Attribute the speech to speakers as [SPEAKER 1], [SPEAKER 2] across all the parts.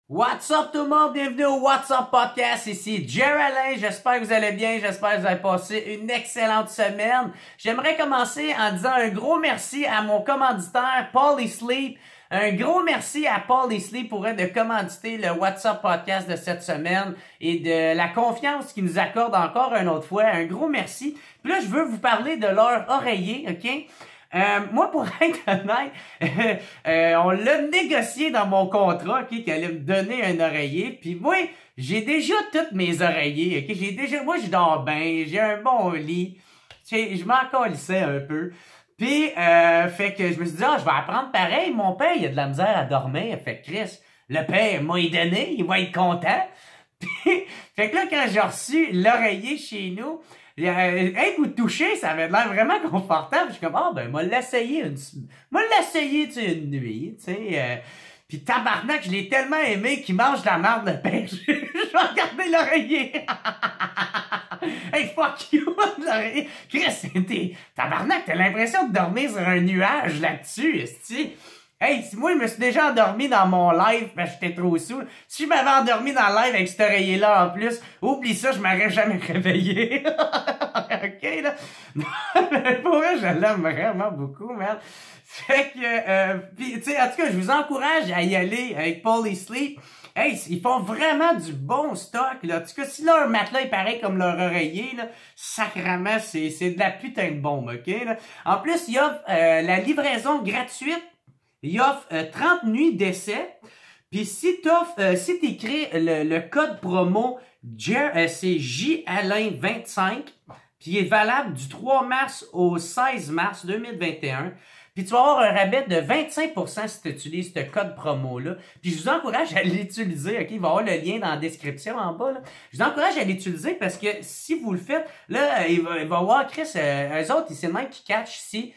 [SPEAKER 1] What's up tout le monde, bienvenue au What's Up Podcast, ici Geraldine, j'espère que vous allez bien, j'espère que vous avez passé une excellente semaine. J'aimerais commencer en disant un gros merci à mon commanditaire Polysleep. Un gros merci à Polysleep pour de commanditer le What's Up Podcast de cette semaine et de la confiance qu'ils nous accordent encore une autre fois. Un gros merci. Puis là, je veux vous parler de leur oreiller, ok? Moi, pour être honnête, on l'a négocié dans mon contrat, ok, qu'il allait me donner un oreiller. Puis moi, j'ai déjà tous mes oreillers, ok. Moi, je dors bien, j'ai un bon lit. Je m'en calissais un peu. Puis, fait que je me suis dit, je vais apprendre pareil. Mon père, il a de la misère à dormir. Fait que Chris, le père m'a donné, il va être content. Puis, fait que là, quand j'ai reçu l'oreiller chez nous, un coup de toucher, ça avait l'air vraiment confortable. Je suis comme, m'a l'essayer tu sais, une nuit, tu sais. Puis tabarnak, je l'ai tellement aimé qu'il mange de la merde de pêche. Je vais regarder l'oreiller. Hey, fuck you, l'oreiller. Chris, tabarnak, t'as l'impression de dormir sur un nuage là-dessus, esti. Hey, si moi, je me suis déjà endormi dans mon live parce que j'étais trop saoul. Si je m'avais endormi dans le live avec cet oreiller-là en plus, oublie ça, je m'aurais jamais réveillé. OK, là? Pour vrai, je l'aime vraiment beaucoup, man. Fait que, pis, tu sais, en tout cas, je vous encourage à y aller avec Polysleep. Hey, ils font vraiment du bon stock, là. En tout cas, si leur matelas est pareil comme leur oreiller, là, sacrément, c'est de la putain de bombe, OK, là? En plus, il y a la livraison gratuite. Il offre 30 nuits d'essai. Puis si t'écris le code promo, c'est JALIN25, puis il est valable du 3 mars au 16 mars 2021. Puis tu vas avoir un rabais de 25% si tu utilises ce code promo-là. Puis je vous encourage à l'utiliser, ok? Il va y avoir le lien dans la description en bas, là. Je vous encourage à l'utiliser parce que si vous le faites, là, il va y avoir, Chris, eux autres, c'est le même qui catch si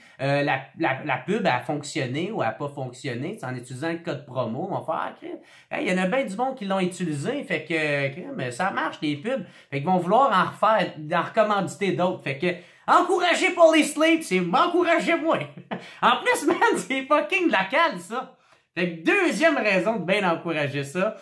[SPEAKER 1] la pub a fonctionné ou a pas fonctionné, en utilisant le code promo. On va faire, Chris, il y en a bien du monde qui l'ont utilisé, fait que, mais ça marche, les pubs. Fait qu'ils vont vouloir en refaire, en recommanditer d'autres. Fait que, encouragez Polysleep, c'est m'encourager moi. En plus, man, c'est fucking local, ça. Fait que deuxième raison de bien encourager ça.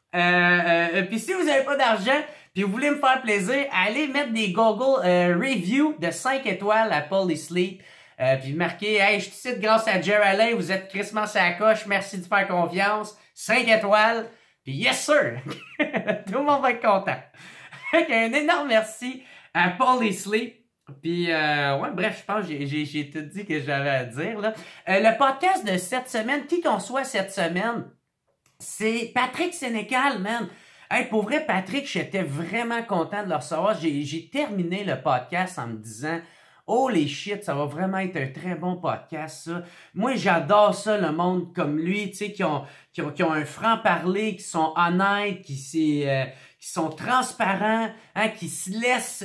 [SPEAKER 1] Puis si vous avez pas d'argent, puis vous voulez me faire plaisir, allez mettre des Google reviews de 5 étoiles à Polysleep. Puis marquez, hey, je te cite grâce à Geraldine, vous êtes crissement sur la coche, merci de faire confiance. 5 étoiles. Puis yes sir! Tout le monde va être content. Fait qu'un énorme merci à Polysleep. Puis, ouais, bref, je pense que j'ai tout dit que j'avais à dire, là. Le podcast de cette semaine, qui qu'on soit cette semaine, c'est Patrick Sénécal, man. Hey, pour vrai, Patrick, j'étais vraiment content de le recevoir. J'ai terminé le podcast en me disant, holy shit, ça va vraiment être un très bon podcast, ça. Moi, j'adore ça, le monde comme lui, tu sais, qui ont un franc-parler, qui sont honnêtes, qui sont transparents, hein, qui se laissent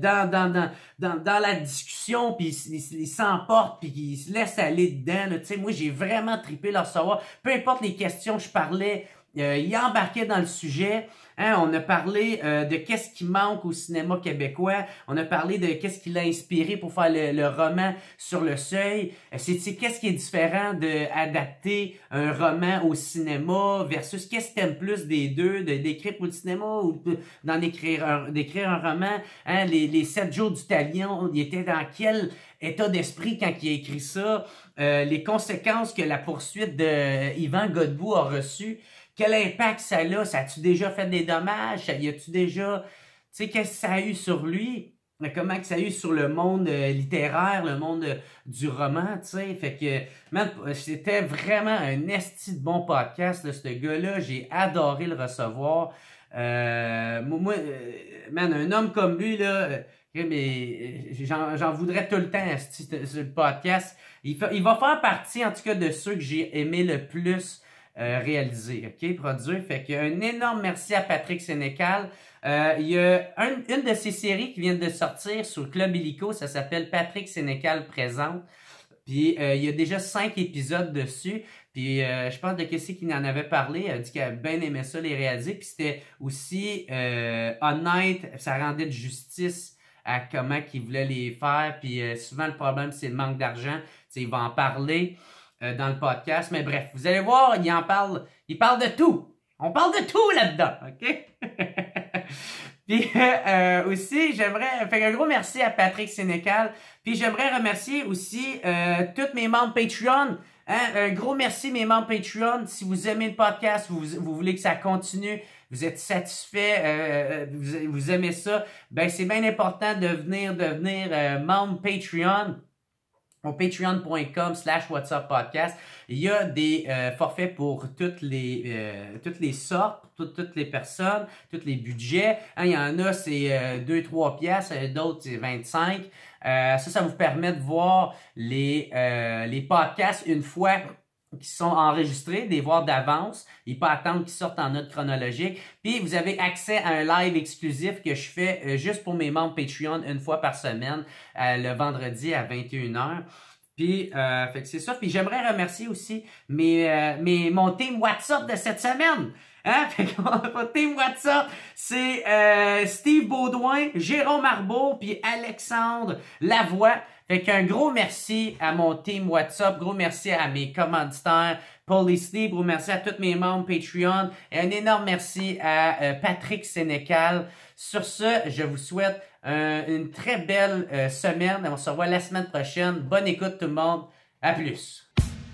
[SPEAKER 1] dans la discussion, puis ils s'emportent, puis ils se laissent aller dedans. Tu sais, moi, j'ai vraiment trippé leur savoir. Peu importe les questions que je parlais, il embarquait dans le sujet. Hein, on a parlé de qu'est-ce qui manque au cinéma québécois. On a parlé de qu'est-ce qui l'a inspiré pour faire le roman Sur le seuil. C'est qu'est-ce qui est différent d'adapter un roman au cinéma versus qu'est-ce que t'aimes plus des deux, d'écrire pour le cinéma ou d'écrire un roman. Hein, les 7 jours du talion, il était dans quel état d'esprit quand il a écrit ça. Les conséquences que la poursuite de Yvan Godbout a reçues. Quel impact ça a? Ça a-tu déjà fait des dommages? Y a-tu déjà... Tu sais, qu'est-ce que ça a eu sur lui? Comment que ça a eu sur le monde littéraire, le monde du roman, tu sais? Fait que, man, c'était vraiment un esti de bon podcast, là, ce gars-là. J'ai adoré le recevoir. Moi, man, un homme comme lui, là... mais j'en voudrais tout le temps sur le podcast. Il va faire partie, en tout cas, de ceux que j'ai aimé le plus réaliser, ok, produire. Fait qu'un énorme merci à Patrick Sénécal. Il y a une de ses séries qui vient de sortir sur Club Illico, ça s'appelle Patrick Sénécal présente. Puis il y a déjà 5 épisodes dessus. Puis je pense de qu'est-ce qu'il en avait parlé. Elle a dit qu'elle a bien aimé ça les réaliser. Puis c'était aussi honnête, ça rendait de justice à comment qu'il voulait les faire. Puis souvent le problème c'est le manque d'argent. Tu sais, il va en parler dans le podcast. Mais bref, vous allez voir, il parle de tout. On parle de tout là-dedans, OK? Puis aussi, j'aimerais faire un gros merci à Patrick Sénécal. Puis j'aimerais remercier aussi tous mes membres Patreon. Hein? Un gros merci mes membres Patreon. Si vous aimez le podcast, vous voulez que ça continue, vous êtes satisfait, vous aimez ça, ben c'est bien important de devenir membre Patreon. Au patreon.com/whatsuppodcast. Il y a des forfaits pour toutes les sortes, toutes les personnes, tous les budgets. Hein, il y en a, c'est 2-3 piastres, d'autres, c'est 25. Ça vous permet de voir les podcasts une fois qui sont enregistrés, des voir d'avance et pas attendre qu'ils sortent en ordre chronologique. Puis vous avez accès à un live exclusif que je fais juste pour mes membres Patreon une fois par semaine, le vendredi à 21h. Puis fait que c'est ça. Puis j'aimerais remercier aussi mon team WhatsApp de cette semaine. Hein? Fait que mon team WhatsApp, c'est Steve Baudouin, Jérôme Arbeau, puis Alexandre Lavoie. Fait qu'un gros merci à mon team WhatsApp, gros merci à mes commanditaires, Polysleep, gros merci à tous mes membres Patreon et un énorme merci à Patrick Sénécal. Sur ce, je vous souhaite une très belle semaine. On se revoit la semaine prochaine. Bonne écoute tout le monde. À plus.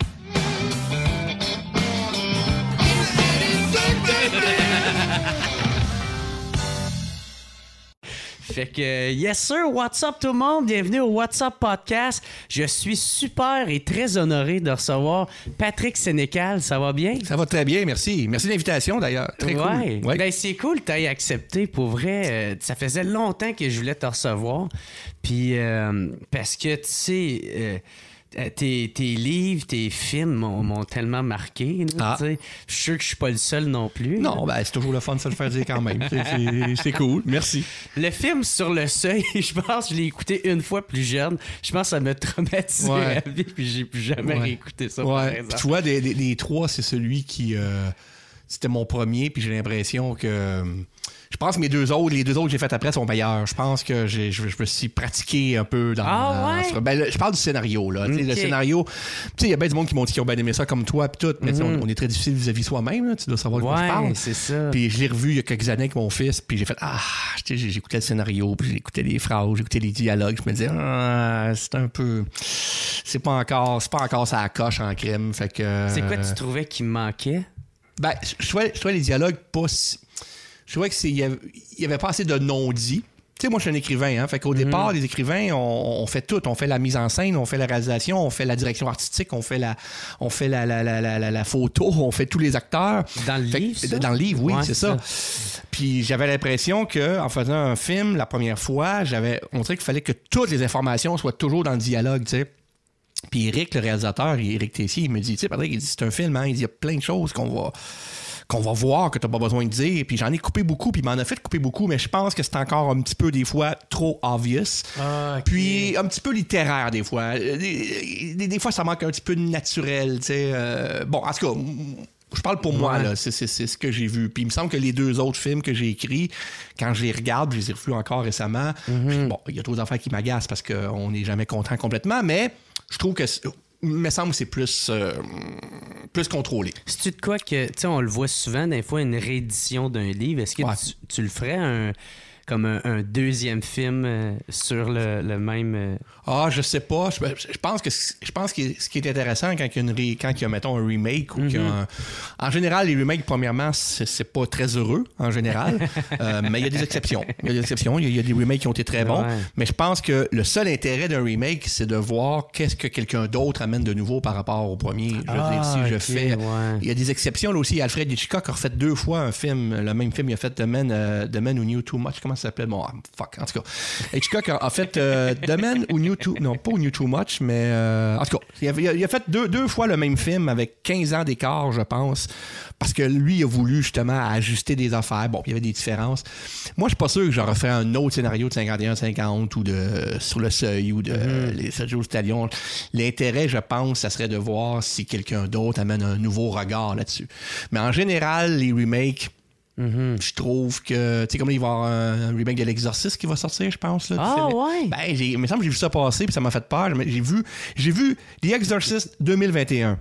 [SPEAKER 1] Fait que, yes sir, what's up tout le monde? Bienvenue au What's Up Podcast. Je suis super et très honoré de recevoir Patrick Sénécal. Ça va bien?
[SPEAKER 2] Ça va très bien, merci. Merci de l'invitation d'ailleurs. Très cool.
[SPEAKER 1] Ouais. Ben, c'est cool que tu aies accepté. Pour vrai, ça faisait longtemps que je voulais te recevoir. Puis, parce que, tu sais... tes livres, tes films m'ont tellement marqué. Là, je suis sûr que je suis pas le seul non plus.
[SPEAKER 2] Non, ben c'est toujours le fun de se le faire dire quand même. C'est cool, merci.
[SPEAKER 1] Le film Sur le seuil, je pense que je l'ai écouté une fois plus jeune. Je pense que ça m'a traumatisé à vie, puis j'ai plus jamais réécouté ça. Par exemple.
[SPEAKER 2] Tu vois, des trois, c'est celui qui... c'était mon premier, puis j'ai l'impression que... Je pense que les deux autres que j'ai fait après sont meilleurs. Je pense que je me suis pratiqué un peu dans... je parle du scénario, là. Okay. Le scénario... Tu sais, il y a bien du monde qui ont bien aimé ça comme toi, puis tout, mais on est très difficile vis-à-vis soi-même, là. Tu dois savoir de quoi je parle.
[SPEAKER 1] C'est ça.
[SPEAKER 2] Puis je l'ai revu il y a quelques années avec mon fils, puis j'ai fait... j'écoutais le scénario, puis j'écoutais les phrases, j'écoutais les dialogues, je me disais... c'est un peu... C'est pas encore ça à coche en crime, fait que...
[SPEAKER 1] C'est quoi tu trouvais qui me manquait?
[SPEAKER 2] Ben, je trouvais les dialogues pas... Je trouvais qu'il y avait pas assez de non-dits. Tu sais, moi, je suis un écrivain, hein. Fait qu'au départ, les écrivains, on fait tout. On fait la mise en scène, on fait la réalisation, on fait la direction artistique, on fait la photo, on fait tous les acteurs.
[SPEAKER 1] Dans le livre, ça?
[SPEAKER 2] Dans le livre, oui, c'est ça. Puis j'avais l'impression qu'en faisant un film, la première fois, on dirait qu'il fallait que toutes les informations soient toujours dans le dialogue, tu sais. Puis Eric, le réalisateur, Eric Tessier, il me dit, tu sais, Patrick, il dit, c'est un film, hein. Il dit, il y a plein de choses qu'on va voir, que t'as pas besoin de dire. Puis j'en ai coupé beaucoup, puis il m'en a fait couper beaucoup, mais je pense que c'est encore un petit peu, des fois, trop obvious. Okay. Puis un petit peu littéraire, des fois. Des fois, ça manque un petit peu de naturel, tu sais. Bon, en tout cas... Je parle pour moi, là. C'est ce que j'ai vu. Puis il me semble que les deux autres films que j'ai écrits, quand je les regarde, je les ai revus encore récemment. Bon, il y a trop d'affaires qui m'agacent parce qu'on n'est jamais content complètement, mais je trouve que... Il me semble que c'est plus contrôlé.
[SPEAKER 1] C'est-tu de quoi que, tu sais, on le voit souvent, des fois, une réédition d'un livre. Est-ce que tu le ferais comme un deuxième film sur le même...
[SPEAKER 2] je sais pas. Je pense que ce qui est intéressant quand il y a, mettons, un remake ou en général, les remakes, premièrement, c'est pas très heureux, en général. Mais il y a des exceptions. Il y a des remakes qui ont été très bons. Mais je pense que le seul intérêt d'un remake, c'est de voir qu'est-ce que quelqu'un d'autre amène de nouveau par rapport au premier. Je veux dire, si je fais... Il y a des exceptions. Là aussi, Alfred Hitchcock a refait 2 fois un film. Le même film, il a fait The Man Who Knew Too Much. Comment ça s'appelle? Bon, fuck. En tout cas, Hitchcock a fait The Man Who Knew Too... Non, pas Who Knew Too Much, mais... en tout cas, il a fait deux fois le même film avec 15 ans d'écart, je pense, parce que lui, il a voulu justement ajuster des affaires. Bon, il y avait des différences. Moi, je suis pas sûr que j'aurais fait un autre scénario de 51-50 ou de Sur le seuil ou de Les 7 jours du Talion. L'intérêt, je pense, ça serait de voir si quelqu'un d'autre amène un nouveau regard là-dessus. Mais en général, les remakes... Je trouve que, tu sais, comme il va y avoir un remake de L'Exorciste qui va sortir, je pense. Là,
[SPEAKER 1] ouais?
[SPEAKER 2] Ben, il me semble que j'ai vu ça passer, puis ça m'a fait peur. J'ai vu The Exorcist 2021.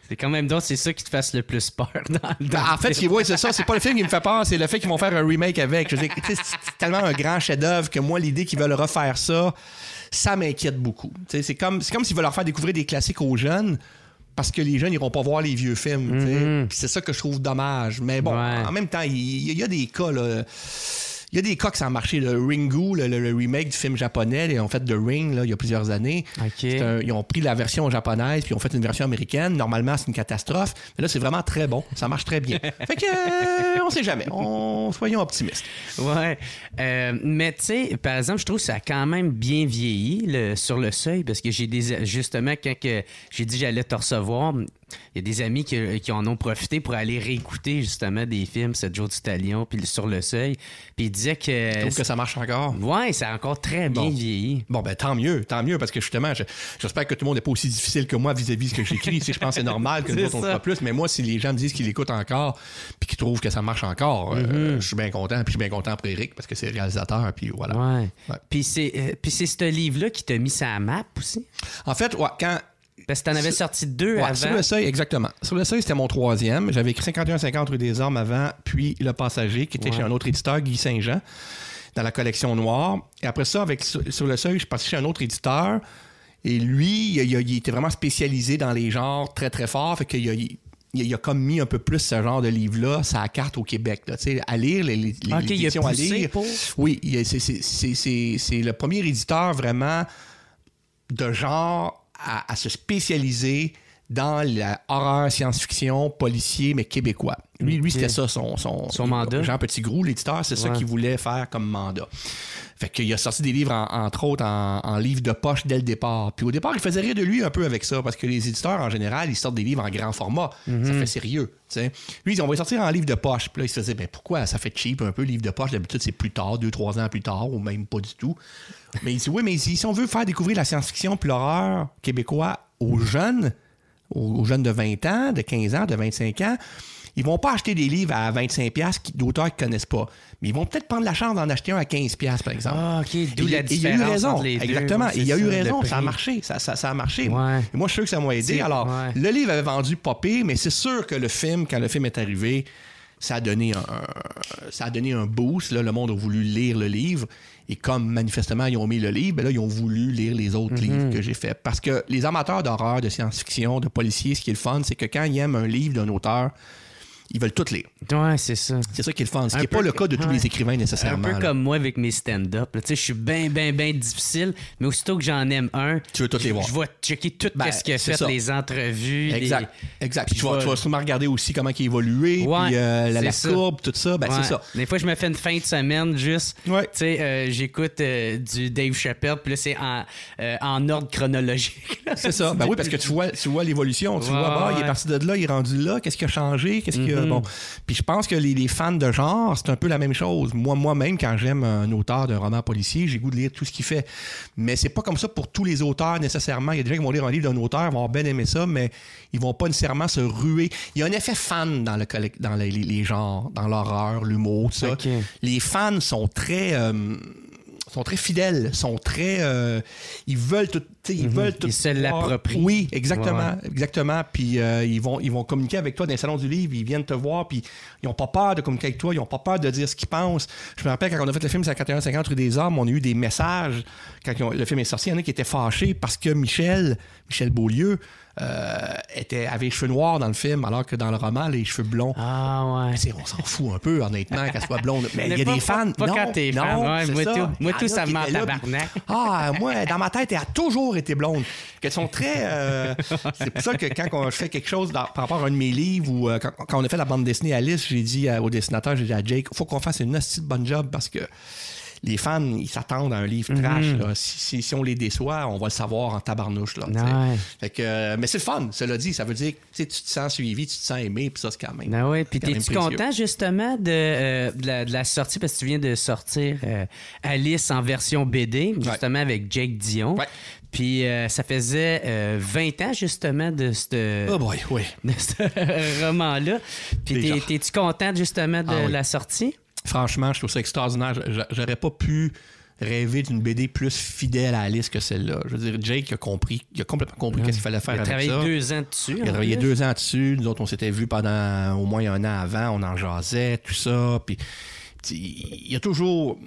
[SPEAKER 1] C'est quand même donc, c'est ça qui te fasse le plus peur
[SPEAKER 2] En fait, c'est ça. C'est pas le film qui me fait peur, c'est le fait qu'ils vont faire un remake avec. Je veux dire, c'est tellement un grand chef-d'œuvre que moi, l'idée qu'ils veulent refaire ça m'inquiète beaucoup. C'est comme s'ils veulent leur faire découvrir des classiques aux jeunes. Parce que les jeunes n'iront pas voir les vieux films. Puis c'est ça que je trouve dommage. Mais bon, en même temps, il y a des cas, là. Il y a des cas que ça a marché. Le Ringu, le remake du film japonais, ils ont fait The Ring là, il y a plusieurs années. Ils ont pris la version japonaise puis ils ont fait une version américaine. Normalement, c'est une catastrophe. Mais là, c'est vraiment très bon. Ça marche très bien. Fait que, on sait jamais. Soyons optimistes.
[SPEAKER 1] Ouais. Mais tu sais, par exemple, je trouve que ça a quand même bien vieilli Sur le seuil parce que justement, quand j'ai dit que j'allais te recevoir, il y a des amis qui en ont profité pour aller réécouter justement des films, 7 jours du Talion, puis Sur le seuil. Puis ils disaient que...
[SPEAKER 2] Je trouve que ça marche encore.
[SPEAKER 1] Ouais, ça a encore très bien vieilli.
[SPEAKER 2] Bon, ben tant mieux, parce que justement, j'espère que tout le monde n'est pas aussi difficile que moi vis-à-vis de ce que j'écris. Je pense que c'est normal que nous autres, on ne pas plus. Mais moi, si les gens me disent qu'ils l'écoutent encore, puis qu'ils trouvent que ça marche encore, je suis bien content. Puis je suis bien content pour Eric, parce que c'est le réalisateur, puis voilà.
[SPEAKER 1] Ouais. Puis c'est ce livre-là qui t'a mis ça à map aussi?
[SPEAKER 2] En fait, quand...
[SPEAKER 1] Parce que t'en avais sorti 2 avant.
[SPEAKER 2] Sur le seuil, exactement. Sur le seuil, c'était mon 3e. J'avais écrit 51-50 rue des Ormes avant, puis Le Passager, qui était chez un autre éditeur, Guy Saint-Jean, dans la collection noire. Et après ça, sur le seuil, je suis passé chez un autre éditeur. Et lui, il était vraiment spécialisé dans les genres très, très forts. Fait qu'il il a comme mis un peu plus ce genre de livre-là, sa carte au Québec. Là, à lire, les éditions à lire. Oui, c'est le premier éditeur vraiment de genre à se spécialiser dans la horreur, science-fiction, policier, mais québécois. Lui, c'était ça son
[SPEAKER 1] mandat.
[SPEAKER 2] Jean Petitgrou, l'éditeur, c'est ça qu'il voulait faire comme mandat. Fait qu'il a sorti des livres, entre autres, en livre de poche dès le départ. Puis au départ, il faisait rire de lui un peu avec ça, parce que les éditeurs, en général, ils sortent des livres en grand format. Ça fait sérieux. T'sais. Lui, on va sortir en livre de poche. Puis là, il se faisait, pourquoi ça fait cheap un peu, livre de poche? D'habitude, c'est plus tard, 2-3 ans plus tard, ou même pas du tout. Mais il dit, oui, mais si on veut faire découvrir la science-fiction puis l'horreur québécois aux jeunes de 20 ans, de 15 ans, de 25 ans, ils vont pas acheter des livres à 25$ d'auteurs qu'ils connaissent pas. Mais ils vont peut-être prendre la chance d'en acheter un à 15$, par exemple.
[SPEAKER 1] Ah, OK. D'où la différence.
[SPEAKER 2] Il a eu raison. Entre les deux. Exactement. Il a eu raison. Ça a marché. Ça a marché.
[SPEAKER 1] Ouais.
[SPEAKER 2] Et moi, je suis sûr que ça m'a aidé. Alors, le livre avait vendu pas pire, mais c'est sûr que quand le film est arrivé, ça a donné un boost. Là, le monde a voulu lire le livre. Et comme manifestement, ils ont mis le livre, ben là, ils ont voulu lire les autres livres que j'ai faits. Parce que les amateurs d'horreur, de science-fiction, de policiers, ce qui est le fun, c'est que quand ils aiment un livre d'un auteur, ils veulent tout lire.
[SPEAKER 1] Ouais, c'est ça.
[SPEAKER 2] C'est ça qui est le fun. Ce qui n'est pas le cas de tous les écrivains nécessairement.
[SPEAKER 1] Un peu comme moi avec mes stand-up. Tu sais, je suis bien difficile, mais aussitôt que j'en aime un,
[SPEAKER 2] tu veux tous les voir.
[SPEAKER 1] Je vais checker tout ce qu'il a fait, les entrevues.
[SPEAKER 2] Exact. Puis tu vas sûrement regarder aussi comment il a évolué, puis la courbe, tout ça. Ben, c'est ça.
[SPEAKER 1] Des fois, je me fais une fin de semaine juste. Tu sais, j'écoute du Dave Chappelle, puis là, c'est en ordre chronologique.
[SPEAKER 2] C'est ça. Ben oui, parce que tu vois l'évolution. Tu vois, il est parti de là, il est rendu là. Qu'est-ce qui a changé? Qu'est-ce qui a... Bon. Puis je pense que les fans de genre, c'est un peu la même chose. Moi-même, quand j'aime un auteur d'un roman policier, j'ai goût de lire tout ce qu'il fait. Mais c'est pas comme ça pour tous les auteurs nécessairement. Il y a des gens qui vont lire un livre d'un auteur, vont bien aimer ça, mais ils vont pas nécessairement se ruer. Il y a un effet fan dans les genres, dans l'horreur, l'humour, tout ça. Okay. Les fans sont très fidèles, sont très... ils veulent tout... Ils veulent tout...
[SPEAKER 1] Ils se l'approprient.
[SPEAKER 2] Oui, exactement. Puis ils vont communiquer avec toi dans les salons du livre, ils viennent te voir, puis ils n'ont pas peur de communiquer avec toi, ils n'ont pas peur de dire ce qu'ils pensent. Je me rappelle, quand on a fait le film sur la 41-50 rue des Ormes, on a eu des messages, quand le film est sorti, il y en a qui étaient fâchés parce que Michel Beaulieu, avait les cheveux noirs dans le film, alors que dans le roman, les cheveux blonds.
[SPEAKER 1] Ah ouais.
[SPEAKER 2] On s'en fout un peu, honnêtement, qu'elle soit blonde. Mais il y a des fans.
[SPEAKER 1] Pas quand t'es fan. Moi, tout, ça me ment tabarnak.
[SPEAKER 2] Moi, dans ma tête, elle a toujours été blonde. Qu'elles sont très... c'est pour ça que quand je fais quelque chose par rapport à un de mes livres, ou quand on a fait la bande dessinée Alice, j'ai dit au dessinateur, j'ai dit à Jake, il faut qu'on fasse une hostie de bonne job, parce que les fans, ils s'attendent à un livre trash. Là. Si on les déçoit, on va le savoir en tabarnouche. Là, fait que, mais c'est le fun, cela dit. Ça veut dire que tu te sens suivi, tu te sens aimé, puis ça, c'est quand même...
[SPEAKER 1] Ah ouais. Puis t'es-tu content, justement, de la sortie, parce que tu viens de sortir Alice en version BD, justement, avec Jake Dion. Ouais. Puis ça faisait 20 ans, justement, de ce roman-là. Puis t'es-tu content, justement, de la sortie?
[SPEAKER 2] Franchement, je trouve ça extraordinaire. J'aurais pas pu rêvé d'une BD plus fidèle à Alice que celle-là. Je veux dire, Jake a complètement compris qu'est-ce qu'il fallait faire avec ça.
[SPEAKER 3] Il a travaillé 2 ans dessus.
[SPEAKER 2] Il a travaillé 2 ans dessus. Nous autres, on s'était vus pendant au moins 1 an avant. On en jasait, tout ça. Puis, il y a toujours...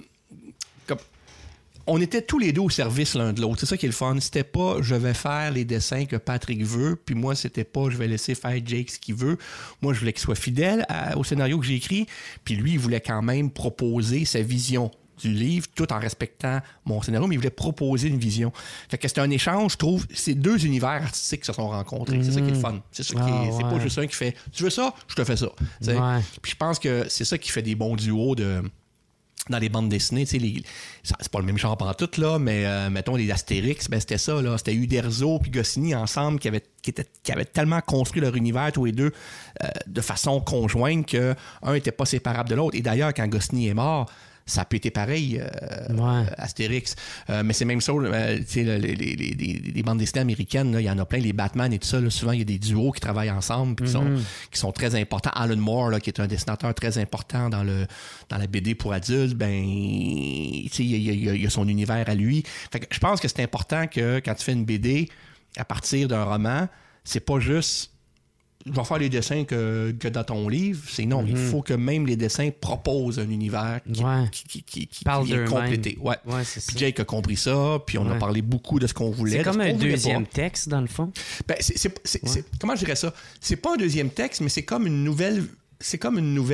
[SPEAKER 2] On était tous les deux au service l'un de l'autre. C'est ça qui est le fun. C'était pas je vais faire les dessins que Patrick veut, puis moi, c'était pas je vais laisser faire Jake ce qu'il veut. Moi, je voulais qu'il soit fidèle au scénario que j'ai écrit, puis lui, il voulait quand même proposer sa vision du livre, tout en respectant mon scénario, mais il voulait proposer une vision. Fait que c'était un échange, je trouve. C'est 2 univers artistiques qui se sont rencontrés. C'est ça qui est le fun. C'est ça c'est pas juste un qui fait « Tu veux ça? Je te fais ça. » Puis je pense que c'est ça qui fait des bons duos dans les bandes dessinées, tu sais, c'est pas le même genre pantoute, là, mais mettons les Astérix, ben c'était ça, là. C'était Uderzo puis Goscinny ensemble qui avaient tellement construit leur univers, tous les deux, de façon conjointe qu'un n'était pas séparable de l'autre. Et d'ailleurs, quand Goscinny est mort, ça a pu être pareil, Astérix. Mais c'est même ça, tu sais, les bandes dessinées américaines, il y en a plein, les Batman et tout ça, là, souvent, il y a des duos qui travaillent ensemble qui sont très importants. Alan Moore, là, qui est un dessinateur très important dans la BD pour adultes, ben, tu sais, il y a son univers à lui. Fait que je pense que c'est important que quand tu fais une BD, à partir d'un roman, c'est pas juste... Je vais faire les dessins que dans ton livre. C'est non, il faut que même les dessins proposent un univers qui vient compléter. Ouais, c'est ça. Puis Jake a compris ça, puis on a parlé beaucoup de ce qu'on voulait.
[SPEAKER 3] C'est comme un deuxième texte, dans le fond.
[SPEAKER 2] Ben, comment je dirais ça? C'est pas un deuxième texte, mais c'est comme une nouvelle... C'est comme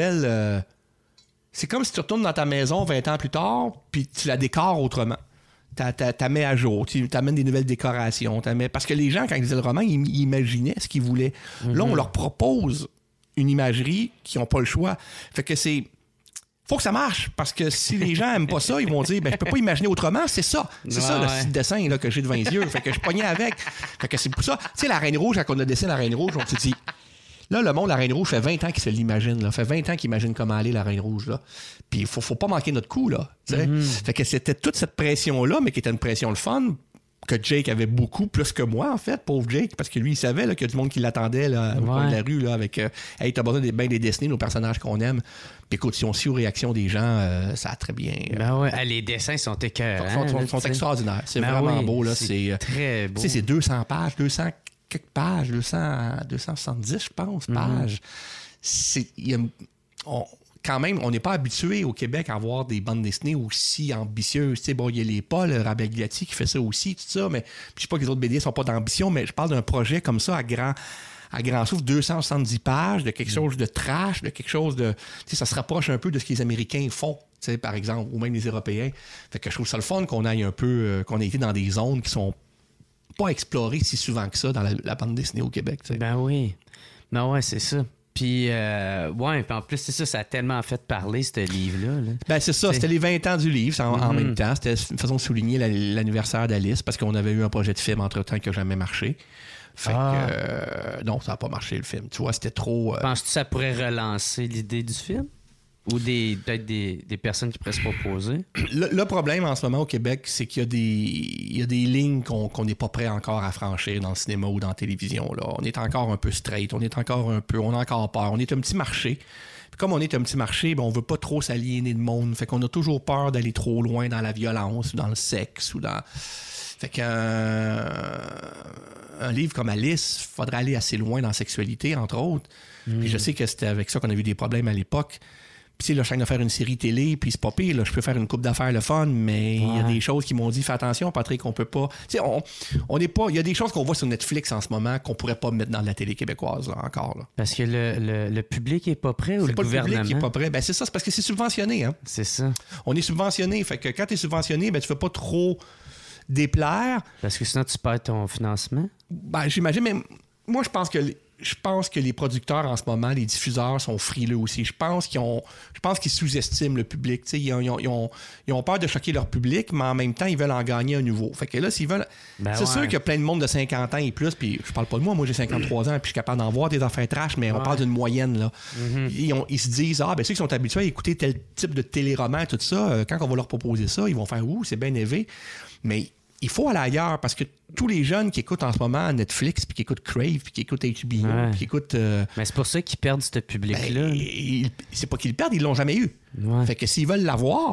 [SPEAKER 2] si tu retournes dans ta maison 20 ans plus tard, puis tu la décores autrement. T'as mets à jour, tu t'amènes des nouvelles décorations. Parce que les gens, quand ils lisaient le roman, ils imaginaient ce qu'ils voulaient. Là, on leur propose une imagerie qui n'ont pas le choix. Fait que faut que ça marche, parce que si les gens n'aiment pas ça, ils vont dire je peux pas imaginer autrement, c'est ça. C'est ça le petit dessin là, que j'ai devant les yeux. Fait que je pognais avec. Fait que c'est pour ça. Tu sais, la Reine Rouge, quand on a dessiné la Reine Rouge, on s'est dit... Là, le monde, la Reine Rouge, fait 20 ans qu'il se l'imagine. Ça fait 20 ans qu'il imagine comment aller, la Reine Rouge. Là. Puis il faut pas manquer notre coup. Là, Fait que c'était toute cette pression-là, mais qui était une pression le fun, que Jake avait beaucoup, plus que moi, en fait, pauvre Jake, parce que lui, il savait là, qu'il y a du monde qui l'attendait là, au coin de la rue, là, avec hey, t'as besoin de bien les dessiner, nos personnages qu'on aime. Puis écoute, si on suit aux réactions des gens, ça a très bien.
[SPEAKER 3] Les dessins sont écœurants.
[SPEAKER 2] Sont extraordinaires. C'est vraiment beau. Là. C'est
[SPEAKER 3] très beau.
[SPEAKER 2] C'est 200 pages, 200 quelques pages, 270, je pense, pages. Quand même, on n'est pas habitué au Québec à avoir des bandes dessinées aussi ambitieuses. Tu sais, bon, il y a les Paul, Rabel-Gatti qui fait ça aussi, tout ça, mais je sais pas que les autres BD sont pas d'ambition, mais je parle d'un projet comme ça à grand souffle, 270 pages, de quelque chose de trash, de quelque chose de... Tu sais, ça se rapproche un peu de ce que les Américains font, tu sais, par exemple, ou même les Européens. Fait que je trouve ça le fun qu'on aille un peu... qu'on ait été dans des zones qui sont pas exploré si souvent que ça dans la bande dessinée au Québec. Tu sais.
[SPEAKER 3] Ben oui. Ben ouais, c'est ça. Puis, en plus, c'est ça, ça a tellement fait parler, ce livre-là. Là.
[SPEAKER 2] Ben c'est ça, c'était les 20 ans du livre en même temps. C'était une façon de souligner l'anniversaire d'Alice, parce qu'on avait eu un projet de film entre-temps qui n'a jamais marché. Fait que, non, ça n'a pas marché, le film. Tu vois, c'était trop...
[SPEAKER 3] Penses-tu que ça pourrait relancer l'idée du film? Ou peut-être des personnes qui pourraient se proposer?
[SPEAKER 2] Le problème en ce moment au Québec, c'est qu'il y a des lignes qu'on n'est pas prêt encore à franchir dans le cinéma ou dans la télévision. Là. On est encore un peu straight, on a encore peur. On est un petit marché. Puis comme on est un petit marché, on veut pas trop s'aliéner de monde. Fait qu'on a toujours peur d'aller trop loin dans la violence ou dans le sexe ou dans... Fait qu'un livre comme Alice, il faudrait aller assez loin dans la sexualité, entre autres. Puis je sais que c'était avec ça qu'on a eu des problèmes à l'époque. Puis, tu sais, là, je viens de faire une série télé, puis c'est pas pire, là, je peux faire une coupe d'affaires le fun, mais il y a des choses qui m'ont dit, fais attention, Patrick, on peut pas. Tu sais, on n'est pas. Il y a des choses qu'on voit sur Netflix en ce moment qu'on pourrait pas mettre dans la télé québécoise, là, encore. Là.
[SPEAKER 3] Parce que le public est pas prêt ou le gouvernement?
[SPEAKER 2] Le public est pas prêt. Ben, c'est ça, c'est parce que c'est subventionné, hein.
[SPEAKER 3] C'est ça.
[SPEAKER 2] On est subventionné. Fait que quand tu es subventionné, ben, tu fais pas trop déplaire.
[SPEAKER 3] Parce que sinon, tu perds ton financement?
[SPEAKER 2] Ben, j'imagine, mais moi, je pense que les producteurs en ce moment, les diffuseurs sont frileux aussi. Je pense qu'ils sous-estiment le public. Ils ont peur de choquer leur public, mais en même temps, ils veulent en gagner un nouveau. Fait que là, s'ils veulent. Sûr qu'il y a plein de monde de 50 ans et plus, puis je parle pas de moi j'ai 53 ans, puis je suis capable d'en voir des affaires trash, mais on parle d'une moyenne. Là. Ils se disent, ceux qui sont habitués à écouter tel type de téléroman, tout ça, quand on va leur proposer ça, ils vont faire c'est bien élevé. Mais il faut aller ailleurs parce que tous les jeunes qui écoutent en ce moment Netflix, puis qui écoutent Crave, puis qui écoutent HBO, puis qui écoutent...
[SPEAKER 3] Mais c'est pour ça qu'ils perdent ce public-là.
[SPEAKER 2] C'est pas qu'ils le perdent, ils l'ont jamais eu. Fait que s'ils veulent l'avoir,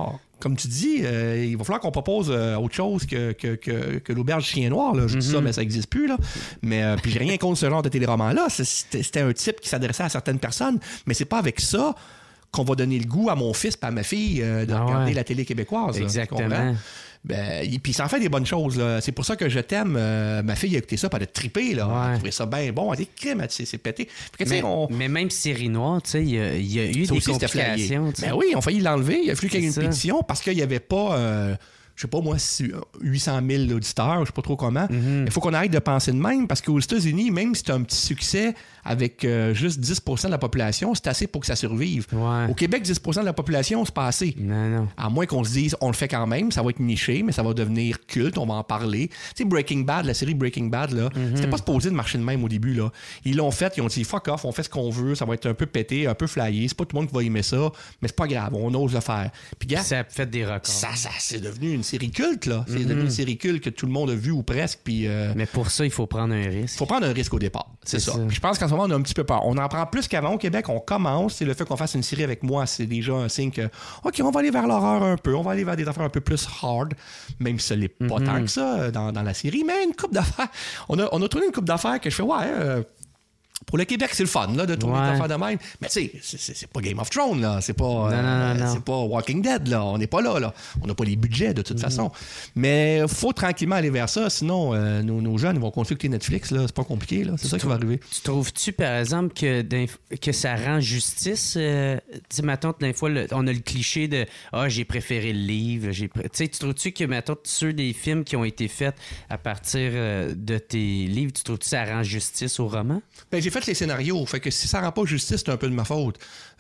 [SPEAKER 2] comme tu dis, il va falloir qu'on propose autre chose que l'auberge chien noir. Là. Je dis ça, mais ça n'existe plus. Là. Mais puis j'ai rien contre ce genre de téléroman-là. C'était un type qui s'adressait à certaines personnes, mais c'est pas avec ça qu'on va donner le goût à mon fils et à ma fille de regarder la télé québécoise.
[SPEAKER 3] Exactement.
[SPEAKER 2] Puis ça en fait des bonnes choses. Là. C'est pour ça que je t'aime. Ma fille a écouté ça, puis elle a trippé. Là. Elle a trouvé ça bien bon. Elle a dit crème, c'est pété.
[SPEAKER 3] Mais même série noire, tu sais, il y a eu des complications.
[SPEAKER 2] Ben oui, on a failli l'enlever. Il a fallu qu'il y ait une pétition parce qu'il n'y avait pas... je sais pas moi, 800 000 auditeurs, je sais pas trop comment. Il faut qu'on arrête de penser de même parce qu'aux États-Unis, même si tu as un petit succès avec juste 10% de la population, c'est assez pour que ça survive.
[SPEAKER 3] Ouais.
[SPEAKER 2] Au Québec, 10% de la population, c'est pas assez.
[SPEAKER 3] Non.
[SPEAKER 2] À moins qu'on se dise, on le fait quand même, ça va être niché, mais ça va devenir culte, on va en parler. Tu sais, Breaking Bad, la série Breaking Bad, là, c'était pas supposé de marcher de même au début. Là. Ils l'ont fait, ils ont dit, fuck off, on fait ce qu'on veut, ça va être un peu pété, un peu flyé, c'est pas tout le monde qui va aimer ça, mais c'est pas grave, on ose le faire. Puis, gars,
[SPEAKER 3] ça a fait des records.
[SPEAKER 2] Ça c'est devenu une série culte, là. C'est devenu une série culte que tout le monde a vu ou presque. Puis,
[SPEAKER 3] mais pour ça, il faut prendre un risque.
[SPEAKER 2] Il faut prendre un risque au départ. C'est ça. Puis je pense qu'en ce moment, on a un petit peu peur. On en prend plus qu'avant au Québec. On commence. C'est le fait qu'on fasse une série avec moi, c'est déjà un signe que, OK, on va aller vers l'horreur un peu. On va aller vers des affaires un peu plus hard, même si ce n'est pas tant que ça dans la série. Mais une couple d'affaires. On a tourné une couple d'affaires que je fais, pour le Québec, c'est le fun là, de tourner des affaires de même. Mais tu sais, c'est pas Game of Thrones, là. C'est pas, c'est pas Walking Dead, là. On n'est pas là. On n'a pas les budgets, de toute façon. Mais il faut tranquillement aller vers ça. Sinon, nos jeunes vont consulter Netflix, là. C'est pas compliqué, là. C'est ça qui va arriver.
[SPEAKER 3] Tu trouves-tu, par exemple, que ça rend justice? Tu sais, mettons, des fois, on a le cliché de « Ah, j'ai préféré le livre. » Tu sais, tu trouves-tu que, mettons, ceux des films qui ont été faits à partir de tes livres, tu trouves-tu que ça rend justice au roman?
[SPEAKER 2] Ben, j'ai fait les scénarios. Fait que si ça rend pas justice, c'est un peu de ma faute.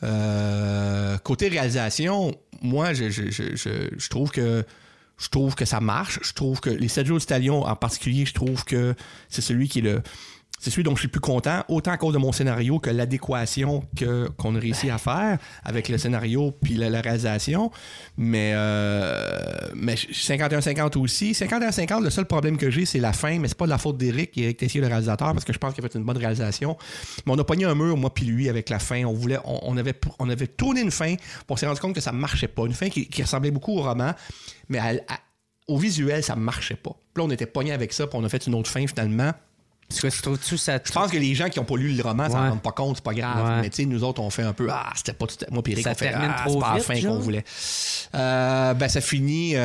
[SPEAKER 2] Côté réalisation, moi, je trouve que ça marche. Je trouve que les 7 jours du Talion, en particulier, je trouve que c'est celui qui est c'est celui dont je suis plus content, autant à cause de mon scénario que l'adéquation qu'on a réussi à faire avec le scénario puis la réalisation. Mais 51-50 aussi. 51-50, le seul problème que j'ai, c'est la fin, mais c'est pas de la faute d'Éric Tessier, le réalisateur, parce que je pense qu'il a fait une bonne réalisation. Mais on a pogné un mur, moi puis lui, avec la fin. On avait tourné une fin, puis on s'est rendu compte que ça marchait pas. Une fin qui ressemblait beaucoup au roman, mais au visuel, ça marchait pas. Puis là, on était pogné avec ça, puis on a fait une autre fin finalement. Je pense que les gens qui n'ont pas lu le roman s'en rendent pas compte, c'est pas grave. Mais tu sais, nous autres, on fait un peu c'était pas tout. Moi, puis Eric, on fait c'est pas la fin qu'on voulait. Ça finit.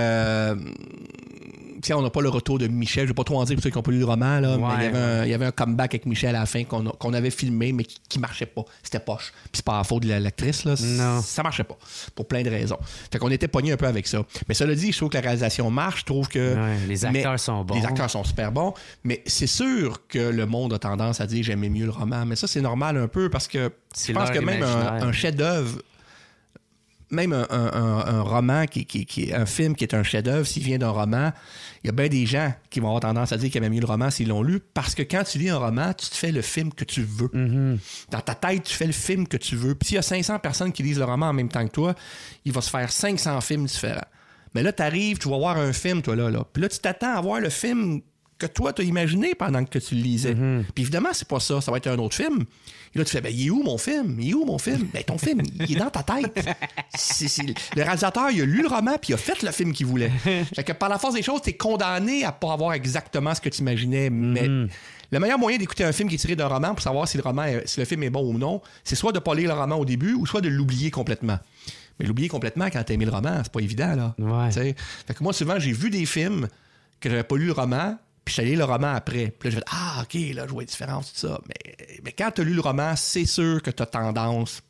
[SPEAKER 2] On n'a pas le retour de Michel. Je vais pas trop en dire pour ceux qui n'ont pas lu le roman, là, mais il y avait un comeback avec Michel à la fin qu'on avait filmé, mais qui marchait pas. C'était poche. Puis c'est pas la faute de l'actrice, là.
[SPEAKER 3] Non.
[SPEAKER 2] Ça marchait pas. Pour plein de raisons. Fait qu'on était pogné un peu avec ça. Mais cela dit, je trouve que la réalisation marche. Je trouve que.
[SPEAKER 3] Les acteurs sont bons.
[SPEAKER 2] Les acteurs sont super bons. Mais c'est sûr que le monde a tendance à dire j'aimais mieux le roman. Mais ça, c'est normal un peu parce que je pense que même un chef-d'œuvre. Même un roman qui est un film qui est un chef-d'œuvre, s'il vient d'un roman, il y a bien des gens qui vont avoir tendance à dire qu'ils aiment mieux le roman s'ils l'ont lu, parce que quand tu lis un roman, tu te fais le film que tu veux. Dans ta tête, tu fais le film que tu veux. Puis s'il y a 500 personnes qui lisent le roman en même temps que toi, il va se faire 500 films différents. Mais là, tu arrives, tu vas voir un film, toi, là. Puis là, tu t'attends à voir le film que toi, tu as imaginé pendant que tu le lisais. Puis évidemment, c'est pas ça. Ça va être un autre film. Et là, tu fais, il est où mon film? Ben, ton film, il est dans ta tête. Le réalisateur, il a lu le roman puis il a fait le film qu'il voulait. Fait que par la force des choses, t'es condamné à pas avoir exactement ce que tu imaginais. Mais le meilleur moyen d'écouter un film qui est tiré d'un roman pour savoir si le film est bon ou non, c'est soit de pas lire le roman au début ou soit de l'oublier complètement. Mais l'oublier complètement quand t'as aimé le roman, c'est pas évident, là. Fait que moi, souvent, j'ai vu des films que j'avais pas lu le roman, puis je suis allé le roman après. Puis là, je vais OK, là, je vois la différence, tout ça. Mais quand tu as lu le roman, c'est sûr que tu as tendance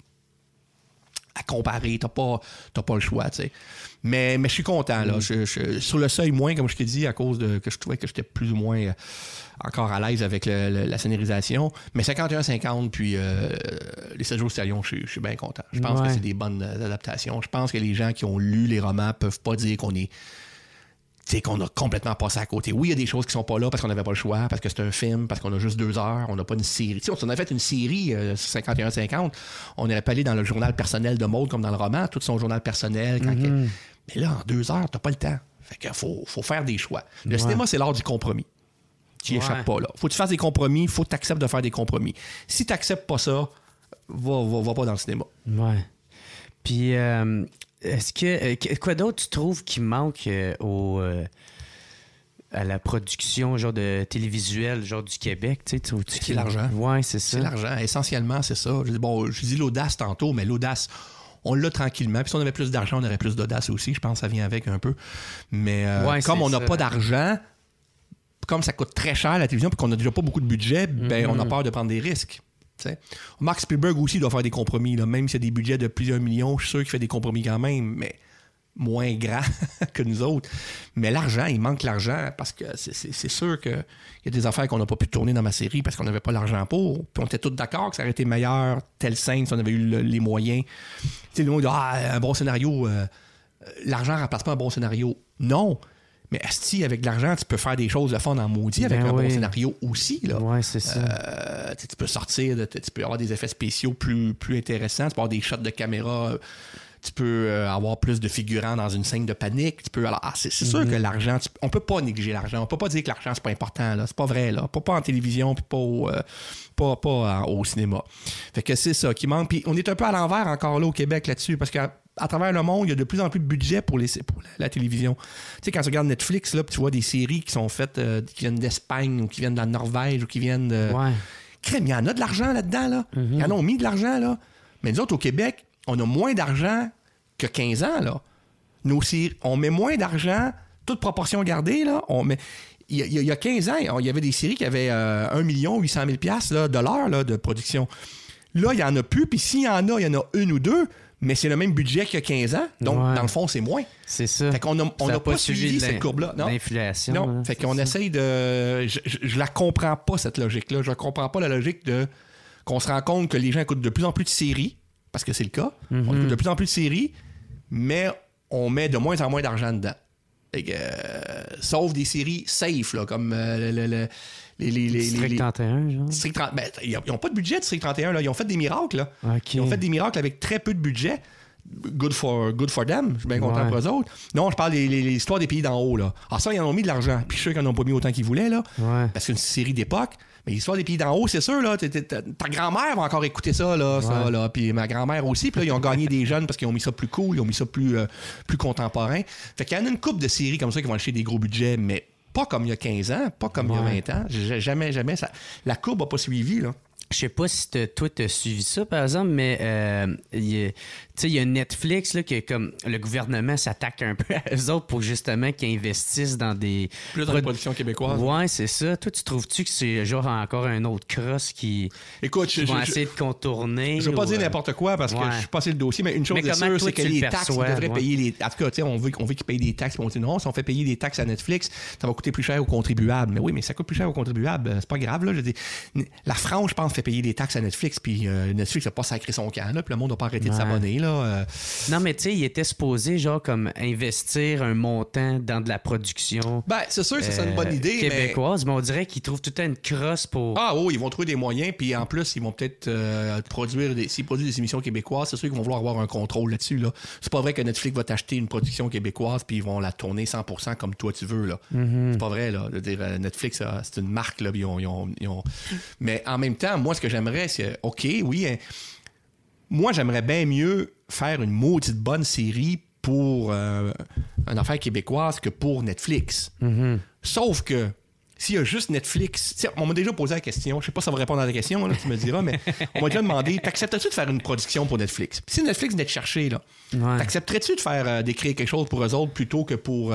[SPEAKER 2] à comparer. Tu n'as pas le choix, tu sais. Mais je suis content, là. Sur le seuil moins, comme je t'ai dit, à cause de que je trouvais que j'étais plus ou moins encore à l'aise avec la scénarisation. Mais 51-50, puis les 7 jours de Stallion, je suis bien content. Je pense que c'est des bonnes adaptations. Je pense que les gens qui ont lu les romans peuvent pas dire qu'on a complètement passé à côté. Oui, il y a des choses qui sont pas là parce qu'on n'avait pas le choix, parce que c'est un film, parce qu'on a juste 2 heures, on n'a pas une série. Si on avait fait une série 51-50, on aurait pas allé dans le journal personnel de Maud comme dans le roman, tout son journal personnel. Mais là, en 2 heures, t'as pas le temps. Fait qu'il faut faire des choix. Le cinéma, c'est l'art du compromis. Tu n'y échappes pas, là. Faut que tu fasses des compromis, faut que tu acceptes de faire des compromis. Si tu n'acceptes pas ça, va pas dans le cinéma.
[SPEAKER 3] Ouais. Puis Est-ce que quoi d'autre tu trouves qui manque à la production genre de télévisuel genre du Québec, tu sais,
[SPEAKER 2] c'est l'argent.
[SPEAKER 3] Ouais, c'est ça.
[SPEAKER 2] C'est l'argent. Essentiellement, c'est ça. Je dis l'audace tantôt, mais l'audace, on l'a tranquillement. Puis si on avait plus d'argent, on aurait plus d'audace aussi. Je pense que ça vient avec un peu. Mais comme on n'a pas d'argent, comme ça coûte très cher la télévision, puis qu'on n'a déjà pas beaucoup de budget, ben on a peur de prendre des risques. T'sais. Mark Spielberg aussi doit faire des compromis. Là. Même s'il y a des budgets de plusieurs millions, je suis sûr qu'il fait des compromis quand même, mais moins grands que nous autres. Mais l'argent, il manque l'argent parce que c'est sûr qu'il y a des affaires qu'on n'a pas pu tourner dans ma série parce qu'on n'avait pas l'argent pour. Puis on était tous d'accord que ça aurait été meilleur, telle scène, si on avait eu les moyens. Tu sais, le monde dit un bon scénario, l'argent ne remplace pas un bon scénario. Non. Mais asti, avec de l'argent, tu peux faire des choses de fun en maudit avec un bon scénario aussi. Là.
[SPEAKER 3] Ouais, c'est ça.
[SPEAKER 2] Tu peux sortir, tu peux avoir des effets spéciaux plus intéressants, tu peux avoir des shots de caméra, tu peux avoir plus de figurants dans une scène de panique. Tu peux, alors, c'est sûr que l'argent, on peut pas négliger l'argent. On peut pas dire que l'argent, c'est pas important. Là. C'est pas vrai. Là. Pas en télévision puis pas au cinéma. Fait que c'est ça qui manque. Puis on est un peu à l'envers encore là au Québec là-dessus parce que à travers le monde, il y a de plus en plus de budget pour la télévision. Tu sais, quand tu regardes Netflix, là, tu vois des séries qui sont faites, qui viennent d'Espagne ou qui viennent de la Norvège ou qui viennent de...
[SPEAKER 3] Ouais.
[SPEAKER 2] Crème, il y en a de l'argent là-dedans, là. Ils en ont mis de l'argent, là. Mais nous autres, au Québec, on a moins d'argent que 15 ans, là. Nos séries, on met moins d'argent, toute proportion gardée, là. Il y a 15 ans, il y avait des séries qui avaient 1 800 000 $ là, de production. Là, il n'y en a plus, puis s'il y en a, il y en a une ou deux, mais c'est le même budget qu'il y a 15 ans. Donc, dans le fond, c'est moins.
[SPEAKER 3] C'est ça.
[SPEAKER 2] Fait qu'on n'a pas suivi cette courbe-là.
[SPEAKER 3] L'inflation.
[SPEAKER 2] Non. Fait qu'on essaye de... Je la comprends pas, cette logique-là. Je comprends pas la logique de... qu'on se rend compte que les gens écoutent de plus en plus de séries, parce que c'est le cas. On écoute de plus en plus de séries, mais on met de moins en moins d'argent dedans. Sauf des séries safe, là, comme
[SPEAKER 3] District 31, genre.
[SPEAKER 2] District 30, ben, ils n'ont pas de budget, District 31. Là. Ils ont fait des miracles. Là.
[SPEAKER 3] Okay.
[SPEAKER 2] Ils ont fait des miracles avec très peu de budget. Good for them. Je suis bien content pour eux autres. Non, je parle des histoires des pays d'en haut. Là. Alors ça, ils en ont mis de l'argent. Puis je suis sûr qu'ils n'en ont pas mis autant qu'ils voulaient. Là, parce que c'est une série d'époque. Mais l'histoire des pays d'en haut, c'est sûr. Là, ta grand-mère va encore écouter ça. Là, ça là. Puis ma grand-mère aussi. Puis là, ils ont gagné des jeunes parce qu'ils ont mis ça plus cool. Ils ont mis ça plus contemporain. Fait qu'il y en a une couple de séries comme ça qui vont acheter des gros budgets, mais pas comme il y a 15 ans, pas comme il y a 20 ans. Jamais. La courbe n'a pas suivi, là.
[SPEAKER 3] Je sais pas si toi, t'as suivi ça, par exemple, mais il y a Netflix, là, que comme le gouvernement s'attaque un peu à eux autres pour justement qu'ils investissent dans des...
[SPEAKER 2] Plus dans la production québécoise.
[SPEAKER 3] Ouais, c'est ça. Toi, tu trouves-tu que c'est genre encore un autre cross qui vont essayer de contourner?
[SPEAKER 2] Je veux pas dire n'importe quoi parce que je suis passé le dossier, mais une chose est sûre, c'est que les taxes, ils devraient payer les... En tout cas, on veut qu'ils payent des taxes. On dit non, si on fait payer des taxes à Netflix, ça va coûter plus cher aux contribuables. Mais oui, mais ça coûte plus cher aux contribuables. C'est pas grave, là. Je dis, la France, je pense, fait payer des taxes à Netflix, puis Netflix n'a pas sacré son camp, là, puis le monde n'a pas arrêté de s'abonner, là.
[SPEAKER 3] Non, mais tu sais, il était supposé, genre, comme investir un montant dans de la production.
[SPEAKER 2] Ben, c'est sûr que c'est une bonne idée,
[SPEAKER 3] québécoise, mais on dirait qu'ils trouvent tout le temps une crosse pour...
[SPEAKER 2] Ah oui, ils vont trouver des moyens, puis en plus, ils vont peut-être s'ils produisent des émissions québécoises, c'est sûr qu'ils vont vouloir avoir un contrôle là-dessus, là. C'est pas vrai que Netflix va t'acheter une production québécoise, puis ils vont la tourner 100% comme toi tu veux, là. C'est pas vrai, là. Je veux dire, Netflix, c'est une marque, là, puis mais en même temps, moi, ce que j'aimerais, c'est, OK, oui, moi, j'aimerais bien mieux faire une maudite bonne série pour une affaire québécoise que pour Netflix. Sauf que s'il y a juste Netflix... On m'a déjà posé la question, je sais pas si ça va répondre à la question, là, tu me diras, mais on m'a déjà demandé, t'accepterais-tu de faire une production pour Netflix? Puis si Netflix venait te chercher, là, t'accepterais-tu de d'écrire quelque chose pour eux autres plutôt que pour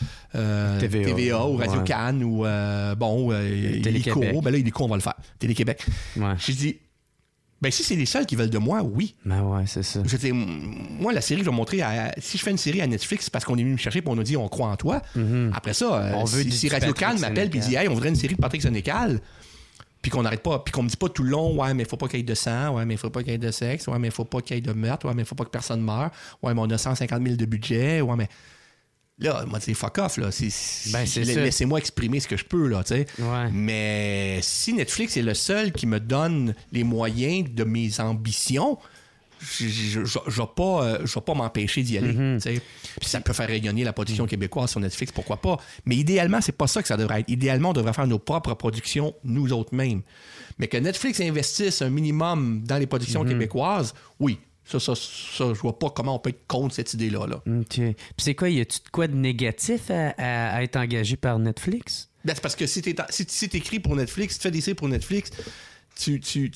[SPEAKER 2] TVA ou Radio-Can ou Illico? Ben là, Illico, on va le faire. Télé-Québec. J'ai dit... Ben, si c'est les seuls qui veulent de moi, oui.
[SPEAKER 3] Ben ouais, c'est ça.
[SPEAKER 2] Je dis, moi, la série, je vais montrer si je fais une série à Netflix, c'est parce qu'on est venu me chercher et on a dit on croit en toi. Après ça, si Radio-Can m'appelle et dit hey, on voudrait une série de Patrick Sénécal, puis qu'on n'arrête pas, puis qu'on me dit pas tout le long, ouais, mais il faut pas qu'il y ait de sang, ouais, mais il faut pas qu'il y ait de sexe, ouais, mais il faut pas qu'il y ait de meurtre, ouais, mais il faut pas que personne meure, ouais, mais on a 150 000 de budget, ouais, mais. Là, moi, c'est fuck off, là. Laissez-moi exprimer ce que je peux, là, tu sais. Mais si Netflix est le seul qui me donne les moyens de mes ambitions, je vais pas m'empêcher d'y aller, tu sais. Puis ça peut faire rayonner la production québécoise sur Netflix, pourquoi pas. Mais idéalement, c'est pas ça que ça devrait être. Idéalement, on devrait faire nos propres productions, nous autres mêmes. Mais que Netflix investisse un minimum dans les productions québécoises, oui. Ça, je vois pas comment on peut être contre cette idée-là. Là.
[SPEAKER 3] OK. Puis c'est quoi, y a-tu de quoi de négatif à être engagé par Netflix?
[SPEAKER 2] Ben, c'est parce que si t'écris pour Netflix, si tu fais des séries pour Netflix, tu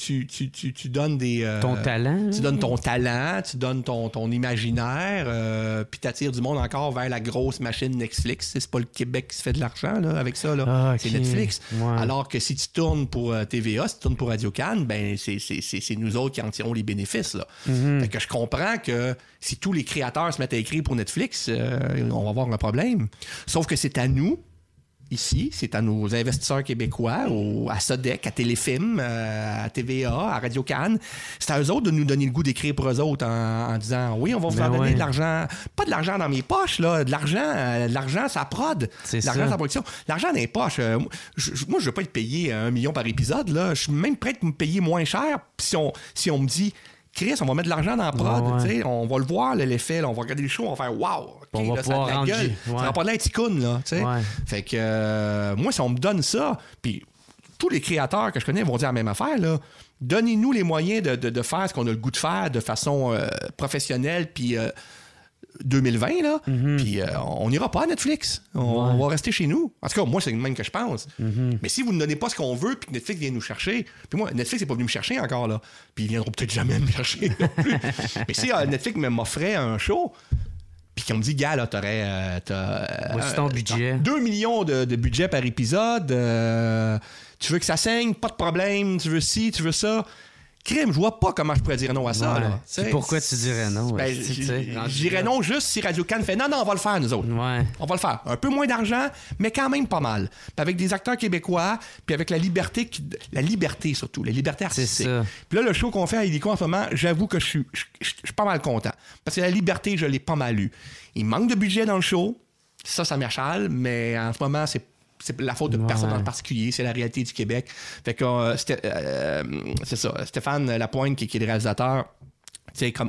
[SPEAKER 2] donnes des...
[SPEAKER 3] ton talent.
[SPEAKER 2] Tu donnes ton talent, tu donnes ton imaginaire, puis t'attires du monde encore vers la grosse machine Netflix. C'est pas le Québec qui se fait de l'argent là, avec ça. Là.
[SPEAKER 3] Ah, okay.
[SPEAKER 2] C'est Netflix.
[SPEAKER 3] Ouais.
[SPEAKER 2] Alors que si tu tournes pour TVA, si tu tournes pour Radio-Can, ben c'est nous autres qui en tirons les bénéfices. Là. Fait que je comprends que si tous les créateurs se mettent à écrire pour Netflix, on va avoir un problème. Sauf que c'est à nous, ici, c'est à nos investisseurs québécois, à Sodec, à Téléfilm, à TVA, à Radio-Can. C'est à eux autres de nous donner le goût d'écrire pour eux autres en disant « Oui, on va vous en donner de l'argent. » Pas de l'argent dans mes poches, là. De l'argent, ça prod.
[SPEAKER 3] C'est
[SPEAKER 2] de l'argent,
[SPEAKER 3] ça.
[SPEAKER 2] sa production. L'argent dans les poches. Moi, je ne veux pas être payé 1 million par épisode. Là. Je suis même prêt à me payer moins cher si on me dit... Chris, on va mettre de l'argent dans la prod, on va le voir, l'effet, là, on va regarder le show, on va faire « Wow! Okay,
[SPEAKER 3] on va
[SPEAKER 2] là,
[SPEAKER 3] pouvoir
[SPEAKER 2] ça a de la gueule. Ça va pas de l'air ticoune, là. Fait que moi, si on me donne ça, puis tous les créateurs que je connais vont dire la même affaire, là. Donnez-nous les moyens de faire ce qu'on a le goût de faire de façon professionnelle, puis 2020, là, puis on n'ira pas à Netflix. On va rester chez nous. En tout cas, moi, c'est le même que je pense. Mais si vous ne donnez pas ce qu'on veut, puis que Netflix vient nous chercher, puis moi, Netflix n'est pas venu me chercher encore, là, puis ils viendront peut-être jamais me chercher non plus. Mais si Netflix m'offrait un show, puis qu'on me dit, gars, là,
[SPEAKER 3] voici ton budget.
[SPEAKER 2] 2 millions de budget par épisode, tu veux que ça saigne, pas de problème, tu veux ci, tu veux ça. Crime, je vois pas comment je pourrais dire non à ça. Là.
[SPEAKER 3] Pourquoi tu dirais non?
[SPEAKER 2] Ben, je dirais non juste si Radio-Can fait non, on va le faire, nous autres.
[SPEAKER 3] Ouais.
[SPEAKER 2] On va le faire. Un peu moins d'argent, mais quand même pas mal. Puis avec des acteurs québécois, puis avec la liberté surtout, la liberté artistique.
[SPEAKER 3] C'est ça.
[SPEAKER 2] Puis là, le show qu'on fait à Illico en ce moment, j'avoue que je suis pas mal content. Parce que la liberté, je l'ai pas mal eu. Il manque de budget dans le show. Ça m'achale, mais en ce moment, c'est la faute de personne en particulier, c'est la réalité du Québec. Fait que c'est ça. Stéphane Lapointe, qui est le réalisateur, tu sais, comme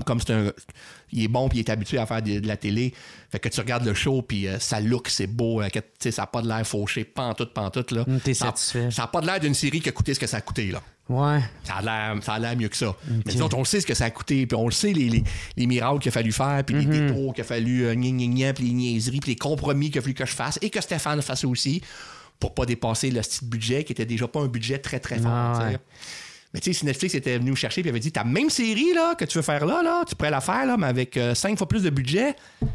[SPEAKER 2] il est bon puis il est habitué à faire de la télé. Fait que tu regardes le show puis ça look, c'est beau. Tu sais, ça n'a pas de l'air fauché, pantoute, là.
[SPEAKER 3] T'es satisfait.
[SPEAKER 2] Ça n'a pas de l'air d'une série qui a coûté ce que ça a coûté, là.
[SPEAKER 3] Ouais.
[SPEAKER 2] Ça a l'air mieux que ça. Okay. Mais disons, on le sait ce que ça a coûté, puis on le sait les miracles qu'il a fallu faire, puis les détours qu'il a fallu puis les niaiseries, puis les compromis qu'il a fallu que je fasse, et que Stéphane fasse aussi, pour pas dépasser le petit budget, qui était déjà pas un budget très, très fort. Ouais. Mais tu sais, si Netflix était venu me chercher et avait dit, ta même série là, que tu veux faire là, tu pourrais la faire, là, mais avec 5 fois plus de budget...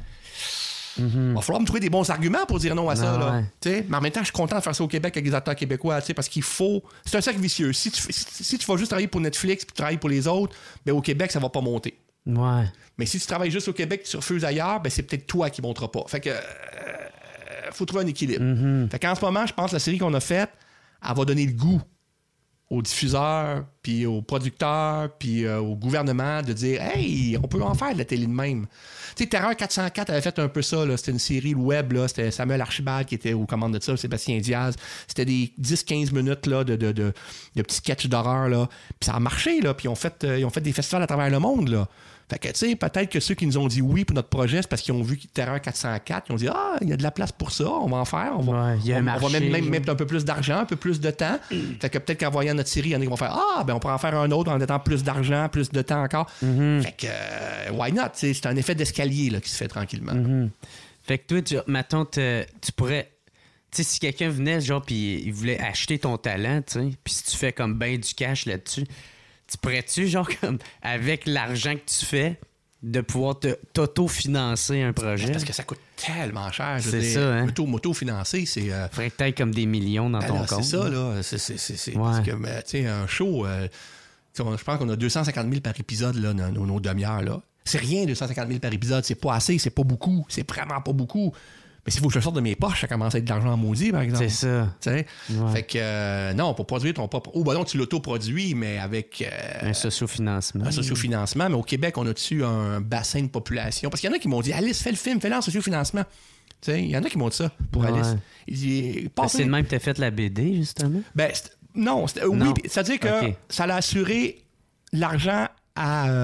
[SPEAKER 2] Il va falloir me trouver des bons arguments pour dire non à ça. Là. Mais en même temps, je suis content de faire ça au Québec avec des acteurs québécois, parce qu'il faut... C'est un cercle vicieux. Si tu vas juste travailler pour Netflix puis tu travailles pour les autres, ben, au Québec, ça va pas monter.
[SPEAKER 3] Ouais.
[SPEAKER 2] Mais si tu travailles juste au Québec et tu refuses ailleurs, ben, c'est peut-être toi qui ne montera pas. Fait que faut trouver un équilibre. Fait qu'en ce moment, je pense que la série qu'on a faite, elle va donner le goût aux diffuseurs, puis aux producteurs, puis au gouvernement de dire « Hey, on peut en faire de la télé de même. » Tu sais, Terreur 404 avait fait un peu ça. Là. C'était une série web. Là. C'était Samuel Archibald qui était aux commandes de ça, Sébastien Diaz. C'était des 10-15 minutes là, de petits sketchs d'horreur. Là. Puis ça a marché. Là. Puis ils ont fait des festivals à travers le monde. Là. Fait que, tu sais, peut-être que ceux qui nous ont dit oui pour notre projet, c'est parce qu'ils ont vu Terreur 404. Ils ont dit « Ah, il y a de la place pour ça. On va en faire. On va même mettre un peu plus d'argent, un peu plus de temps. Fait que peut-être qu'en voyant notre série, il y en a qui vont faire « Ah, ben on pourra en faire un autre en mettant plus d'argent, plus de temps encore. Fait que, why not? C'est un effet d'escalier là, qui se fait tranquillement.
[SPEAKER 3] Fait que toi, mettons, tu pourrais... Tu sais, si quelqu'un venait, genre, puis il voulait acheter ton talent, tu sais, puis si tu fais comme ben du cash là-dessus... Tu pourrais-tu, genre, comme avec l'argent que tu fais, de pouvoir t'auto-financer un projet?
[SPEAKER 2] C'est parce que ça coûte tellement cher.
[SPEAKER 3] C'est ça, hein?
[SPEAKER 2] M'auto-financer, c'est...
[SPEAKER 3] Faudrait que t'ailles comme des millions dans ton compte.
[SPEAKER 2] C'est ça, là. C'est parce que, tu sais, un show... je pense qu'on a 250 000 par épisode, là, dans nos demi-heures, là. C'est rien, 250 000 par épisode. C'est pas assez, c'est pas beaucoup. C'est vraiment pas beaucoup. Mais s'il faut que je le sorte de mes poches, ça commence à être de l'argent maudit, par exemple.
[SPEAKER 3] C'est ça.
[SPEAKER 2] Ouais. Fait que, non, pour produire ton propre... Oh, ben non, tu l'autoproduis, mais avec...
[SPEAKER 3] un sociofinancement.
[SPEAKER 2] Un sociofinancement. Mais au Québec, on a-tu un bassin de population? Parce qu'il y en a qui m'ont dit, Alice, fais le film, fais-le en sociofinancement. Il y en a qui m'ont dit ça pour Alice.
[SPEAKER 3] C'est de même que tu as fait la BD, justement?
[SPEAKER 2] Ben, non. Oui, c'est-à-dire que ça l'a assuré l'argent à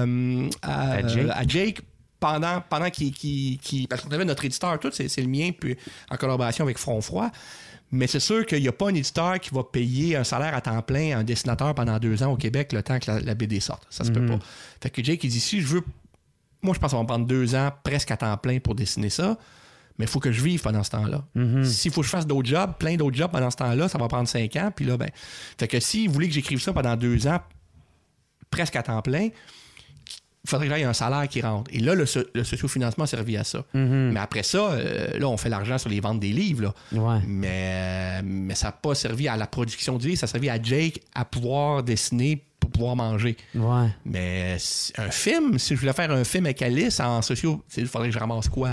[SPEAKER 2] Jake pendant qu'il parce qu'on avait notre éditeur, tout, c'est le mien, puis en collaboration avec Front Froid. Mais c'est sûr qu'il n'y a pas un éditeur qui va payer un salaire à temps plein à un dessinateur pendant 2 ans au Québec le temps que la BD sorte. Ça se peut pas. Fait que Jake, il dit, si je veux... Moi, je pense qu'on va me prendre 2 ans presque à temps plein pour dessiner ça, mais il faut que je vive pendant ce temps-là. S'il faut que je fasse d'autres jobs, plein d'autres jobs pendant ce temps-là, ça va prendre 5 ans. Puis là, ben... Fait que s'il voulait que j'écrive ça pendant 2 ans, presque à temps plein... Il faudrait que j'aille un salaire qui rentre. Et là, le sociofinancement a servi à ça. Mais après ça, là, on fait l'argent sur les ventes des livres. Là.
[SPEAKER 3] Ouais.
[SPEAKER 2] Mais ça n'a pas servi à la production du livre, ça a servi à Jake à pouvoir dessiner pour pouvoir manger.
[SPEAKER 3] Ouais.
[SPEAKER 2] Mais un film, si je voulais faire un film avec Alice en socio, il faudrait que je ramasse quoi?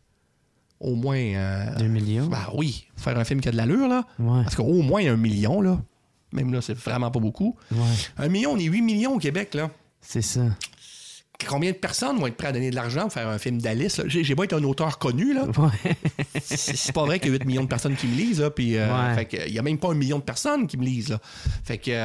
[SPEAKER 2] Au moins...
[SPEAKER 3] 2 millions?
[SPEAKER 2] Ben oui, faire un film qui a de l'allure, là.
[SPEAKER 3] Ouais.
[SPEAKER 2] Parce qu'au moins 1 million, là. Même là, c'est vraiment pas beaucoup.
[SPEAKER 3] Ouais.
[SPEAKER 2] 1 million, on est 8 millions au Québec, là.
[SPEAKER 3] C'est ça.
[SPEAKER 2] Combien de personnes vont être prêtes à donner de l'argent pour faire un film d'Alice? Là? J'ai beau être un auteur connu, là.
[SPEAKER 3] Ouais.
[SPEAKER 2] C'est pas vrai qu'il y a 8 millions de personnes qui me lisent, là. Puis, fait que, il y a même pas 1 million de personnes qui me lisent, là. Fait que,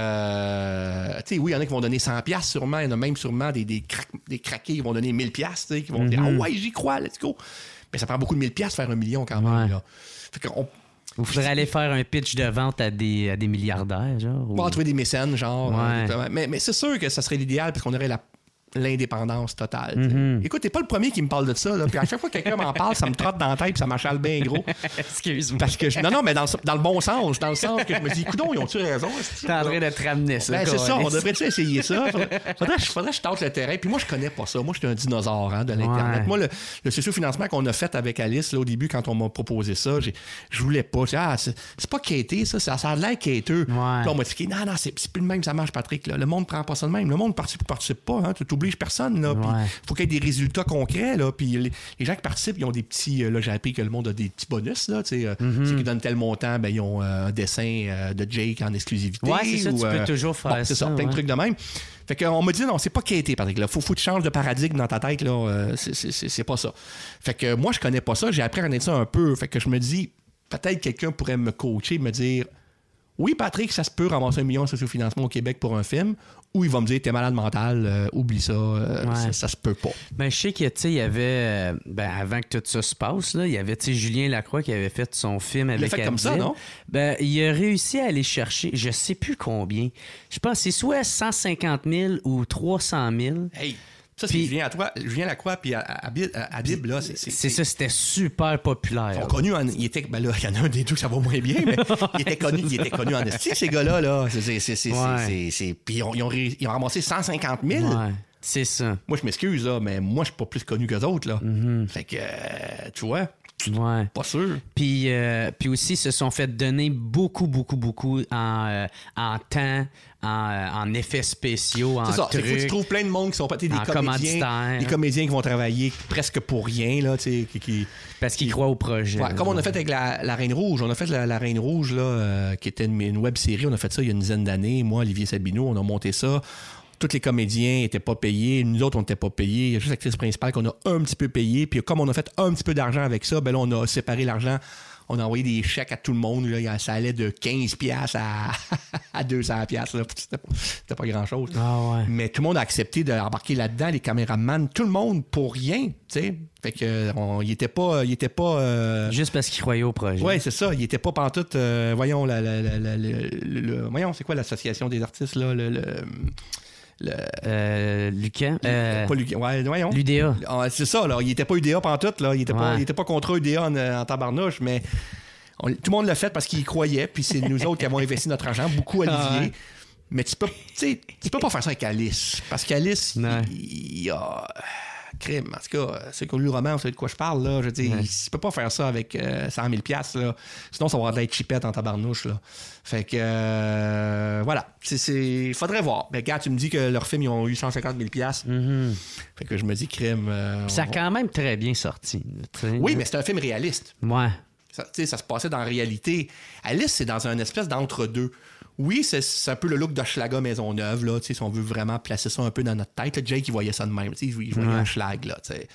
[SPEAKER 2] tu sais, oui, il y en a qui vont donner 100$, sûrement. Il y en a même sûrement des craqués qui vont donner 1000$, tu sais, qui vont dire, ah ouais, j'y crois, let's go. Mais ça prend beaucoup de 1000$ faire 1 million quand même, là. Fait qu'on...
[SPEAKER 3] Vous faudrait aller faire un pitch de vente à des milliardaires, genre?
[SPEAKER 2] On va trouver des mécènes, genre.
[SPEAKER 3] Ouais.
[SPEAKER 2] Mais c'est sûr que ça serait l'idéal parce qu'on aurait l'indépendance totale. Écoute, t'es pas le premier qui me parle de ça. Là. Puis à chaque fois que quelqu'un m'en parle, ça me trotte dans la tête et ça m'achale bien gros.
[SPEAKER 3] Excuse-moi.
[SPEAKER 2] Parce que non, mais dans le bon sens. Dans le sens que je me dis, coudonc, ils ont-tu raison?
[SPEAKER 3] T'es en train de te ramener ça.
[SPEAKER 2] Ben, c'est ça, on devrait-tu essayer ça? Faudrait que je tente le terrain. Puis moi, je connais pas ça. Moi, je suis un dinosaure de l'Internet. Moi, le socio-financement qu'on a fait avec Alice là, au début, quand on m'a proposé ça, je voulais pas. C'est pas quêté, ça. Ça a l'air quêteux. Puis on m'a dit, non, c'est plus le même, ça marche, Patrick. Là. Le monde prend pas ça de même. Le monde participe pas. Hein. Tu t'obliges personne. Là. Il faut qu'il y ait des résultats concrets. Là. Puis les gens qui participent, ils ont des petits... là, j'ai appris que le monde a des petits bonus. Là, ceux qui donnent tel montant, ben, ils ont un dessin de Jake en exclusivité.
[SPEAKER 3] Ouais, c'est ça. Tu peux toujours faire ça.
[SPEAKER 2] C'est ça, plein de trucs de même. Fait qu'on m'a dit, non, c'est pas quêté, Patrick. Là. Faut que tu changes de paradigme dans ta tête. Là. C'est pas ça. Fait que moi, je connais pas ça. J'ai appris à connaître ça un peu. Fait que je me dis, peut-être quelqu'un pourrait me coacher, me dire... Oui, Patrick, ça se peut ramasser 1 million de sociofinancement au Québec pour un film, ou il va me dire, t'es malade mental, oublie ça, ça se peut pas.
[SPEAKER 3] Ben, je sais qu'il y avait, avant que tout ça se passe, là, il y avait Julien Lacroix qui avait fait son film avec
[SPEAKER 2] il a fait comme ça, non?
[SPEAKER 3] Ben, il a réussi à aller chercher, je sais plus combien, je pense que c'est soit 150 000 ou 300 000.
[SPEAKER 2] Hey! Ça, c'est Julien Lacroix puis Habib, là.
[SPEAKER 3] C'est ça, c'était super populaire.
[SPEAKER 2] Ils sont connus en... il y en a un des deux que ça va moins bien, mais il était connu en esti, ces gars-là. Là. Puis ils ont ramassé 150 000.
[SPEAKER 3] Ouais, c'est ça.
[SPEAKER 2] Moi, je m'excuse, là, mais moi, je suis pas plus connu qu'eux autres, là. Fait que, tu vois...
[SPEAKER 3] Ouais.
[SPEAKER 2] Pas sûr.
[SPEAKER 3] Puis aussi, ils se sont fait donner beaucoup en temps, en effets spéciaux, en
[SPEAKER 2] c'est ça.
[SPEAKER 3] trucs.
[SPEAKER 2] C'est que tu trouves plein de monde qui sont pas des comédiens qui vont travailler presque pour rien, là, tu sais,
[SPEAKER 3] parce qu'ils croient au projet.
[SPEAKER 2] Ouais, comme on a fait avec la Reine Rouge. On a fait la Reine Rouge, là, qui était une web série. On a fait ça il y a une dizaine d'années. Moi, Olivier Sabineau, on a monté ça. Tous les comédiens n'étaient pas payés. Nous autres, on n'était pas payés. Il y a juste l'actrice principale qu'on a un petit peu payé. Puis comme on a fait un petit peu d'argent avec ça, ben là, on a séparé l'argent. On a envoyé des chèques à tout le monde. Là. Ça allait de 15$ à 200$. Là. C'était pas grand-chose.
[SPEAKER 3] Ah ouais.
[SPEAKER 2] Mais tout le monde a accepté d'embarquer là-dedans, les caméramans, tout le monde pour rien. T'sais. Fait que il était pas
[SPEAKER 3] juste parce qu'il croyait au projet.
[SPEAKER 2] Oui, c'est ça. Il était pas pantoute. Voyons, voyons, c'est quoi l'association des artistes, là?
[SPEAKER 3] Lucan?
[SPEAKER 2] Pas Lucan. Ouais, voyons.
[SPEAKER 3] L'UDA.
[SPEAKER 2] C'est ça, là. Il était pas UDA pantoute, là. Il était pas contre UDA en tabarnouche, mais tout le monde l'a fait parce qu'il y croyait, puis c'est nous autres qui avons investi notre argent, beaucoup Olivier. Mais tu peux pas faire ça avec Alice. Parce qu'Alice, il a... crime. En tout cas, ceux qui ont lu le roman, vous savez de quoi je parle, là. Je veux dire, tu peux pas faire ça avec 100 000$, là. Sinon, ça va avoir de l'aide chipette en tabarnouche, là. Fait que, voilà. Il faudrait voir. Mais regarde, tu me dis que leurs films, ils ont eu 150 000$. Fait que je me dis, crime...
[SPEAKER 3] ça a quand même très bien sorti.
[SPEAKER 2] Oui, mais c'est un film réaliste.
[SPEAKER 3] Ouais.
[SPEAKER 2] Ça se passait dans la réalité. Alice, c'est dans une espèce d'entre-deux. Oui, c'est un peu le look d'Hochelaga Maisonneuve, là, si on veut vraiment placer ça un peu dans notre tête. Là, Jake, il voyait ça de même. Il voyait un schlag, là, t'sais.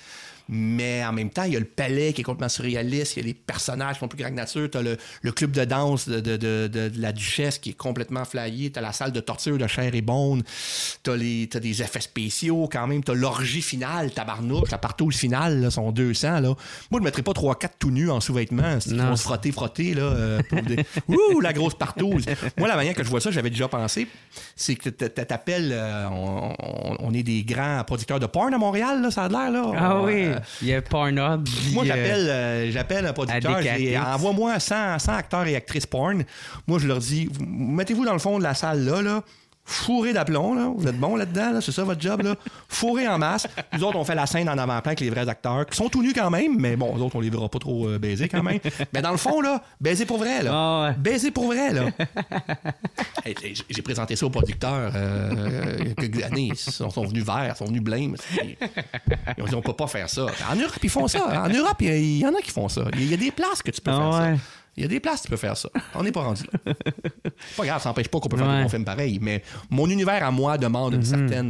[SPEAKER 2] Mais en même temps, il y a le palais qui est complètement surréaliste, il y a les personnages qui sont plus grands que nature, t'as le club de danse de la duchesse qui est complètement flyé, t'as la salle de torture de chair et bone, t'as des effets spéciaux quand même, t'as l'orgie finale, tabarnouche, la partouze finale, là, sont 200. Là. Moi, je mettrais pas 3-4 tout nus en sous-vêtements, ils vont se frotter, là, ouh, la grosse partouze. Moi, la manière que je vois ça, j'avais déjà pensé, c'est que t'appelles, on est des grands producteurs de porn à Montréal, là, ça a l'air, là.
[SPEAKER 3] Ah oui. Il y a Pornhub.
[SPEAKER 2] Moi, j'appelle un producteur, envoie-moi 100 acteurs et actrices porn. Moi, je leur dis, mettez-vous dans le fond de la salle là, fourré d'aplomb, là. Vous êtes bons là-dedans, là. C'est ça votre job, là. Fourré en masse. Nous autres, on fait la scène en avant-plan avec les vrais acteurs, qui sont tout nus quand même, mais bon, nous autres, on les verra pas trop baiser quand même. Mais dans le fond, là, baiser pour vrai, là.
[SPEAKER 3] Oh, ouais.
[SPEAKER 2] Baiser pour vrai, là. J'ai présenté ça aux producteurs il y a quelques années. Ils sont venus verts, ils sont venus blêmes. Ils ont dit, on peut pas faire ça. En Europe, ils font ça. En Europe, il y en a qui font ça. Il y a des places que tu peux faire ça. Il y a des places où tu peux faire ça. On n'est pas rendu là. C'est pas grave, ça n'empêche pas qu'on peut faire des bons films pareils, mais mon univers à moi demande une certaine...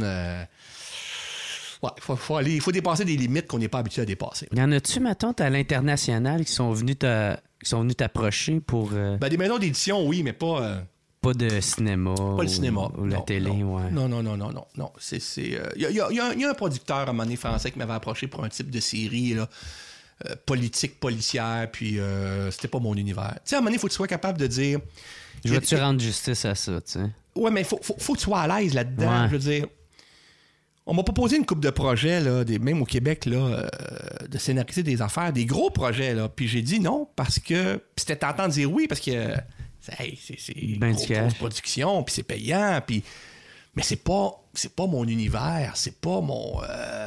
[SPEAKER 2] il faut dépasser des limites qu'on n'est pas habitué à dépasser.
[SPEAKER 3] Y en a-tu, mettons, à l'international qui sont venus t'approcher pour...
[SPEAKER 2] des maisons d'édition, oui, mais pas...
[SPEAKER 3] Pas de cinéma.
[SPEAKER 2] Pas le cinéma.
[SPEAKER 3] Ou la télé, ouais.
[SPEAKER 2] Non. Il y a un producteur à un moment donné français qui m'avait approché pour un type de série, là. Politique, policière, puis c'était pas mon univers. Tu sais, à un moment donné, il faut que tu sois capable de dire...
[SPEAKER 3] Je vais-tu rendre justice à ça, tu sais?
[SPEAKER 2] Ouais, mais faut que tu sois à l'aise là-dedans.
[SPEAKER 3] Ouais.
[SPEAKER 2] Je veux dire, on m'a proposé une couple de projets, là, même au Québec, là, de scénariser des affaires, des gros projets, là, puis j'ai dit non, parce que... Puis c'était tentant de dire oui, parce que c'est une grosse production, puis c'est payant, puis... Mais c'est pas mon univers, c'est pas mon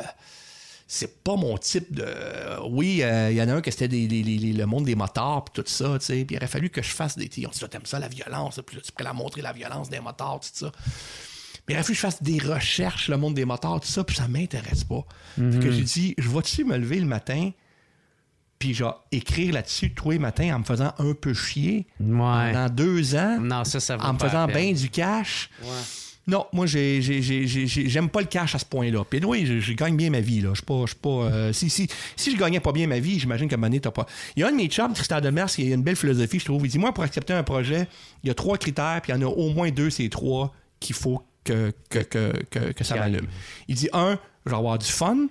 [SPEAKER 2] type de... Oui, il y en a un qui c'était le monde des motards puis tout ça, tu sais. Puis il aurait fallu que je fasse des... On dit, t'aimes ça, la violence, puis là, tu pourrais la montrer, la violence des motards, tout ça. Mais il aurait fallu que je fasse des recherches, le monde des motards, tout ça, puis ça m'intéresse pas. Fait que j'ai dit, je vais-tu me lever le matin, puis genre écrire là-dessus tous les matins en me faisant un peu chier pendant 2 ans,
[SPEAKER 3] non, ça va
[SPEAKER 2] en me faisant bien du cash.
[SPEAKER 3] Ouais.
[SPEAKER 2] Non, moi, j'aime pas le cash à ce point-là. Puis oui, je gagne bien ma vie, là. Je suis pas... si je gagnais pas bien ma vie, j'imagine qu'à un moment donné, t'as pas... Il y a un de mes chums, Tristan Demers, qui a une belle philosophie, je trouve. Il dit, moi, pour accepter un projet, il y a 3 critères, puis il y en a au moins 2, c'est 3 qu'il faut que ça m'allume. Il dit, 1, je vais avoir du fun.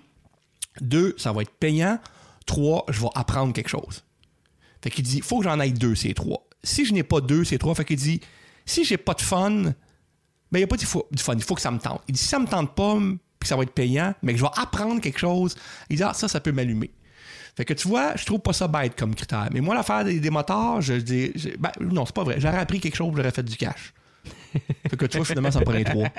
[SPEAKER 2] 2, ça va être payant. 3, je vais apprendre quelque chose. Fait qu'il dit, il faut que j'en aille 2, c'est 3. Si je n'ai pas 2, c'est 3. Fait qu'il dit, si j'ai pas de fun... Ben, il n'y a pas du fun. Il faut que ça me tente. Il dit, si ça me tente pas, puis que ça va être payant, mais que je vais apprendre quelque chose, il dit, ça peut m'allumer. Fait que tu vois, je trouve pas ça bête comme critère. Mais moi, l'affaire des motards, je dis, non, c'est pas vrai. J'aurais appris quelque chose, j'aurais fait du cash. Fait que tu vois, finalement, ça me prend 3.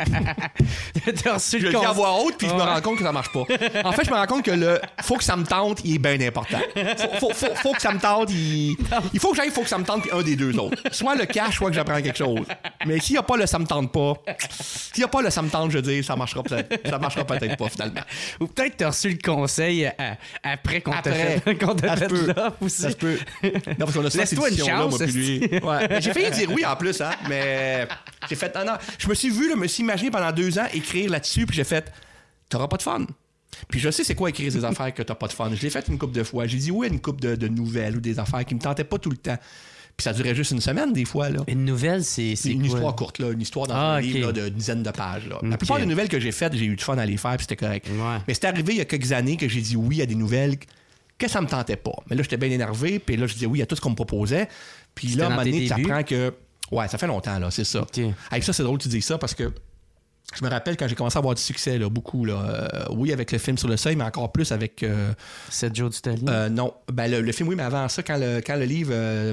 [SPEAKER 3] T'as reçu
[SPEAKER 2] je le dis à voix haute, puis je me rends compte que ça marche pas. En fait, je me rends compte que faut que ça me tente, il est bien important. Faut que ça me tente, il faut que j'aille, faut que ça me tente, puis un des 2 autres. Soit le cash, soit que j'apprends quelque chose. Mais s'il n'y a pas le ça me tente pas, s'il n'y a pas le ça me tente, je veux dire, ça marchera peut-être pas, finalement.
[SPEAKER 3] Ou peut-être t'as reçu le conseil après qu'on t'a fait l'offre aussi. Ça se peut.
[SPEAKER 2] Non, parce qu'on a
[SPEAKER 3] laisse-toi une chance.
[SPEAKER 2] Moi, puis lui. Ouais. J'ai failli dire oui en plus, hein, mais j'ai fait... Non, je me suis vu, me suis imaginé pendant 2 ans écrire là-dessus, puis j'ai fait, t'auras pas de fun. Puis je sais c'est quoi écrire des affaires que t'as pas de fun. Je l'ai fait une couple de fois. J'ai dit oui à une couple de nouvelles ou des affaires qui me tentaient pas tout le temps. Puis ça durait juste une semaine, des fois. Là.
[SPEAKER 3] Une nouvelle, c'est
[SPEAKER 2] une
[SPEAKER 3] quoi?
[SPEAKER 2] histoire courte, là, une histoire dans un livre là, de dizaines de pages. Là. La plupart des nouvelles que j'ai faites, j'ai eu du fun à les faire, puis c'était correct.
[SPEAKER 3] Ouais.
[SPEAKER 2] Mais c'est arrivé il y a quelques années que j'ai dit oui à des nouvelles que ça me tentait pas. Mais là, j'étais bien énervé, puis là, je disais oui à tout ce qu'on me proposait. Puis là, à un moment donné, tu apprends que... Ouais, ça fait longtemps, là, c'est ça.
[SPEAKER 3] Okay.
[SPEAKER 2] Avec ça, c'est drôle que tu dis ça, parce que je me rappelle quand j'ai commencé à avoir du succès, là, beaucoup. Là, oui, avec le film Sur le seuil, mais encore plus avec...
[SPEAKER 3] 7 jours d'Italie?
[SPEAKER 2] Non. Ben, le film, oui, mais avant ça, quand le livre...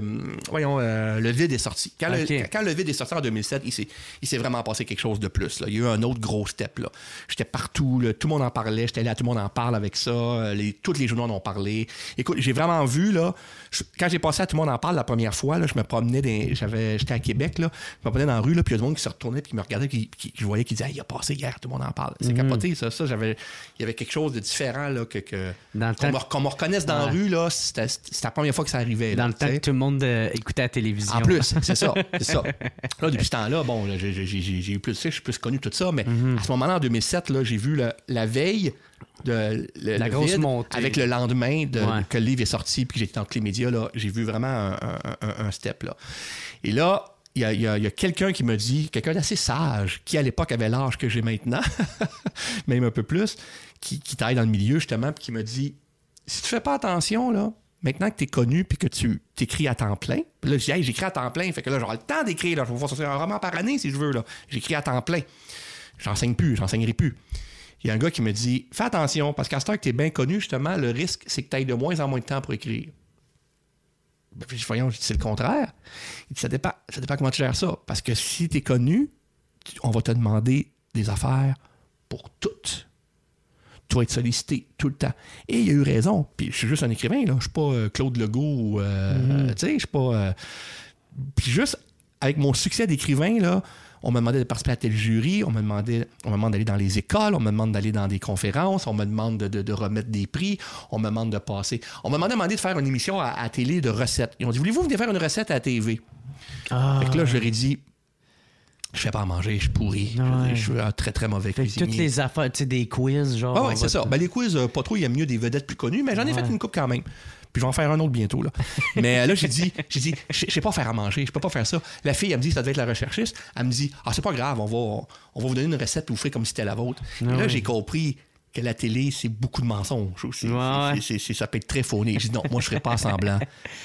[SPEAKER 2] Le Vide est sorti. Quand le Vide est sorti en 2007, il s'est vraiment passé quelque chose de plus. Là. Il y a eu un autre gros step. Là. J'étais partout. Là, tout le monde en parlait. J'étais là, tout le monde en parle avec ça. Tous les journaux en ont parlé. Écoute, j'ai vraiment vu... là. Quand j'ai passé à Tout le monde en parle la première fois, là, je me promenais... J'étais à Québec. Là, je me promenais dans la rue, là, puis il y a du monde qui se retournait puis qui me regardait, puis je voyais qu'ils disaient disait, il a passé hier, tout le monde en parle. C'est capoté, ça. Il y avait quelque chose de différent, là, qu'on me reconnaisse dans la rue, là, c'était la première fois que ça arrivait.
[SPEAKER 3] Dans
[SPEAKER 2] là,
[SPEAKER 3] le temps que tout le monde écoutait la télévision.
[SPEAKER 2] En plus, c'est ça. Là, depuis ce temps-là, bon, là, j'ai eu plus de ça, je suis plus connu, tout ça, mais à ce moment-là, en 2007, là, j'ai vu la veille de
[SPEAKER 3] la grosse montée.
[SPEAKER 2] Avec le lendemain que le livre est sorti puis que j'étais dans tous les médias, là, j'ai vu vraiment un step. Là. Et là, il y a quelqu'un qui me dit, quelqu'un d'assez sage, qui à l'époque avait l'âge que j'ai maintenant, même un peu plus, qui travaille dans le milieu justement, puis qui me dit, si tu fais pas attention, là, maintenant que tu es connu puis que tu t'écris à temps plein, puis là, je dis, hey, j'écris à temps plein, fait que là, j'aurai le temps d'écrire, là, je vais pouvoir sortir un roman par année si je veux, là. J'écris à temps plein. J'enseignerai plus. Il y a un gars qui me dit, fais attention, parce qu'à ce temps que tu es bien connu, justement, le risque, c'est que tu ailles de moins en moins de temps pour écrire. Puis, voyons, c'est le contraire. Il dit, ça dépend comment tu gères ça. Parce que si tu es connu, on va te demander des affaires pour toutes. Tu vas être sollicité tout le temps. Et il a eu raison. Puis je suis juste un écrivain, là. Je suis pas Claude Legault ou... tu sais, je suis pas... Puis juste, avec mon succès d'écrivain, là, on me demandait de participer à tel jury, on me demande d'aller dans les écoles, on me demande d'aller dans des conférences, on me demande de remettre des prix, on me demande de passer. On m'a demandé de faire une émission à télé de recettes. Ils ont dit, voulez-vous venir faire une recette à la TV? Fait que là, je leur ai dit, je fais pas à manger, je suis pourri. Ouais. Je suis un très, très mauvais cuisinier.
[SPEAKER 3] Toutes les affaires, tu sais, des quiz, genre.
[SPEAKER 2] Ah ouais, c'est ça. Ben, les quiz, pas trop, il y a mieux des vedettes plus connues, mais j'en ai fait une couple quand même. Puis je vais en faire un autre bientôt, là. Mais là, j'ai dit, je sais pas faire à manger, je peux pas faire ça. La fille, elle me dit, ça devait être la recherchiste. Elle me dit, c'est pas grave, on va vous donner une recette puis vous ferez comme si c'était la vôtre. Et là, j'ai compris que la télé, c'est beaucoup de mensonges aussi. Ça peut être très fauné. J'ai dit, non, moi, je ferai pas semblant.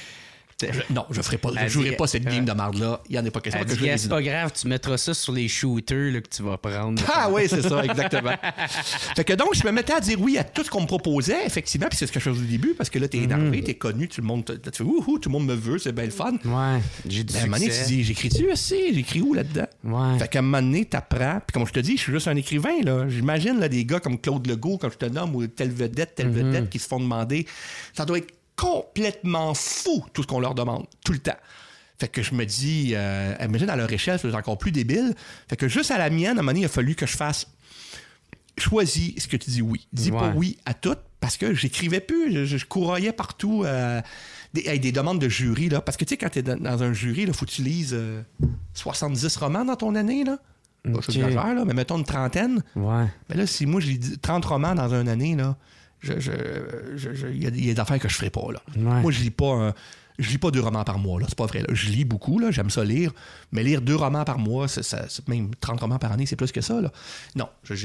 [SPEAKER 2] Je ferai pas. Je jouerai pas cette game de marde-là. Il y en a pas question.
[SPEAKER 3] C'est pas grave, tu mettras ça sur les shooters là, que tu vas prendre.
[SPEAKER 2] Ah oui, c'est ça, exactement. Fait que donc, je me mettais à dire oui à tout ce qu'on me proposait, effectivement, puis c'est ce que je faisais au début, parce que là, t'es énervé, t'es connu, tout le monde me veut, c'est bien le fun.
[SPEAKER 3] Ouais, j'ai du succès.
[SPEAKER 2] À un moment donné, tu dis, j'écris-tu aussi? J'écris où là-dedans?
[SPEAKER 3] Ouais.
[SPEAKER 2] Fait qu'à un moment donné, t'apprends, puis comme je te dis, je suis juste un écrivain, là. J'imagine là, des gars comme Claude Legault, comme je te nomme, ou telle vedette, qui se font demander. Ça doit être complètement fou, tout ce qu'on leur demande, tout le temps. Fait que je me dis, imagine à leur échelle, c'est encore plus débile. Fait que juste à la mienne, à un moment donné, il a fallu que je fasse choisis ce que tu dis oui. Dis pas oui à tout, parce que j'écrivais plus, je courroyais partout des demandes de jury, là. Parce que tu sais, quand t'es dans un jury, il faut que tu lises 70 romans dans ton année, là. Okay. Je exagère, là, mais mettons une trentaine.
[SPEAKER 3] Ouais.
[SPEAKER 2] Mais là, si moi, je lis 30 romans dans une année, là, il y a des affaires que je ferais pas, là. Ouais. Moi, je lis pas 2 romans par mois, là. C'est pas vrai, là. Je lis beaucoup, là. J'aime ça lire. Mais lire 2 romans par mois, c'est même 30 romans par année, c'est plus que ça, là. Non.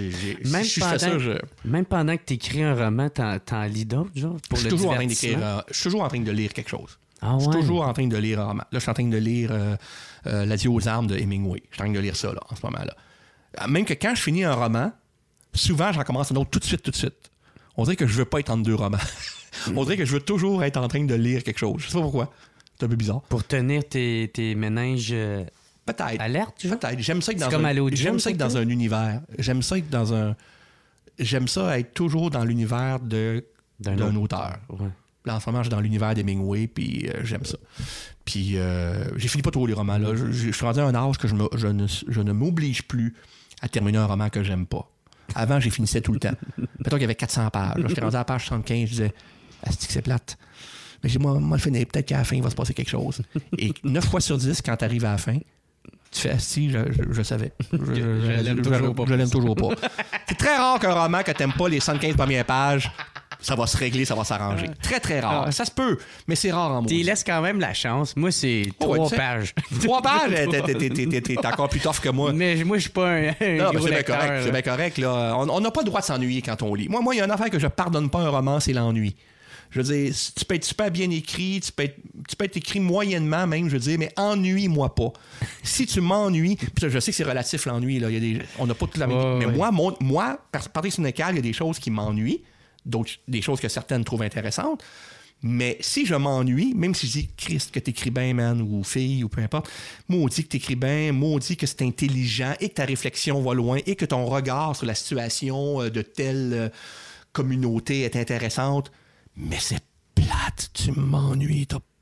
[SPEAKER 3] Même pendant que tu écris un roman, t'en lis d'autres, genre, pour le divertissement?
[SPEAKER 2] Je suis toujours en train de lire quelque chose.
[SPEAKER 3] Ah ouais?
[SPEAKER 2] Je suis toujours en train de lire un roman. Là, je suis en train de lire L'adieu aux armes de Hemingway. Je suis en train de lire ça, là, en ce moment-là. Même que quand je finis un roman, souvent, j'en commence un autre tout de suite. On dirait que je veux pas être entre 2 romans. On dirait que je veux toujours être en train de lire quelque chose. Je sais pas pourquoi. C'est un peu bizarre.
[SPEAKER 3] Pour tenir tes méninges
[SPEAKER 2] peut-être
[SPEAKER 3] alertes,
[SPEAKER 2] peut-être. J'aime ça être
[SPEAKER 3] dans
[SPEAKER 2] un univers. J'aime ça être toujours dans l'univers d'un auteur. Ouais. Là, en ce moment, je suis dans l'univers d'Hemingway, puis j'aime ça. Puis j'ai fini pas trop les romans. Là. Je suis rendu à un âge que je ne m'oblige plus à terminer un roman que j'aime pas. Avant, j'ai finissais tout le temps. Mettons qu'il y avait 400 pages. Là, j'étais rendu à la page 75, je disais, asti que c'est plate. Mais j'ai moi le finir. Peut-être qu'à la fin, il va se passer quelque chose. Et 9 fois sur 10, quand tu arrives à la fin, tu fais asti, je savais. Je l'aime toujours pas. C'est très rare qu'un roman que t'aimes pas les 75 premières pages, ça va se régler, ça va s'arranger. Très, très rare. Ça se peut, mais c'est rare en mots.
[SPEAKER 3] Tu laisses quand même la chance. Moi, c'est 3 pages.
[SPEAKER 2] 3 pages? T'es encore plus tough que moi.
[SPEAKER 3] Mais moi, je suis pas un gros lecteur.
[SPEAKER 2] C'est bien correct. Là. On n'a pas le droit de s'ennuyer quand on lit. Moi, il y a une affaire que je pardonne pas un roman, c'est l'ennui. Je veux dire, tu peux être super bien écrit, tu peux être écrit moyennement même, je veux dire, mais ennuie-moi pas. Si tu m'ennuies, puis je sais que c'est relatif l'ennui, là, on n'a pas toute la même... Mais moi, par des syndical, il y a des choses qui m'ennuient, d'autres, des choses que certaines trouvent intéressantes. Mais si je m'ennuie, même si je dis Christ que t'écris bien, man, ou fille, ou peu importe, maudit que t'écris bien, maudit que c'est intelligent et que ta réflexion va loin et que ton regard sur la situation de telle communauté est intéressante, mais c'est plate, tu m'ennuies, t'as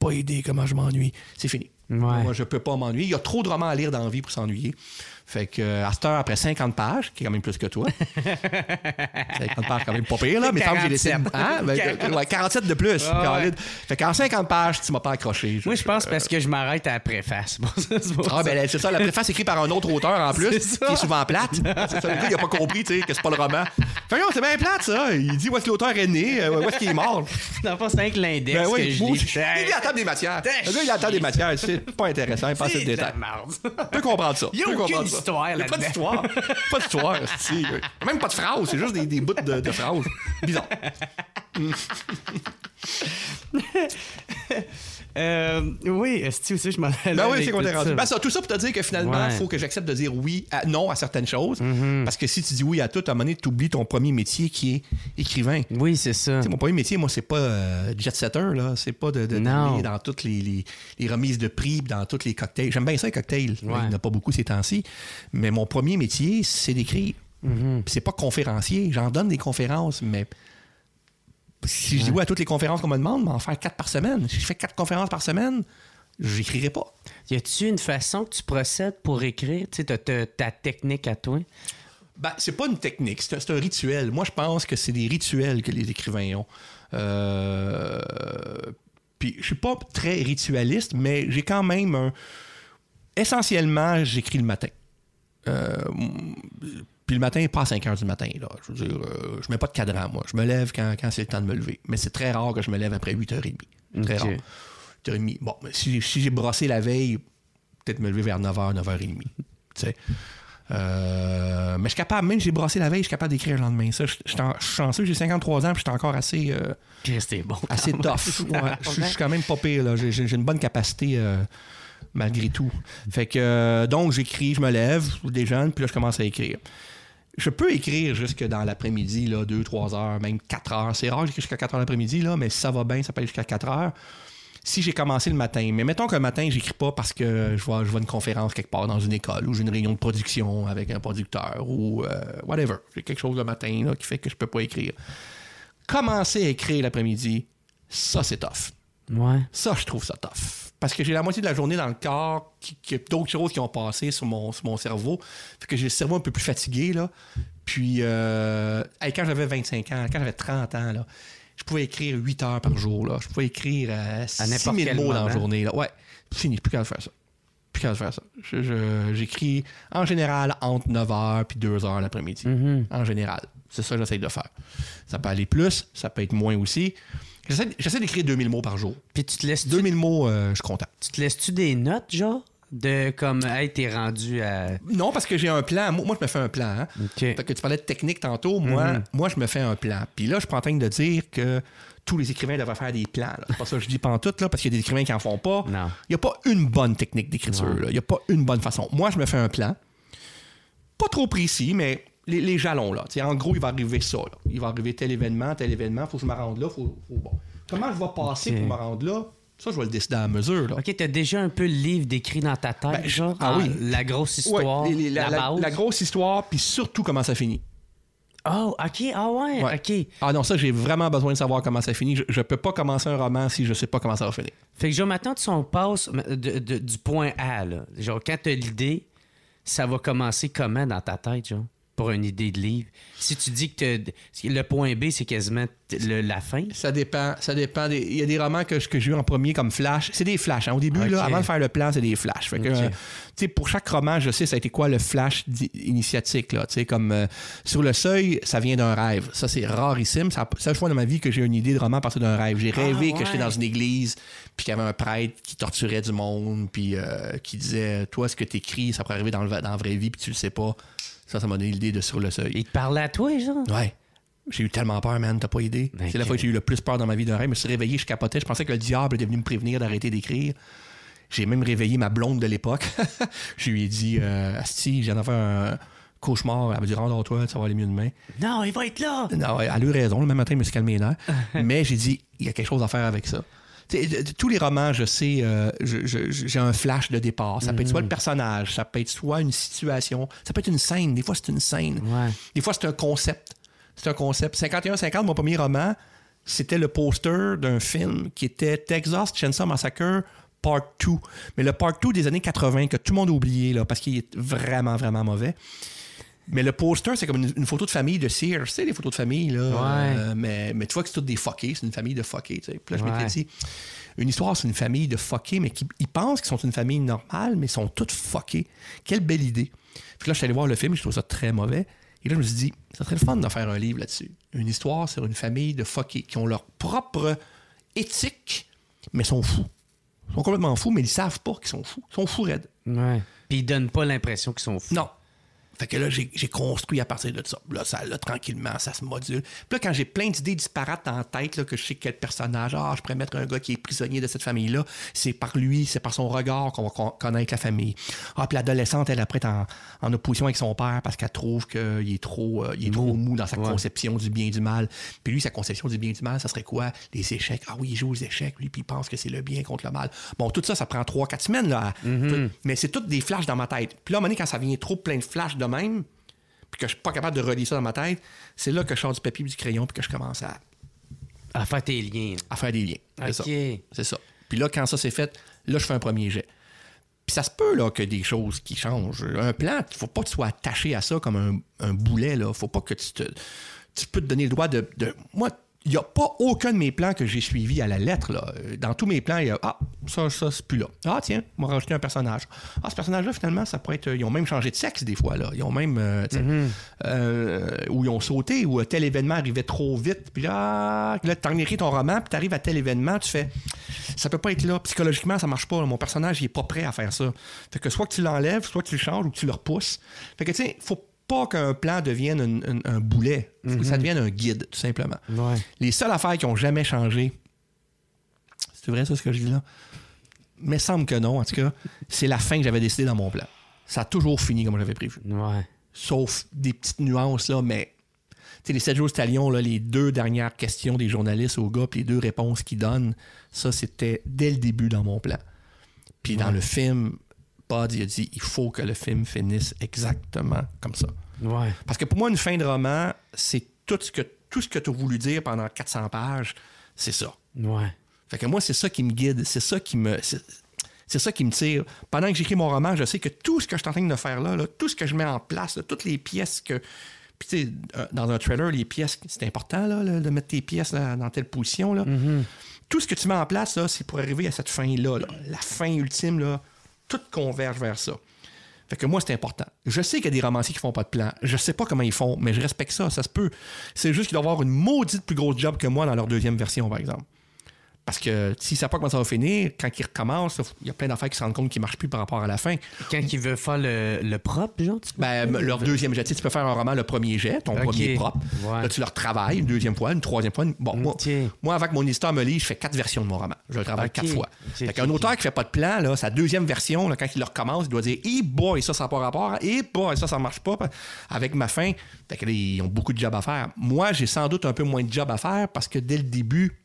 [SPEAKER 2] pas idée comment je m'ennuie. C'est fini.
[SPEAKER 3] Ouais.
[SPEAKER 2] Moi, je peux pas m'ennuyer. Il y a trop de romans à lire dans la vie pour s'ennuyer. Fait que, à cette heure, après 50 pages, qui est quand même plus que toi. 50 pages, quand même pas pire, là. Mais tant que j'ai laissé. Hein? Ouais, 47 de plus.
[SPEAKER 3] Ouais.
[SPEAKER 2] Fait qu'en 50 pages, tu m'as pas accroché.
[SPEAKER 3] Moi, je pense parce que je m'arrête à la préface. Bon,
[SPEAKER 2] ben, c'est ça. La préface écrite par un autre auteur, en plus, qui est souvent plate. C'est ça. Le gars, il a pas compris, tu sais, que c'est pas le roman. Fait que, c'est bien plate, ça. Il dit où est-ce que l'auteur est né, où est-ce qu'il est mort.
[SPEAKER 3] Non, pas c'est avec l'index
[SPEAKER 2] Ben
[SPEAKER 3] que
[SPEAKER 2] oui,
[SPEAKER 3] je lis.
[SPEAKER 2] il est à la table des matières. Le gars, il est à la table des matières. C'est pas intéressant. Il passe le détail. Tu peux comprendre ça.
[SPEAKER 3] Il y a aucune histoire là-dedans.
[SPEAKER 2] Pas d'histoire. Pas d'histoire. Même pas de phrases. C'est juste des bouts de phrases. Bizarre.
[SPEAKER 3] Oui, est-ce que je m'en allais.
[SPEAKER 2] Ben oui, c'est qu'on est
[SPEAKER 3] tout
[SPEAKER 2] rendu.
[SPEAKER 3] ça.
[SPEAKER 2] Ben ça, tout ça pour te dire que finalement, il faut que j'accepte de dire non à certaines choses. Parce que si tu dis oui à tout, à un moment donné, tu oublies ton premier métier qui est écrivain.
[SPEAKER 3] Oui, c'est ça.
[SPEAKER 2] T'sais, mon premier métier, moi, c'est pas jet-setter, là. C'est pas d'aller dans toutes les remises de prix, dans tous les cocktails. J'aime bien ça, les cocktails.
[SPEAKER 3] Ouais.
[SPEAKER 2] Il n'y en a pas beaucoup ces temps-ci. Mais mon premier métier, c'est d'écrire. Puis c'est pas conférencier. J'en donne des conférences, mais si je dis oui à toutes les conférences qu'on me demande, m'en faire 4 par semaine. Si je fais 4 conférences par semaine, j'écrirai pas.
[SPEAKER 3] Y a-tu une façon que tu procèdes pour écrire? Tu sais, t'as ta technique à toi?
[SPEAKER 2] Ben, c'est pas une technique, c'est un rituel. Moi, je pense que c'est des rituels que les écrivains ont. Puis, je suis pas très ritualiste, mais j'ai quand même essentiellement, j'écris le matin. Puis le matin, pas à 5 heures du matin. Là. Je veux dire, je mets pas de cadran, moi. Je me lève quand c'est le temps de me lever. Mais c'est très rare que je me lève après 8h30. Très rare. 8h30. Bon, mais si j'ai brossé la veille, peut-être me lever vers 9h, 9h30. Tu sais. Mais je suis capable, même si j'ai brossé la veille, je suis capable d'écrire le lendemain. Ça, je suis chanceux, j'ai 53 ans, puis je suis encore assez...
[SPEAKER 3] C'était bon.
[SPEAKER 2] Assez tough. Ouais, je suis quand même pas pire. Là. J'ai une bonne capacité... malgré tout. Fait que donc j'écris, je me lève, je déjeune, puis là je commence à écrire. Je peux écrire jusque dans l'après-midi, là, 2-3 heures, même 4 heures. C'est rare que j'écris jusqu'à 4 heures l'après-midi, là, mais si ça va bien, ça peut aller jusqu'à 4 heures. Si j'ai commencé le matin, mais mettons que le matin, j'écris pas parce que je vois une conférence quelque part dans une école ou j'ai une réunion de production avec un producteur ou whatever. J'ai quelque chose le matin là, qui fait que je peux pas écrire. Commencer à écrire l'après-midi, ça c'est tough.
[SPEAKER 3] Ouais.
[SPEAKER 2] Ça, je trouve ça tough. Parce que j'ai la moitié de la journée dans le corps, qui d'autres choses qui ont passé sur mon cerveau. Fait que j'ai le cerveau un peu plus fatigué, là. Puis, quand j'avais 25 ans, quand j'avais 30 ans, là, je pouvais écrire 8 heures par jour, là. Je pouvais écrire 6 000 mots dans la journée, là. Ouais, fini, plus capable de faire ça. J'écris, en général, entre 9 heures puis 2 heures l'après-midi. En général. C'est ça que j'essaie de faire. Ça peut aller plus, ça peut être moins aussi. J'essaie d'écrire 2000 mots par jour.
[SPEAKER 3] Puis tu te laisses...
[SPEAKER 2] 2000 mots, je suis content.
[SPEAKER 3] Tu te laisses-tu des notes, genre? De comme, hey, t'es rendu à...
[SPEAKER 2] Non, parce que j'ai un plan. Moi, je me fais un plan. Hein?
[SPEAKER 3] Okay.
[SPEAKER 2] Fait que tu parlais de technique tantôt. Moi, je me fais un plan. Puis là, je suis pas en train de dire que tous les écrivains devraient faire des plans. Là. C'est pas ça que je dis pantoute, là, parce qu'il y a des écrivains qui en font pas.
[SPEAKER 3] Non.
[SPEAKER 2] Il n'y a pas une bonne technique d'écriture. Il n'y a pas une bonne façon. Moi, je me fais un plan. Pas trop précis, mais... Les jalons, là. T'sais, en gros, il va arriver ça. Là. Il va arriver tel événement. Faut que je me rende là. Bon. Comment je vais passer pour me rendre là? Ça, je vais le décider à mesure. Là.
[SPEAKER 3] OK, t'as déjà un peu le livre décrit dans ta tête,
[SPEAKER 2] Ben,
[SPEAKER 3] genre?
[SPEAKER 2] oui.
[SPEAKER 3] La grosse histoire,
[SPEAKER 2] ouais,
[SPEAKER 3] la base?
[SPEAKER 2] La grosse histoire, puis surtout comment ça finit.
[SPEAKER 3] Oh, OK. Ah ouais, OK.
[SPEAKER 2] Ah non, ça, j'ai vraiment besoin de savoir comment ça finit. Je peux pas commencer un roman si je sais pas comment ça va finir.
[SPEAKER 3] Fait que genre, maintenant, on passe du point A, là. Genre, quand t'as l'idée, ça va commencer comment dans ta tête, genre? Pour une idée de livre. Si tu dis que le point B, c'est quasiment la fin.
[SPEAKER 2] Ça dépend. Il y a des romans que j'ai eu en premier comme flash. C'est des flashs. Hein. Au début, là, avant de faire le plan, c'est des flashs. Fait que, pour chaque roman, je sais ça a été quoi le flash initiatique. Là, comme Sur le seuil, ça vient d'un rêve. Ça, c'est rarissime. C'est la seule fois dans ma vie que j'ai une idée de roman à partir d'un rêve. J'ai rêvé que j'étais dans une église, puis qu'il y avait un prêtre qui torturait du monde, puis qui disait, toi, ce que t'écris, ça pourrait arriver dans la vraie vie, puis tu le sais pas. Ça m'a donné l'idée de Sur le seuil.
[SPEAKER 3] Il te parlait à toi, genre?
[SPEAKER 2] Ouais. J'ai eu tellement peur, man, t'as pas idée.
[SPEAKER 3] Okay.
[SPEAKER 2] C'est la fois que j'ai eu le plus peur dans ma vie d'un rêve. Je me suis réveillé, je capotais. Je pensais que le diable était venu me prévenir d'arrêter d'écrire. J'ai même réveillé ma blonde de l'époque. Je lui ai dit, Asti, je viens d'avoir un cauchemar. Elle m'a dit, rendors-toi, ça va aller mieux demain.
[SPEAKER 3] Non, il va être là!
[SPEAKER 2] Non, elle a eu raison. Le même matin, je me suis calmé les nerfs. Mais j'ai dit, il y a quelque chose à faire avec ça. Tous les romans, je sais, j'ai un flash de départ. Ça peut être soit le personnage, ça peut être soit une situation, ça peut être une scène. Des fois, c'est une scène.
[SPEAKER 3] Ouais.
[SPEAKER 2] Des fois, c'est un concept. 51-50, mon premier roman, c'était le poster d'un film qui était Texas Chainsaw Massacre Part 2. Mais le Part 2 des années 80 que tout le monde a oublié là, parce qu'il est vraiment, vraiment mauvais. Mais le poster, c'est comme une photo de famille de Sears. Tu sais, les photos de famille, là. Mais tu vois que c'est toutes des fuckés. C'est une famille de fuckés, tu sais. Puis là, je m'étais dit, une histoire, c'est une famille de fuckés, mais ils pensent qu'ils sont une famille normale, mais ils sont toutes fuckés. Quelle belle idée. Puis là, je suis allé voir le film et je trouve ça très mauvais. Et là, je me suis dit, ça serait le fun de faire un livre là-dessus. Une histoire sur une famille de fuckés qui ont leur propre éthique, mais sont fous. Ils sont complètement fous, mais ils savent pas qu'ils sont fous. Ils sont fous raides.
[SPEAKER 3] Ouais. Puis ils donnent pas l'impression qu'ils sont fous.
[SPEAKER 2] Non. Fait que là, j'ai construit à partir de ça. Là, tranquillement, ça se module. Puis là, quand j'ai plein d'idées disparates dans la tête, là, que je sais quel personnage, je pourrais mettre un gars qui est prisonnier de cette famille-là, c'est par lui, c'est par son regard qu'on va connaître la famille. Puis l'adolescente, elle, après, est en opposition avec son père parce qu'elle trouve qu'il est trop mou dans sa conception du bien et du mal. Puis lui, sa conception du bien et du mal, ça serait quoi? Les échecs. Ah oui, il joue aux échecs, lui, puis il pense que c'est le bien contre le mal. Bon, tout ça, ça prend 3-4 semaines, là. Mais c'est toutes des flashs dans ma tête. Puis là, à un moment donné, quand ça vient trop plein de flashs de même, puis que je suis pas capable de relier ça dans ma tête, c'est là que je sors du papier et du crayon puis que je commence
[SPEAKER 3] à faire tes liens.
[SPEAKER 2] À faire des liens.
[SPEAKER 3] OK.
[SPEAKER 2] C'est ça. Puis là, quand ça c'est fait, là, je fais un premier jet. Puis ça se peut là, que des choses qui changent. Un plan, il faut pas que tu sois attaché à ça comme un boulet. Là. Faut pas que tu peux te donner le droit de... Moi, il n'y a pas aucun de mes plans que j'ai suivi à la lettre. Là. Dans tous mes plans, il y a ça, c'est plus là. Ah, tiens, on va rajouter un personnage. Ah, ce personnage-là, finalement, ça pourrait être. Ils ont même changé de sexe des fois. Là. Ils ont même. Ou ils ont sauté, ou tel événement arrivait trop vite. Puis là, tu as écrit ton roman, puis tu arrives à tel événement, tu fais. Ça peut pas être là. Psychologiquement, ça marche pas. Là. Mon personnage, il est pas prêt à faire ça. Fait que soit que tu l'enlèves, soit que tu le changes, ou que tu le repousses. Fait que, tu sais, faut pas qu'un plan devienne un boulet. Faut que ça devienne un guide, tout simplement.
[SPEAKER 3] Ouais.
[SPEAKER 2] Les seules affaires qui n'ont jamais changé, c'est vrai ça ce que je dis là? Mais semble que non, en tout cas, c'est la fin que j'avais décidé dans mon plan. Ça a toujours fini comme j'avais prévu.
[SPEAKER 3] Ouais.
[SPEAKER 2] Sauf des petites nuances, là, mais tu sais, les 7 jours Stallion, là, les 2 dernières questions des journalistes au gars, puis les 2 réponses qu'ils donnent, ça, c'était dès le début dans mon plan. Puis dans le film, Bud, il a dit, il faut que le film finisse exactement comme ça.
[SPEAKER 3] Ouais.
[SPEAKER 2] Parce que pour moi, une fin de roman, c'est tout ce que tu as voulu dire pendant 400 pages, c'est ça.
[SPEAKER 3] Ouais.
[SPEAKER 2] Fait que moi, c'est ça qui me guide, c'est ça qui me tire. Pendant que j'écris mon roman, je sais que tout ce que je suis en train de faire là, tout ce que je mets en place, là, toutes les pièces que... Puis tu sais, dans un trailer, les pièces, c'est important là, de mettre tes pièces là, dans telle position. Là. Tout ce que tu mets en place, là, c'est pour arriver à cette fin-là. Là. La fin ultime, là, tout converge vers ça. Fait que moi, c'est important. Je sais qu'il y a des romanciers qui font pas de plan. Je sais pas comment ils font, mais je respecte ça. Ça se peut. C'est juste qu'ils doivent avoir une maudite plus grosse job que moi dans leur deuxième version, par exemple. Parce que s'ils ne savent pas comment ça va finir, quand ils recommencent, il y a plein d'affaires qui se rendent compte qu'ils ne marchent plus par rapport à la fin.
[SPEAKER 3] Quand ils veulent faire le propre, genre?
[SPEAKER 2] Leur deuxième jet. Tu peux faire un roman le premier jet, ton premier propre.
[SPEAKER 3] Ouais.
[SPEAKER 2] Là, tu le retravailles une deuxième fois, une troisième fois. Bon, moi, avant que mon histoire me lise, je fais 4 versions de mon roman. Je le travaille 4 fois. Fait qu'un auteur qui ne fait pas de plan, là, sa deuxième version, là, quand il le recommence, il doit dire « Eh boy, ça n'a pas rapport. Eh boy, ça ne marche pas. » Avec ma fin, fait que, là, ils ont beaucoup de job à faire. Moi, j'ai sans doute un peu moins de job à faire parce que dès le début,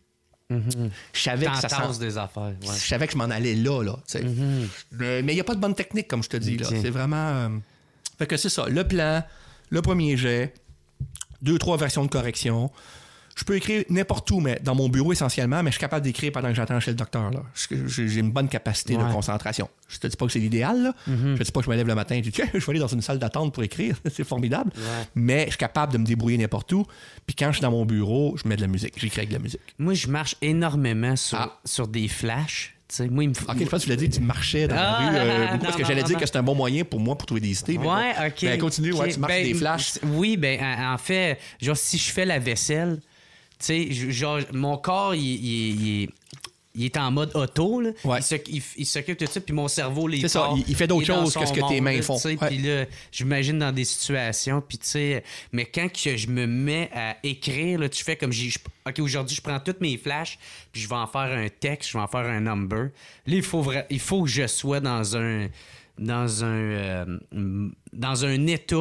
[SPEAKER 2] je savais que
[SPEAKER 3] des affaires. Ouais.
[SPEAKER 2] Je savais que je m'en allais là. Mais il n'y a pas de bonne technique, comme je te dis. Là. C'est vraiment... Fait que c'est ça. Le plan, le premier jet, 2-3 versions de correction. Je peux écrire n'importe où, mais dans mon bureau essentiellement, mais je suis capable d'écrire pendant que j'attends chez le docteur. Là. J'ai une bonne capacité de concentration. Je te dis pas que c'est l'idéal. Là. Je te dis pas que je me lève le matin et je dis tiens, je vais aller dans une salle d'attente pour écrire. C'est formidable. Ouais. Mais je suis capable de me débrouiller n'importe où. Puis quand je suis dans mon bureau, je mets de la musique. J'écris avec de la musique.
[SPEAKER 3] Moi, je marche énormément sur des flashs. Moi, il me
[SPEAKER 2] OK, je pense que tu l'as dit, tu marchais dans la rue beaucoup, parce que j'allais dire que c'est un bon moyen pour moi pour trouver des idées.
[SPEAKER 3] Ouais, OK.
[SPEAKER 2] Ben, continue, tu marches des flashs.
[SPEAKER 3] Oui, en fait, genre, si je fais la vaisselle, tu sais, genre, mon corps, il est en mode auto, là.
[SPEAKER 2] Ouais.
[SPEAKER 3] Il s'occupe de ça, puis mon cerveau,
[SPEAKER 2] c'est ça, il fait d'autres choses que ce que tes mains font.
[SPEAKER 3] Puis là, j'imagine dans des situations, puis tu sais, mais quand que je me mets à écrire, là, tu fais comme OK, aujourd'hui, je prends toutes mes flashs, puis je vais en faire un texte, je vais en faire un number. Là, il faut que je sois dans un état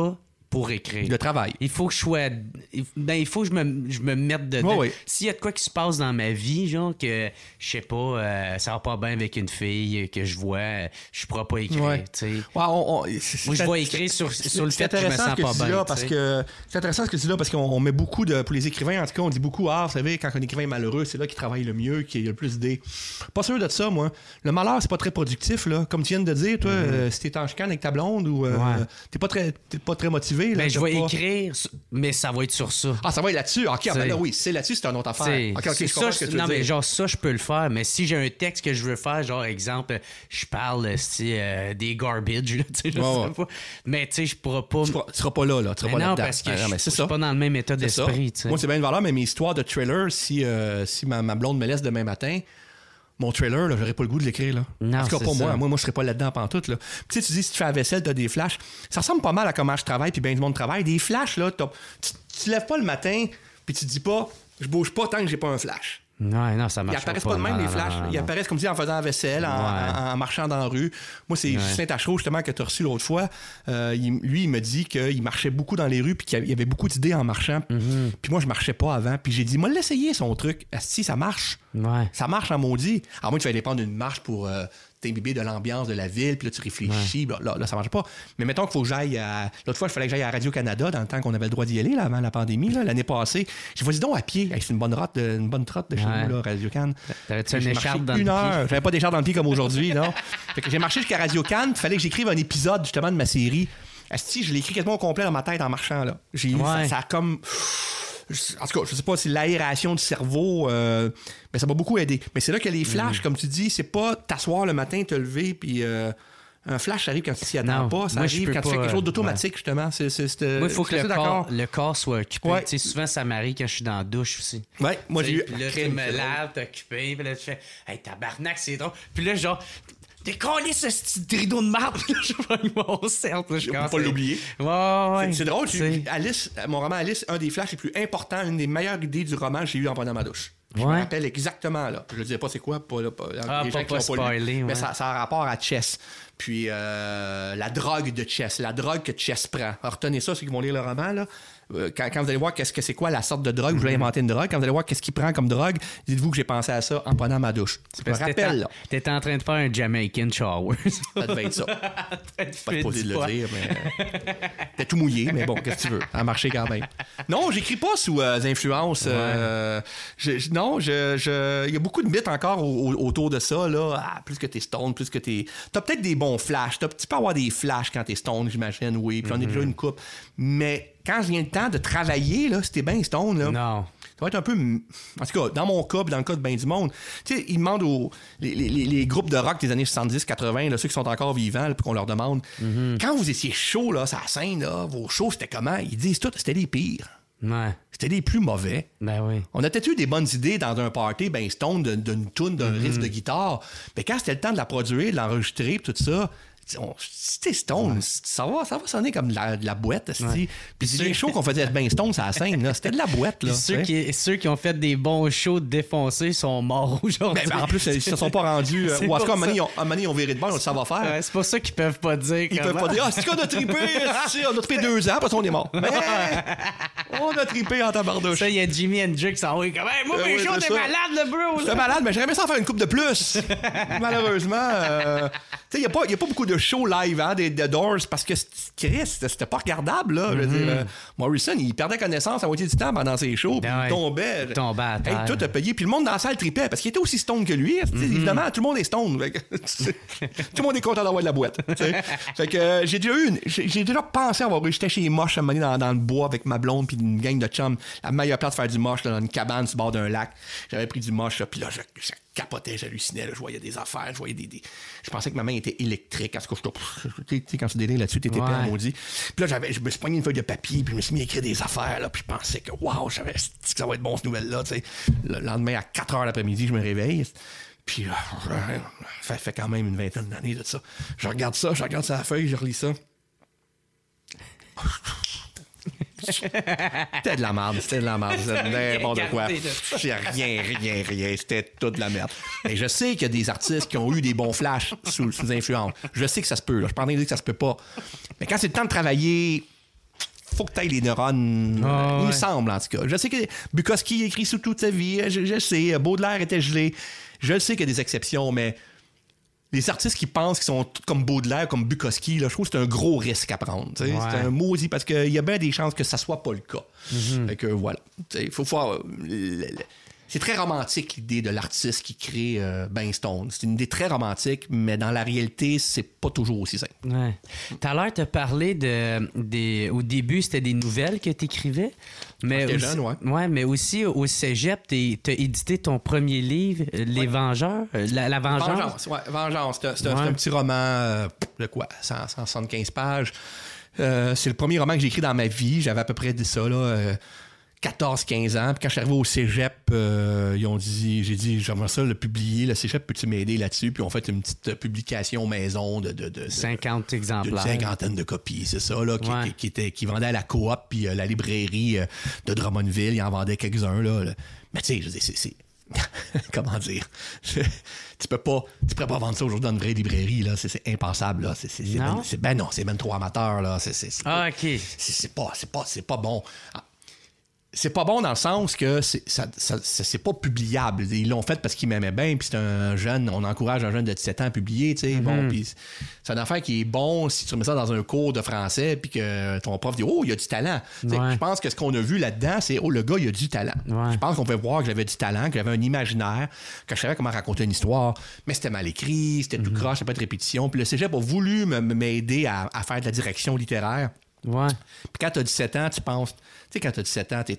[SPEAKER 3] pour écrire.
[SPEAKER 2] Le travail.
[SPEAKER 3] Il faut que je sois... il faut que je me mette dedans.
[SPEAKER 2] Oui.
[SPEAKER 3] S'il y a de quoi qui se passe dans ma vie, genre que, je sais pas, ça va pas bien avec une fille que je vois, je pourrais pas écrire, tu sais. Moi, je vais écrire sur le fait que je me sens pas bien.
[SPEAKER 2] C'est intéressant ce que tu dis là, parce qu'on met beaucoup pour les écrivains, en tout cas, on dit beaucoup, vous savez, quand un écrivain est malheureux, c'est là qu'il travaille le mieux, qu'il a le plus d'idées. Pas sûr de ça, moi. Le malheur, c'est pas très productif, là. Comme tu viens de dire, toi, si t'es en chicane avec ta blonde ou t'es pas très motivé. Là,
[SPEAKER 3] je vais écrire, mais ça va être sur ça.
[SPEAKER 2] Ah, ça va être là-dessus. OK, là, oui, c'est là-dessus, c'est une autre affaire. OK, je comprends ce que tu veux dire.
[SPEAKER 3] Mais genre, ça, je peux le faire. Mais si j'ai un texte que je veux faire, genre, exemple, je parle des garbage, là, tu sais, je sais pas. Mais tu sais, je pourrais pas.
[SPEAKER 2] Tu seras pas là. Tu seras pas là-dedans.
[SPEAKER 3] Non, parce que je suis pas dans le même état d'esprit, tu sais.
[SPEAKER 2] Moi, c'est bien une valeur, mais mes histoires de trailer, si ma blonde me laisse demain matin, mon trailer, là, j'aurais pas le goût de l'écrire, là.
[SPEAKER 3] Non,
[SPEAKER 2] en tout cas, pas
[SPEAKER 3] ça.
[SPEAKER 2] moi. Moi, je serais pas là-dedans pantoute, là. Puis, tu dis, si tu fais la vaisselle, t'as des flashs. Ça ressemble pas mal à comment je travaille, puis bien du monde travaille. Des flashs, là, tu te lèves pas le matin, puis tu te dis pas, je bouge pas tant que j'ai pas un flash.
[SPEAKER 3] Non, ça marche
[SPEAKER 2] pas. Ils apparaissent pas de même, les flashs. Ils apparaissent, comme tu dis, en faisant la vaisselle, en marchant dans la rue. Moi, c'est Saint-Achaud, justement, que tu as reçu l'autre fois. Lui, il me dit qu'il marchait beaucoup dans les rues, puis qu'il y avait beaucoup d'idées en marchant. Puis moi, je marchais pas avant. Puis j'ai dit, moi, l'essayer, son truc. Si ça marche. Ça marche en maudit. À moins que tu vas dépendre d'une marche pour t'imbiber de l'ambiance de la ville, puis là, tu réfléchis. Là, ça marche pas. Mais mettons qu'il faut que j'aille à... L'autre fois, il fallait que j'aille à Radio-Canada dans le temps qu'on avait le droit d'y aller, là, avant la pandémie, là, l'année passée. J'ai dit, vas-y donc à pied. C'est une bonne trotte de chez nous, là, Radio-Can.
[SPEAKER 3] T'avais-tu une écharpe dans le pied?
[SPEAKER 2] J'avais pas d'écharpe dans le pied comme aujourd'hui, non? Fait que j'ai marché jusqu'à Radio-Can, il fallait que j'écrive un épisode, justement, de ma série. Asti, je l'ai écrit quasiment au complet dans ma tête en marchant, là. Ça a comme... En tout cas, je sais pas si l'aération du cerveau, mais ça m'a beaucoup aidé. Mais c'est là que les flashs, comme tu dis, c'est pas t'asseoir le matin, te lever, puis un flash, ça arrive quand tu t'y attends pas. Ça arrive quand tu fais quelque chose d'automatique, justement. Moi,
[SPEAKER 3] il faut que le corps soit occupé. Tu sais, souvent, ça m'arrive quand je suis dans la douche aussi.
[SPEAKER 2] Ouais, moi, j'ai eu...
[SPEAKER 3] Puis là, tu me laves, t'es occupé, puis là, tu fais « Hey, tabarnak, c'est drôle. » Puis là, genre... Décoller ce petit rideau de marbre. Je vais mon cercle.
[SPEAKER 2] Je peux pas l'oublier.
[SPEAKER 3] Ouais.
[SPEAKER 2] C'est drôle. Alice, mon roman Alice, un des flashs les plus importants, une des meilleures idées du roman que j'ai eu en prenant ma douche. Je me rappelle exactement, là. Je ne dirais pas c'est quoi, les gens qui l'ont
[SPEAKER 3] spoiler,
[SPEAKER 2] lu. Mais ça a rapport à Chess. Puis la drogue de Chess, la drogue que Chess prend. Alors, retenez ça, ceux qui vont lire le roman, là. Quand vous allez voir qu'est-ce que c'est quoi la sorte de drogue, je vais inventer une drogue. Quand vous allez voir qu'est-ce qu'il prend comme drogue, dites-vous que j'ai pensé à ça en prenant ma douche. Je me rappelle, là.
[SPEAKER 3] T'étais en train de faire un Jamaican shower.
[SPEAKER 2] Ça devait être ça. Pas supposé de le dire, mais... T'es tout mouillé, mais bon, qu'est-ce que tu veux? Ça a marché quand même. Non, j'écris pas sous influence. Il y a beaucoup de mythes encore autour de ça, là. Plus que t'es stone, plus que t'es... T'as peut-être des bons flashs. Tu peux avoir des flashs quand t'es stone, j'imagine, oui. Puis j'en ai déjà une coupe. Mais... Quand vient le temps de travailler, là, si t'es bien stone, là,
[SPEAKER 3] non.
[SPEAKER 2] Ça va être un peu... En tout cas, dans mon cas, puis dans le cas de bien du monde, tu sais, ils demandent les groupes de rock des années 70-80, ceux qui sont encore vivants, puis qu'on leur demande, quand vous étiez chaud, là, sur la scène, là, vos shows, c'était comment? Ils disent tout, c'était les pires.
[SPEAKER 3] Ouais.
[SPEAKER 2] C'était les plus mauvais.
[SPEAKER 3] Ben oui.
[SPEAKER 2] On a peut-être eu des bonnes idées dans un party, ben stone, d'une toune, d'un riff de guitare, mais quand c'était le temps de la produire, de l'enregistrer, tout ça... Si t'es stone, ça va sonner comme de la boîte. Puis c'est des shows qu'on faisait être bien stone sur la scène. Là. C'était de la boîte. Là,
[SPEAKER 3] ceux qui ont fait des bons shows défoncés sont morts aujourd'hui.
[SPEAKER 2] En plus, ils se sont pas rendus. Ou en tout cas, à un moment donné, ils ont viré de bord, on le savoir faire.
[SPEAKER 3] C'est pour ça qu'ils peuvent pas dire.
[SPEAKER 2] Ils peuvent pas dire, c'est qu'on a trippé. On a trippé 2 ans, parce qu'on est mort. Mais on a trippé en tabardouche.
[SPEAKER 3] Ça, il y a Jimi Hendrix en haut. Comme, hey, moi, mes shows, t'es malade, le bro.
[SPEAKER 2] T'es malade, mais j'aurais aimé ça en faire une coupe de plus. Malheureusement, il n'y a pas beaucoup de show live des Doors parce que Chris, c'était pas regardable là. Je veux dire, Morrison, il perdait connaissance à moitié du temps pendant ses shows, puis il tombait.
[SPEAKER 3] Il tombait à terre.
[SPEAKER 2] Tout a payé, puis le monde dans la salle tripait parce qu'il était aussi stone que lui. Évidemment, tout le monde est stone. Tout le monde est content d'avoir de la boîte. Fait que j'ai déjà pensé avoir j'étais chez les moches à un moment donné dans le bois avec ma blonde puis une gang de chums. La meilleure place de faire du moche là, dans une cabane sur le bord d'un lac. J'avais pris du moche, puis là, je capotais, j'hallucinais, là, je voyais des affaires, je voyais je pensais que ma main était électrique, à ce que tu sais, quand tu délires là-dessus, t'étais pas maudit. Puis là, je me suis pogné une feuille de papier, puis je me suis mis à écrire des affaires, là, puis je pensais que, waouh, ça va être bon, cette nouvelle-là, tu sais. Le lendemain, à 4h l'après-midi, je me réveille, puis ça fait quand même une vingtaine d'années de ça. Je regarde ça la feuille, je relis ça. C'était de la merde, c'était n'importe quoi. J'ai rien. C'était toute de la merde. Et je sais qu'il y a des artistes qui ont eu des bons flashs sous influence. Je sais que ça se peut. Là. Je suis pas en train de dire que ça se peut pas. Mais quand c'est le temps de travailler, faut que tu ailles les neurones. Il me semble, en tout cas. Je sais que Bukowski écrit sous toute sa vie. Je sais. Baudelaire était gelé. Je sais qu'il y a des exceptions, mais les artistes qui pensent qu'ils sont tous comme Baudelaire, comme Bukowski, là, je trouve que c'est un gros risque à prendre. C'est un maudit parce qu'il y a bien des chances que ça soit pas le cas. Fait que voilà. Il faut voir. C'est très romantique, l'idée de l'artiste qui crée Ben Stone. C'est une idée très romantique, mais dans la réalité, c'est pas toujours aussi simple.
[SPEAKER 3] Ouais. Tout à l'heure, tu as parlé au début, c'était des nouvelles que tu écrivais. Mais
[SPEAKER 2] j'étais
[SPEAKER 3] aussi,
[SPEAKER 2] jeune, ouais.
[SPEAKER 3] Ouais, mais aussi au cégep, tu as édité ton premier livre, Les Vengeurs. La Vengeance.
[SPEAKER 2] Vengeance. C'est un petit roman de quoi? 175 pages. C'est le premier roman que j'ai écrit dans ma vie. J'avais à peu près dit ça, là. 14-15 ans. Puis quand je suis arrivé au cégep, j'ai dit, j'aimerais ça le publier. Le cégep, peux-tu m'aider là-dessus? Puis on fait une petite publication maison de
[SPEAKER 3] 50 exemplaires.
[SPEAKER 2] D'une cinquantaine de copies, c'est ça, là, qui vendait à la coop, puis la librairie de Drummondville, ils en vendaient quelques-uns, là. Mais tu sais, je dis, c'est comment dire? Tu peux pas vendre ça aujourd'hui dans une vraie librairie, là. C'est impensable, là. Non, c'est même trop amateur, là.
[SPEAKER 3] OK.
[SPEAKER 2] C'est pas bon. C'est pas bon dans le sens que c'est pas publiable. Ils l'ont fait parce qu'ils m'aimaient bien, puis c'est un jeune, on encourage un jeune de 17 ans à publier, tu sais. Bon, puis c'est une affaire qui est bon si tu remets ça dans un cours de français, puis que ton prof dit « Oh, il y a du talent! » Je pense que ce qu'on a vu là-dedans, c'est « Oh, le gars, il a du talent. » Je pense qu'on pouvait voir que j'avais du talent, que j'avais un imaginaire, que je savais comment raconter une histoire, mais c'était mal écrit, c'était tout croche, c'était pas de répétition. Puis le cégep a voulu m'aider à faire de la direction littéraire.
[SPEAKER 3] Ouais.
[SPEAKER 2] Puis quand t'as 17 ans, tu penses... Tu sais, quand t'as 17 ans,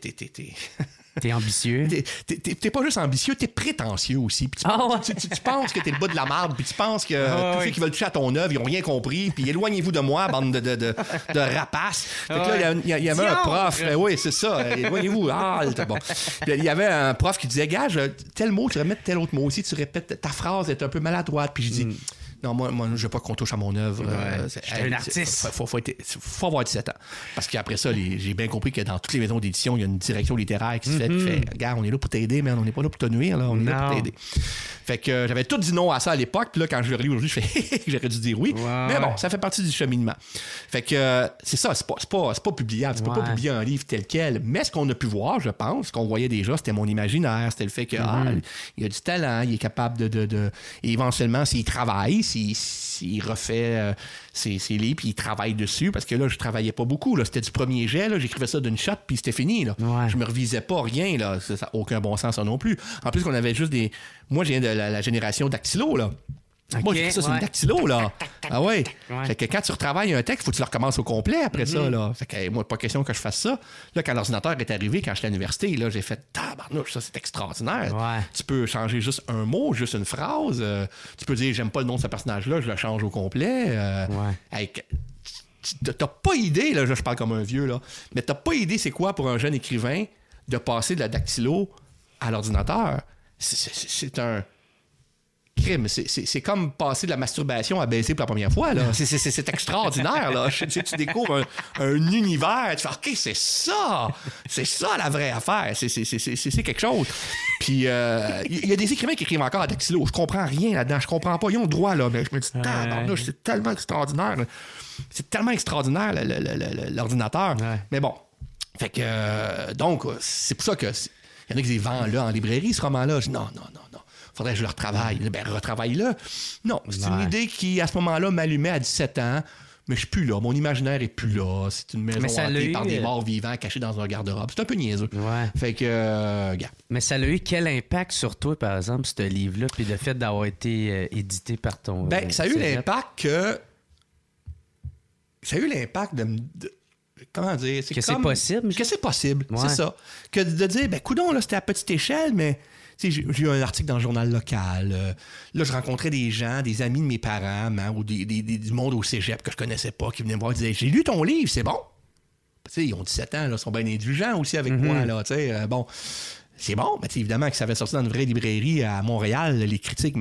[SPEAKER 3] T'es ambitieux.
[SPEAKER 2] T'es pas juste ambitieux, t'es prétentieux aussi. Puis tu penses que t'es le bas de la marde, puis tu penses que tous ceux qui veulent toucher à ton œuvre, ils ont rien compris, puis éloignez-vous de moi, bande de rapaces. Fait que là, il y avait un prof. Oui, c'est ça. Éloignez-vous. Bon. Puis il y avait un prof qui disait, gage, tel mot, tu remets tel autre mot aussi, tu répètes, ta phrase est un peu maladroite. Puis je dis... Non, moi, je veux pas qu'on touche à mon œuvre.
[SPEAKER 3] Je suis un artiste.
[SPEAKER 2] Faut avoir 17 ans. Parce qu'après ça, j'ai bien compris que dans toutes les maisons d'édition, il y a une direction littéraire qui se fait, regarde, on est là pour t'aider, mais on n'est pas là pour te nuire, là. On est là pour t'aider. Fait que j'avais tout dit non à ça à l'époque. Puis là, quand je le relis aujourd'hui, je fais j'aurais dû dire oui. Mais bon, ça fait partie du cheminement. Fait que c'est ça, c'est pas publiable. Tu peux pas publier un livre tel quel. Mais ce qu'on a pu voir, je pense, ce qu'on voyait déjà, c'était mon imaginaire. C'était le fait que il a du talent, il est capable de et éventuellement, s'il travaille, s'il refait ses livres, puis il travaille dessus, parce que là, je travaillais pas beaucoup. Là. C'était du premier jet, là, j'écrivais ça d'une shot, puis c'était fini. Là. Je me revisais pas, rien. Là. Ça n'a aucun bon sens, ça non plus. En plus, qu'on avait juste des... Moi, je viens de la génération dactylo, là. Okay, moi, j'écris ça sur une dactylo, là. Ah ouais. Fait que quand tu retravailles un texte, il faut que tu le recommences au complet après ça, là. Fait que moi, pas question que je fasse ça. Là, quand l'ordinateur est arrivé, quand j'étais à l'université, là, j'ai fait tabarnouche, ça, c'est extraordinaire. Tu peux changer juste un mot, juste une phrase. Tu peux dire, j'aime pas le nom de ce personnage-là, je le change au complet. T'as pas idée, là, je parle comme un vieux, là, mais t'as pas idée c'est quoi pour un jeune écrivain de passer de la dactylo à l'ordinateur. C'est un... crime. C'est comme passer de la masturbation à baiser pour la première fois. Là. C'est extraordinaire. Là. Tu découvres un univers. Tu fais OK, c'est ça. C'est ça la vraie affaire. C'est quelque chose. Puis il y a des écrivains qui écrivent encore à dactylo. Je comprends rien là-dedans. Je comprends pas. Ils ont le droit. Là, mais je me dis, tabarnouche, c'est tellement extraordinaire. Là. C'est tellement extraordinaire l'ordinateur. Mais bon. Fait que donc, c'est pour ça que il y en a qui disent vend là en librairie, ce roman-là. Je dis non. Faudrait que je le retravaille. Ben, retravaille-le. Non, c'est une idée qui, à ce moment-là, m'allumait à 17 ans, mais je suis plus là. Mon imaginaire est plus là. C'est une maison hantée par des morts vivants cachés dans un garde-robe. C'est un peu niaiseux. Fait que, gars.
[SPEAKER 3] Mais ça a eu quel impact sur toi, par exemple, ce livre-là, puis le fait d'avoir été édité par ton...
[SPEAKER 2] Ben, ça a eu l'impact que... Ça a eu l'impact de comment dire?
[SPEAKER 3] Que c'est possible.
[SPEAKER 2] Que c'est possible, c'est ça. Que de dire, ben, coudonc, là, c'était à petite échelle, mais... J'ai eu un article dans le journal local. Là, je rencontrais des gens, des amis de mes parents, ou du monde au cégep que je connaissais pas, qui venaient me voir et disaient « J'ai lu ton livre, c'est bon. » Ils ont 17 ans, là, ils sont bien indulgents aussi avec moi. Là, bon, c'est bon, mais évidemment que ça avait sorti dans une vraie librairie à Montréal, les critiques m'auraient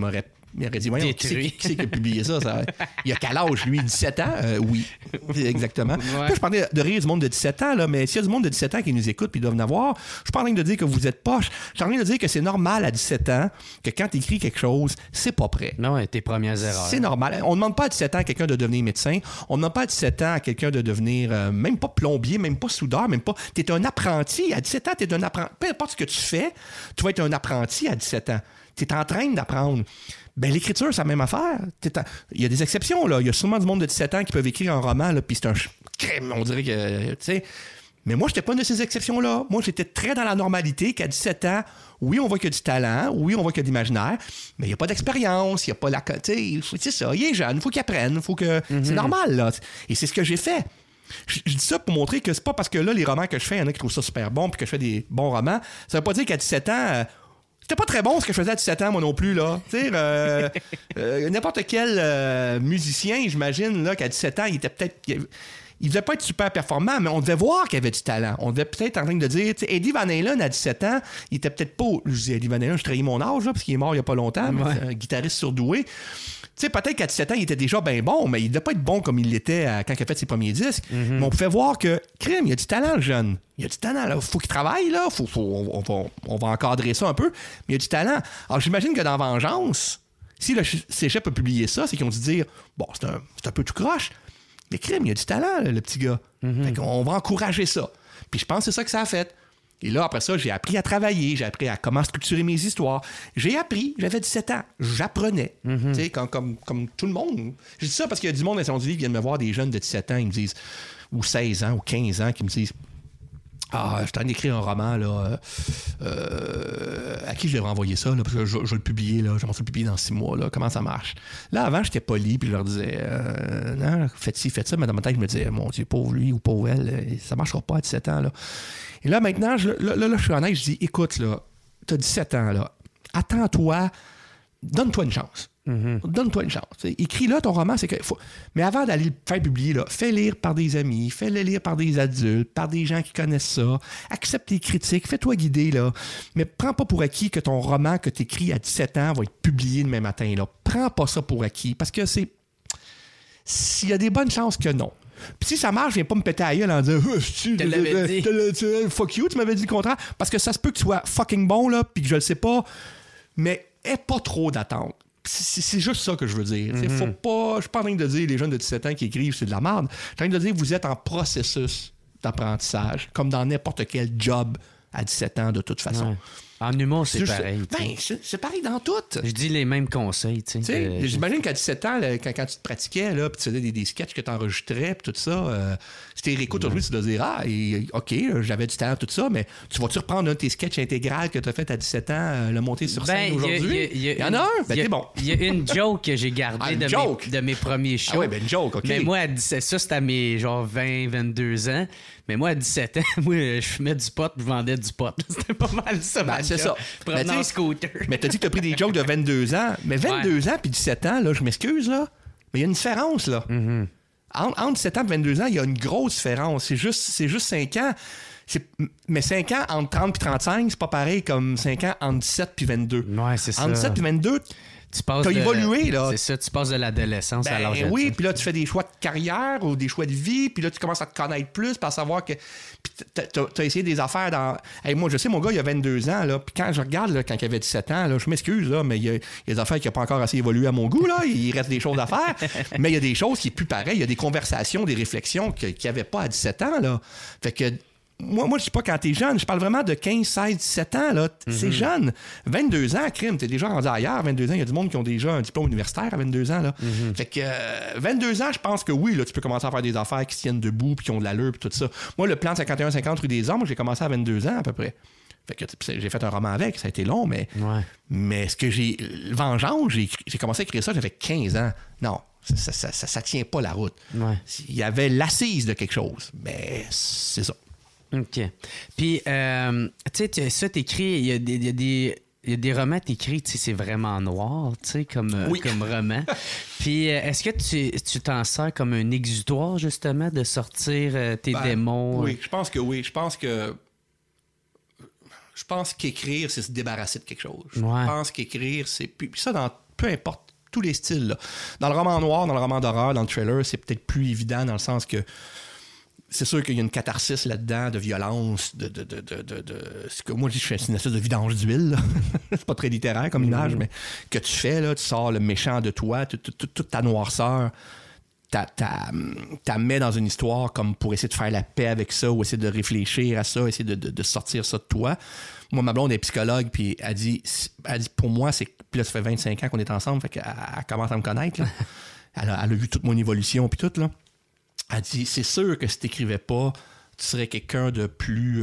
[SPEAKER 2] Il aurait dit, voyons, qui c'est qui a publié ça? Il a quel âge, lui? 17 ans? Oui, exactement. Ouais. Là, je parlais de rire du monde de 17 ans, là, mais s'il y a du monde de 17 ans qui nous écoute puis ils doivent en avoir, je suis pas en train de dire que vous êtes poche. Je suis en train de dire que c'est normal à 17 ans que quand tu écris quelque chose, c'est pas prêt.
[SPEAKER 3] Non, ouais, tes premières erreurs.
[SPEAKER 2] C'est normal. On ne demande pas à 17 ans à quelqu'un de devenir médecin. On ne demande pas à 17 ans à quelqu'un de devenir même pas plombier, même pas soudeur, même pas... Tu es un apprenti. À 17 ans, tu es un apprenti. Peu importe ce que tu fais, tu vas être un apprenti à 17 ans. Tu es en train d'apprendre. Ben, l'écriture, c'est la même affaire. Il y a des exceptions, là. Il y a sûrement du monde de 17 ans qui peuvent écrire un roman, là, puis c'est un crème, on dirait que, tu sais. Mais moi, j'étais pas une de ces exceptions-là. Moi, j'étais très dans la normalité qu'à 17 ans, oui, on voit qu'il y a du talent, oui, on voit qu'il y a de l'imaginaire, mais il n'y a pas d'expérience, il n'y a pas la... Tu sais, c'est ça, il est jeune, il faut qu'il apprenne, il faut que... C'est normal, là. Et c'est ce que j'ai fait. Je dis ça pour montrer que c'est pas parce que là, les romans que je fais, il y en a qui trouvent ça super bon, puis que je fais des bons romans. Ça veut pas dire qu'à 17 ans... C'était pas très bon ce que je faisais à 17 ans, moi non plus, là. Tu sais, n'importe quel musicien, j'imagine, là, qu'à 17 ans, il était peut-être... Il devait pas être super performant, mais on devait voir qu'il avait du talent. On devait peut-être en train de dire... Tu sais, Eddie Van Halen, à 17 ans, il était peut-être pas... Je dis Eddie Van Halen, je trahis mon âge, là, parce qu'il est mort il y a pas longtemps, mais c'est un guitariste surdoué. Tu sais, peut-être qu'à 17 ans, il était déjà bien bon, mais il devait pas être bon comme il l'était quand il a fait ses premiers disques. Mais on pouvait voir que, crime, il y a du talent, le jeune. Il y a du talent, là. Faut qu'il travaille, là. On va encadrer ça un peu. Mais il y a du talent. Alors, j'imagine que dans Vengeance, si le Cégep a publié ça, c'est qu'ils ont dû dire, bon, c'est un peu tout croche. Mais crime, il y a du talent, là, le petit gars. Fait qu'on va encourager ça. Puis je pense que c'est ça que ça a fait. Et là, après ça, j'ai appris à travailler, j'ai appris à comment structurer mes histoires. J'ai appris, j'avais 17 ans, j'apprenais, tu sais, comme tout le monde. Je dis ça parce qu'il y a du monde dans son livre qui viennent me voir, des jeunes de 17 ans, ils me disent, ou 16 ans, ou 15 ans, qui me disent, je suis en train d'écrire un roman, là, à qui je devrais envoyer ça, là, parce que je vais le publier, là, je vais le publier dans 6 mois, là, comment ça marche? Là, avant, j'étais poli, puis je leur disais, non, faites ci, faites ça, mais dans ma tête, je me disais, mon Dieu, pauvre lui ou pauvre elle, ça marchera pas à 17 ans, là. Et là, maintenant, je suis honnête, je dis, écoute, là, t'as 17 ans, là, attends-toi, donne-toi une chance. Donne-toi une chance. Écris-là ton roman, c'est que mais avant d'aller le faire publier, là, fais lire par des amis, fais-le lire par des adultes, par des gens qui connaissent ça. Accepte les critiques, fais-toi guider, là. Mais prends pas pour acquis que ton roman que tu écris à 17 ans va être publié demain matin, là. Prends pas ça pour acquis, parce que s'il y a des bonnes chances que non. Puis si ça marche, viens pas me péter à gueule en disant fuck you, tu m'avais dit le contraire. Parce que ça se peut que tu sois fucking bon, là, puis que je le sais pas, mais aie pas trop d'attente. C'est juste ça que je veux dire. Faut pas. Je suis pas en train de dire les jeunes de 17 ans qui écrivent c'est de la merde. Je suis en train de dire que vous êtes en processus d'apprentissage, comme dans n'importe quel job à 17 ans de toute façon.
[SPEAKER 3] Ouais. En humour, c'est pareil.
[SPEAKER 2] Ben, c'est pareil dans tout.
[SPEAKER 3] Je dis les mêmes conseils.
[SPEAKER 2] J'imagine qu'à 17 ans, là, quand tu te pratiquais, puis tu faisais des sketchs que tu enregistrais, puis tout ça, si tu les réécoutes aujourd'hui, tu dois dire OK, j'avais du talent, tout ça, mais tu vas-tu reprendre un de tes sketchs intégral que tu as fait à 17 ans, le monter sur scène aujourd'hui? Il y en a un? Ben, t'es bon. Il
[SPEAKER 3] y a une joke que j'ai gardée de mes premiers shows.
[SPEAKER 2] Ah oui, ben une joke, OK.
[SPEAKER 3] Mais moi, à 17, ça, c'était à mes genre 20, 22 ans. Mais moi, à 17 ans, je fumais du pot, je vendais du pot. C'était pas mal ça,
[SPEAKER 2] c'est ça.
[SPEAKER 3] Provenant en scooter.
[SPEAKER 2] Mais t'as dit que t'as pris des jokes de 22 ans. Mais 22 ans puis 17 ans, là, je m'excuse, là. Mais il y a une différence, là. Entre 17 ans et 22 ans, il y a une grosse différence. C'est juste 5 ans. Mais 5 ans entre 30 et 35, c'est pas pareil comme 5 ans entre 17 et 22.
[SPEAKER 3] Ouais, c'est ça.
[SPEAKER 2] Entre 17 et 22, t'as évolué, là.
[SPEAKER 3] C'est ça, tu passes de l'adolescence à l'âge adulte.
[SPEAKER 2] Oui, puis là, tu fais des choix de carrière ou des choix de vie, puis là, tu commences à te connaître plus, puis à savoir que... Puis t'as essayé des affaires dans... Hey, moi, je sais, mon gars, il a 22 ans, là, puis quand je regarde, là, quand il avait 17 ans, là, je m'excuse, là, mais il y a des affaires qui n'ont pas encore assez évolué à mon goût, là. Il reste des choses à faire, mais il y a des choses qui sont plus pareilles. Il y a des conversations, des réflexions qu'il n'y avait pas à 17 ans, là. Fait que... Moi, je dis pas quand t'es jeune, je parle vraiment de 15, 16, 17 ans, là. C'est jeune. 22 ans, crime, t'es déjà rendu ailleurs. 22 ans, il y a du monde qui ont déjà un diplôme universitaire à 22 ans, là. Fait que 22 ans, je pense que oui, là, tu peux commencer à faire des affaires qui tiennent debout puis qui ont de l'allure puis tout ça. Moi, le plan de 51-50 rue des Hommes, j'ai commencé à 22 ans à peu près. Fait que j'ai fait un roman avec, ça a été long, mais ce que Vengeance, j'ai commencé à écrire ça, j'avais 15 ans. Non. Ça tient pas la route. Il y avait l'assise de quelque chose, mais c'est ça.
[SPEAKER 3] OK. Puis, tu sais, ça, t'écris, il y a des romans t'écris, tu sais, c'est vraiment noir, tu sais, comme roman. Puis, est-ce que tu t'en sers comme un exutoire, justement, de sortir tes démons?
[SPEAKER 2] Oui, je pense que oui. Je pense qu'écrire, c'est se débarrasser de quelque chose. Je pense qu'écrire, c'est... Puis ça, dans peu importe, tous les styles. Là. Dans le roman noir, dans le roman d'horreur, dans le thriller, c'est peut-être plus évident dans le sens que c'est sûr qu'il y a une catharsis là-dedans de violence, ce que moi je dis, c'est une espèce de vidange d'huile. C'est pas très littéraire comme image, mais que tu fais, là, tu sors le méchant de toi, toute ta noirceur, t'as mets dans une histoire comme pour essayer de faire la paix avec ça ou essayer de réfléchir à ça, essayer de sortir ça de toi. Moi, ma blonde est psychologue, puis elle dit pour moi, c'est. Puis là, ça fait 25 ans qu'on est ensemble, fait qu'elle commence à me connaître. Là. Elle a vu toute mon évolution, puis tout, là. Elle dit, c'est sûr que si t'écrivais pas, tu serais quelqu'un de plus...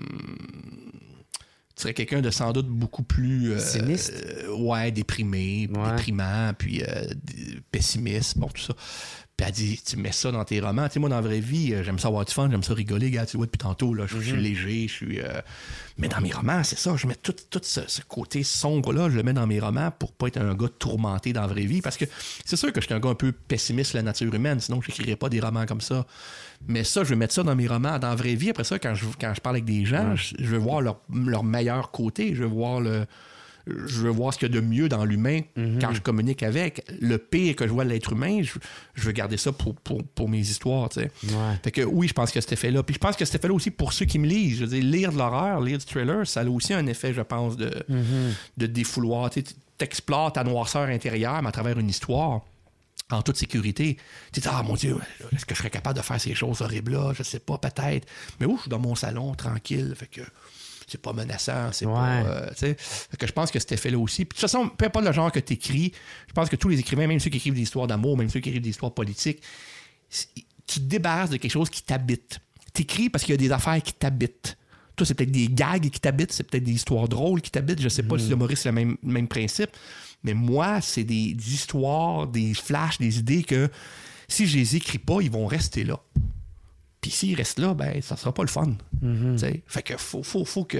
[SPEAKER 2] tu serais quelqu'un de sans doute beaucoup plus...
[SPEAKER 3] Cynique?
[SPEAKER 2] Déprimé, déprimant, puis pessimiste, bon, tout ça. Puis elle dit, tu mets ça dans tes romans. Tu sais, moi, dans la vraie vie, j'aime ça avoir du fun, j'aime ça rigoler, gars, tu vois, depuis tantôt, là, je suis léger, je suis... Mais dans mes romans, c'est ça, je mets tout ce côté sombre-là, je le mets dans mes romans pour pas être un gars tourmenté dans la vraie vie, parce que c'est sûr que je suis un gars un peu pessimiste sur la nature humaine, sinon je n'écrirais pas des romans comme ça. Mais ça, je vais mettre ça dans mes romans. Dans la vraie vie, après ça, quand je parle avec des gens, je veux voir leur meilleur côté, je veux voir ce qu'il y a de mieux dans l'humain quand je communique avec. Le pire que je vois de l'être humain, je veux garder ça pour mes histoires, tu sais.
[SPEAKER 3] Ouais.
[SPEAKER 2] Fait que oui, je pense que cet effet-là. Puis je pense que cet effet-là aussi pour ceux qui me lisent. Je veux dire, lire de l'horreur, lire du thriller, ça a aussi un effet, je pense, de défouloir. Tu explores ta noirceur intérieure, mais à travers une histoire, en toute sécurité. Tu te dis, ah mon Dieu, est-ce que je serais capable de faire ces choses horribles-là? Je sais pas, peut-être. Mais je suis dans mon salon, tranquille. Fait que c'est pas menaçant, c'est pas... tu sais, que je pense que cet effet-là aussi. Puis de toute façon, peu importe le genre que tu écris, je pense que tous les écrivains, même ceux qui écrivent des histoires d'amour, même ceux qui écrivent des histoires politiques, tu te débarrasses de quelque chose qui t'habite. Tu écris parce qu'il y a des affaires qui t'habitent. Toi, c'est peut-être des gags qui t'habitent, c'est peut-être des histoires drôles qui t'habitent. Je sais pas si l'humoriste, c'est le même principe. Mais moi, c'est des histoires, des flashs, des idées que si je les écris pas, ils vont rester là. Puis s'il reste là, ben ça sera pas le fun. Fait que faut que...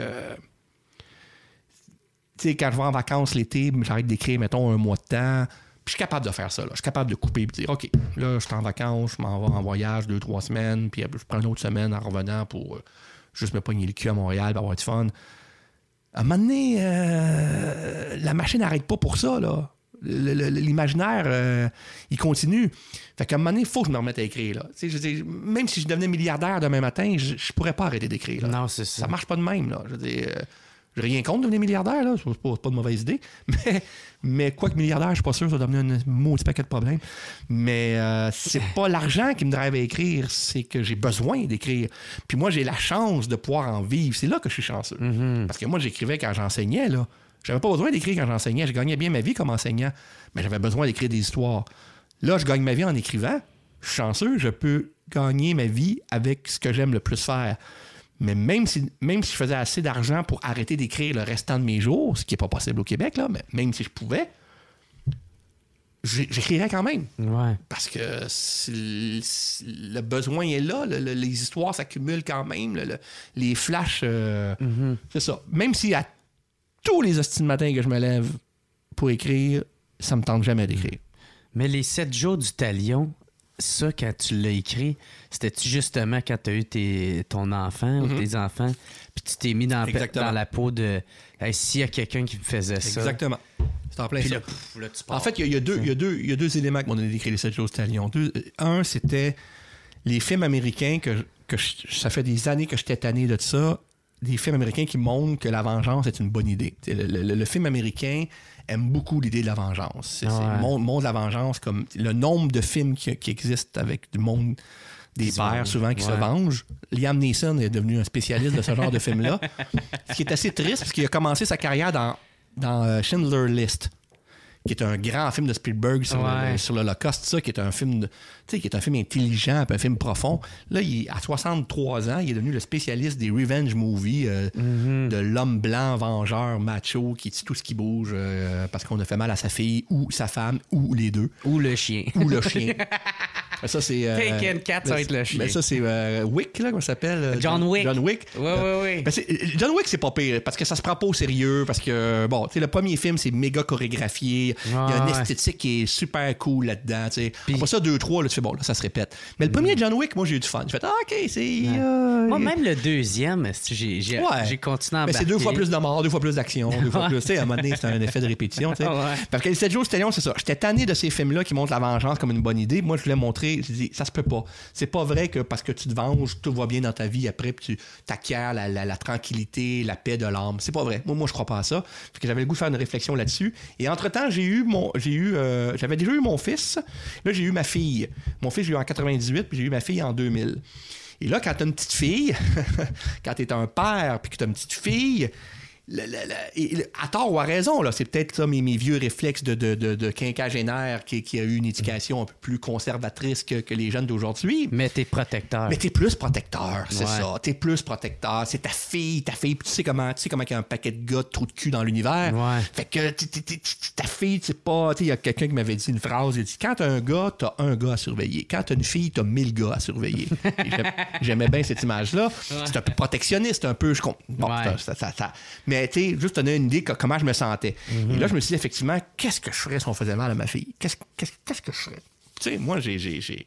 [SPEAKER 2] Tu sais, quand je vais en vacances l'été, j'arrête d'écrire, mettons, un mois de temps, puis je suis capable de faire ça. Là. Je suis capable de couper et de dire, OK, là, je suis en vacances, je m'en vais en voyage 2-3 semaines, puis je prends une autre semaine en revenant pour juste me pogner le cul à Montréal, pour avoir du fun. À un moment donné, la machine n'arrête pas pour ça, là. L'imaginaire, il continue. Fait qu'à un moment donné, il faut que je me remette à écrire. Là. Je veux dire, même si je devenais milliardaire demain matin, je pourrais pas arrêter d'écrire. Là.
[SPEAKER 3] Non, c'est ça.
[SPEAKER 2] Ça marche pas de même. Là. Je veux dire, j'ai rien contre devenir milliardaire. Là. C'est pas de mauvaise idée. Mais quoique milliardaire, je suis pas sûr que ça va devenir un maudit paquet de problèmes. Mais c'est pas l'argent qui me drive à écrire, c'est que j'ai besoin d'écrire. Puis moi, j'ai la chance de pouvoir en vivre. C'est là que je suis chanceux. Parce que moi, j'écrivais quand j'enseignais, là. J'avais pas besoin d'écrire quand j'enseignais. Je gagnais bien ma vie comme enseignant, mais j'avais besoin d'écrire des histoires. Là, je gagne ma vie en écrivant. Je suis chanceux, je peux gagner ma vie avec ce que j'aime le plus faire. Mais même si je faisais assez d'argent pour arrêter d'écrire le restant de mes jours, ce qui n'est pas possible au Québec, là, mais même si je pouvais, j'écrirais quand même.
[SPEAKER 3] Ouais.
[SPEAKER 2] Parce que le besoin est là, les histoires s'accumulent quand même, les flashs, c'est ça. Même si à tous les hosties de matin que je me lève pour écrire, ça me tente jamais d'écrire.
[SPEAKER 3] Mais les 7 jours du talion, ça, quand tu l'as écrit, c'était-tu justement quand tu as eu ton enfant ou tes enfants, puis tu t'es mis dans la peau de hey, s'il y a quelqu'un qui me faisait ça.
[SPEAKER 2] Exactement. C'est en plein
[SPEAKER 3] puis
[SPEAKER 2] ça.
[SPEAKER 3] Là, tu pars.
[SPEAKER 2] En fait, il y a deux éléments qui m'ont donné d'écrire les 7 jours du talion. Un, c'était les films américains ça fait des années que j'étais tanné de ça. Des films américains qui montrent que la vengeance est une bonne idée. Le film américain aime beaucoup l'idée de la vengeance. Montre la vengeance comme le nombre de films qui existent avec du monde des pères souvent qui se vengent. Liam Neeson est devenu un spécialiste de ce genre de film-là. Ce qui est assez triste parce qu'il a commencé sa carrière dans Schindler's List, qui est un grand film de Spielberg sur l'Holocauste, ça, qui est un film intelligent, un film profond. Là, à 63 ans, il est devenu le spécialiste des revenge movies, de l'homme blanc, vengeur, macho, qui tue tout ce qui bouge parce qu'on a fait mal à sa fille ou sa femme, ou les deux.
[SPEAKER 3] Ou le chien.
[SPEAKER 2] Ou le chien. Ça, c'est...
[SPEAKER 3] Taken 4, ça va être le chien.
[SPEAKER 2] Mais ça, c'est Wick, là, comment ça s'appelle?
[SPEAKER 3] John Wick.
[SPEAKER 2] John Wick.
[SPEAKER 3] Oui.
[SPEAKER 2] Ben, John Wick, c'est pas pire, parce que ça se prend pas au sérieux, parce que, bon, tu sais, le premier film, c'est méga chorégraphié. Il y a une esthétique qui est super cool là-dedans, tu sais. Après ça, 2-3, là, tu fais, bon, là, ça se répète. Mais le premier John Wick, moi, j'ai eu du fun. J'ai fait, OK, c'est...
[SPEAKER 3] Moi, même le deuxième, j'ai continué à
[SPEAKER 2] mais c'est 2 fois plus de mort, 2 fois plus d'action, 2 fois plus... Tu sais, à un moment donné, c'est un effet de répétition, tu sais. Parce que les 7 jours Stallion, c'est ça. J'étais tanné de ces films-là qui montrent la vengeance comme une bonne idée. Moi, je voulais montrer, je dis, ça se peut pas. C'est pas vrai que parce que tu te venges, tout va bien dans ta vie après, puis tu t'acquiers la tranquillité, la paix de l'âme. C'est pas vrai. Moi, je crois pas à ça. Parce que j'avais le goût de faire une réflexion là-dessus. Et entre-temps, j'avais déjà eu mon fils. Là, j'ai eu ma fille. Mon fils, j'ai eu en 98, puis j'ai eu ma fille en 2000. Et là, quand t'as une petite fille, quand t'es un père, puis que t'as une petite fille, à tort ou à raison, là, c'est peut-être ça, mes vieux réflexes de quinquagénaire qui a eu une éducation un peu plus conservatrice que les jeunes d'aujourd'hui.
[SPEAKER 3] Mais t'es protecteur.
[SPEAKER 2] Mais t'es plus protecteur, c'est ça. T'es plus protecteur. C'est ta fille, puis tu sais comment il y a un paquet de gars de trous de cul dans l'univers.
[SPEAKER 3] Ouais.
[SPEAKER 2] Fait que ta fille, tu sais pas... Il y a quelqu'un qui m'avait dit une phrase, il dit, quand t'as un gars à surveiller. Quand t'as une fille, t'as 1000 gars à surveiller. J'aimais bien cette image-là. Ouais. C'est un peu protectionniste, un peu... Bon, mais tu sais, juste donner une idée de comment je me sentais. Et là, je me suis dit, effectivement, qu'est-ce que je ferais si on faisait mal à ma fille? Qu'est-ce que je ferais? Tu sais, moi, j'ai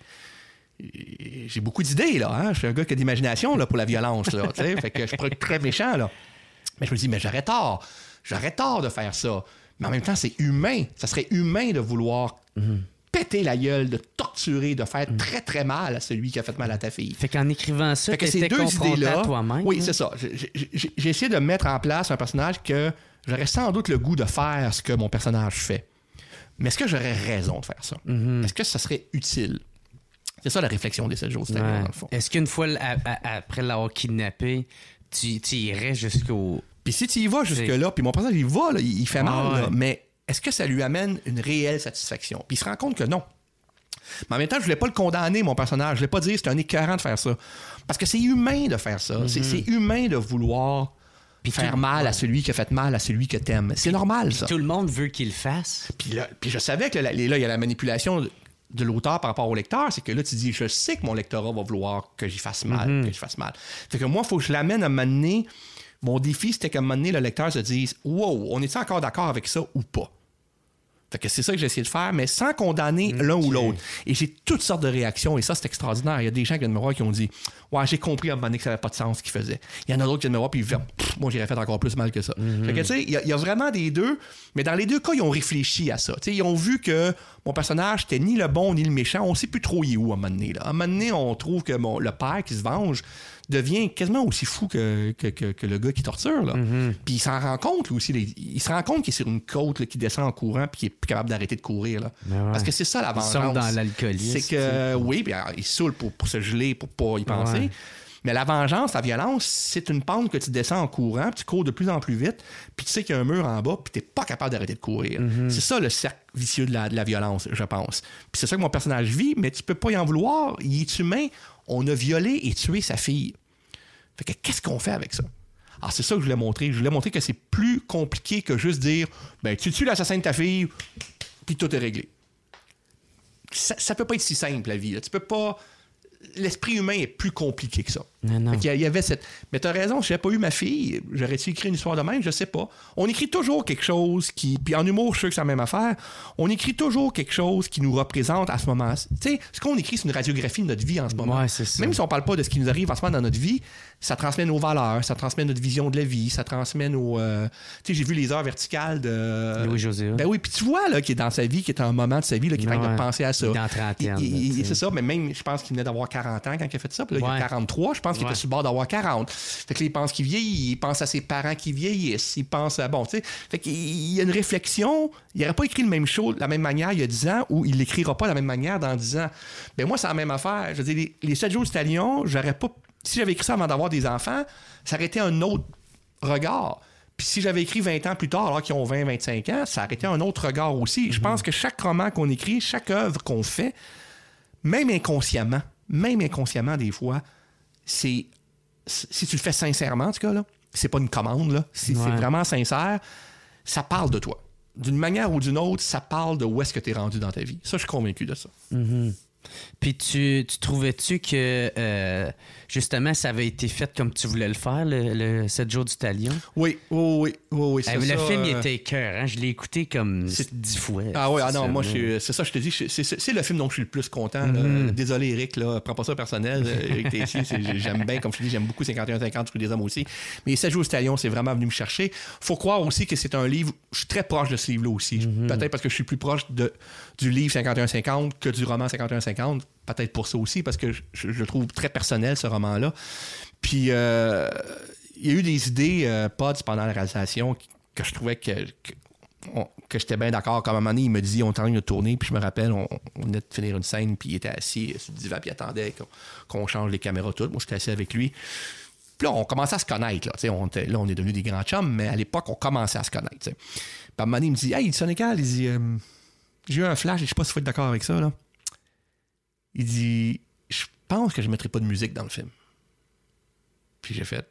[SPEAKER 2] beaucoup d'idées, là. Hein? Je suis un gars qui a d'imagination là, pour la violence, là. Fait que je pourrais être très méchant, là. Mais je me dis, mais j'aurais tort. J'aurais tort de faire ça. Mais en même temps, c'est humain. Ça serait humain de vouloir... péter la gueule, de torturer, de faire très, très mal à celui qui a fait mal à ta fille.
[SPEAKER 3] Fait qu'en écrivant ça, t'étais confronté à toi-même.
[SPEAKER 2] Oui, c'est ça. J'ai essayé de mettre en place un personnage que j'aurais sans doute le goût de faire ce que mon personnage fait. Mais est-ce que j'aurais raison de faire ça? Est-ce que ça serait utile? C'est ça la réflexion des 7 jours Stallion, dans le fond.
[SPEAKER 3] Est-ce qu'une fois, après l'avoir kidnappé, tu irais jusqu'au...
[SPEAKER 2] Puis si tu y vas jusque-là, puis mon personnage, il va, là, il fait mal, là, mais... Est-ce que ça lui amène une réelle satisfaction? Puis il se rend compte que non. Mais en même temps, je voulais pas le condamner, mon personnage. Je voulais pas dire c'est un écœurant de faire ça. Parce que c'est humain de faire ça. C'est humain de vouloir faire mal à celui qui a fait mal à celui que t'aimes. C'est normal, ça.
[SPEAKER 3] Tout le monde veut qu'il le fasse.
[SPEAKER 2] Puis je savais que là, il y a la manipulation de l'auteur par rapport au lecteur. C'est que là, tu dis, je sais que mon lectorat va vouloir que j'y fasse mal, que je fasse mal. Fait que moi, il faut que je l'amène à un moment donné. Mon défi, c'était qu'à un moment donné, le lecteur se dise, wow, on est-tu encore d'accord avec ça ou pas? Fait que c'est ça que j'ai essayé de faire, mais sans condamner l'un ou l'autre. Et j'ai toutes sortes de réactions, et ça, c'est extraordinaire. Il y a des gens qui viennent me voir qui ont dit « Ouais, j'ai compris à un moment donné que ça n'avait pas de sens ce qu'ils faisaient. » Il y en a d'autres qui viennent me voir puis ils disent « Moi, j'irais fait encore plus mal que ça. Fait que tu sais, il y a vraiment des deux, mais dans les deux cas, ils ont réfléchi à ça. Tu sais, ils ont vu que mon personnage n'était ni le bon ni le méchant. On ne sait plus trop il est où à un moment donné. Là. À un moment donné, on trouve que le père qui se venge devient quasiment aussi fou que le gars qui torture. Là. Puis il s'en rend compte, lui aussi. Il se rend compte qu'il est sur une côte là, qui descend en courant puis qu'il est plus capable d'arrêter de courir. Là. Parce que c'est ça la vengeance.
[SPEAKER 3] Il sombre dans l'alcoolisme.
[SPEAKER 2] C'est que, oui, puis il saoule pour se geler, pour pas y penser. Ouais. Mais la vengeance, la violence, c'est une pente que tu descends en courant, puis tu cours de plus en plus vite, puis tu sais qu'il y a un mur en bas, puis t'es pas capable d'arrêter de courir. C'est ça le cercle vicieux de la violence, je pense. Puis c'est ça que mon personnage vit, mais tu peux pas y en vouloir. Il est humain. On a violé et tué sa fille. Fait que qu'est-ce qu'on fait avec ça? Alors, c'est ça que je voulais montrer. Je voulais montrer que c'est plus compliqué que juste dire ben, tu tues l'assassin de ta fille, puis tout est réglé. Ça peut pas être si simple, la vie. Là. Tu peux pas. L'esprit humain est plus compliqué que ça.
[SPEAKER 3] Non.
[SPEAKER 2] Il y avait cette... Mais t'as raison, si j'avais pas eu ma fille, j'aurais-tu écrit une histoire de même? Je sais pas. On écrit toujours quelque chose qui... Puis en humour, je suis sûr que c'est la même affaire. On écrit toujours quelque chose qui nous représente à ce moment. Tu sais, ce qu'on écrit, c'est une radiographie de notre vie en ce moment.
[SPEAKER 3] Ouais, c'est ça.
[SPEAKER 2] Même si on parle pas de ce qui nous arrive en ce moment dans notre vie, ça transmet nos valeurs, ça transmet notre vision de la vie, ça transmet nos... Tu sais, j'ai vu les heures verticales de...
[SPEAKER 3] Louis-José.
[SPEAKER 2] Ben oui, puis tu vois, là, qui est dans sa vie, qui est un moment de sa vie, là, qui est en train de penser à ça.
[SPEAKER 3] Dans la trentaine.
[SPEAKER 2] C'est ça, mais même, je pense qu'il venait d'avoir 40 ans quand il a fait ça. Puis là, il a 43, je pense qu'il était sur le bord d'avoir 40. Fait que là, il pense qu'il vieillit, il pense à ses parents qui vieillissent, il pense à... Bon, tu sais, fait qu'il y a une réflexion. Il n'aurait pas écrit le même show de la même manière il y a 10 ans ou il ne l'écrira pas de la même manière dans 10 ans. Ben moi, c'est la même affaire. Je veux dire, les 7 jours Stallion, j'aurais pas... Si j'avais écrit ça avant d'avoir des enfants, ça aurait été un autre regard. Puis si j'avais écrit 20 ans plus tard, alors qu'ils ont 20-25 ans, ça aurait été un autre regard aussi. Je pense que chaque roman qu'on écrit, chaque œuvre qu'on fait, même inconsciemment des fois, si tu le fais sincèrement, en tout cas, là, c'est pas une commande, là, c'est vraiment sincère, ça parle de toi. D'une manière ou d'une autre, ça parle de où est-ce que tu es rendu dans ta vie. Ça, je suis convaincu de ça.
[SPEAKER 3] Puis tu trouvais-tu que justement ça avait été fait comme tu voulais le faire, le 7 jours du Talion?
[SPEAKER 2] Oui.
[SPEAKER 3] Le
[SPEAKER 2] ça,
[SPEAKER 3] film il était cœur, hein? Je l'ai écouté comme 10 fois.
[SPEAKER 2] Ah oui, non,
[SPEAKER 3] ça,
[SPEAKER 2] moi, c'est ça, je te dis, c'est le film dont je suis le plus content. Là. Désolé, Eric, là, prends pas ça personnel. Eric Tessier, j'aime bien, comme je te dis, j'aime beaucoup 51-50, Fruit des hommes aussi. Mais 7 jours du Talion, c'est vraiment venu me chercher. Faut croire aussi que c'est un livre, je suis très proche de ce livre-là aussi. Peut-être parce que je suis plus proche du livre 51-50 que du roman 51-50. Peut-être pour ça aussi, parce que je le trouve très personnel, ce roman-là. Puis, il y a eu des idées, Pods, pendant la réalisation, que je trouvais que j'étais bien d'accord. Comme à un moment donné, il me dit, on est en train de tourner, puis je me rappelle, on venait de finir une scène, puis il était assis sur le divan, puis il attendait qu'on change les caméras toutes. Moi, j'étais assis avec lui. Puis là, on commençait à se connaître. Là, on est devenus des grands chums, mais à l'époque, on commençait à se connaître. T'sais. Puis à un moment donné, il me dit, hey, Sonical, il dit, j'ai eu un flash, et je sais pas si vous êtes d'accord avec ça, là. Il dit, je pense que je ne mettrai pas de musique dans le film. Puis j'ai fait,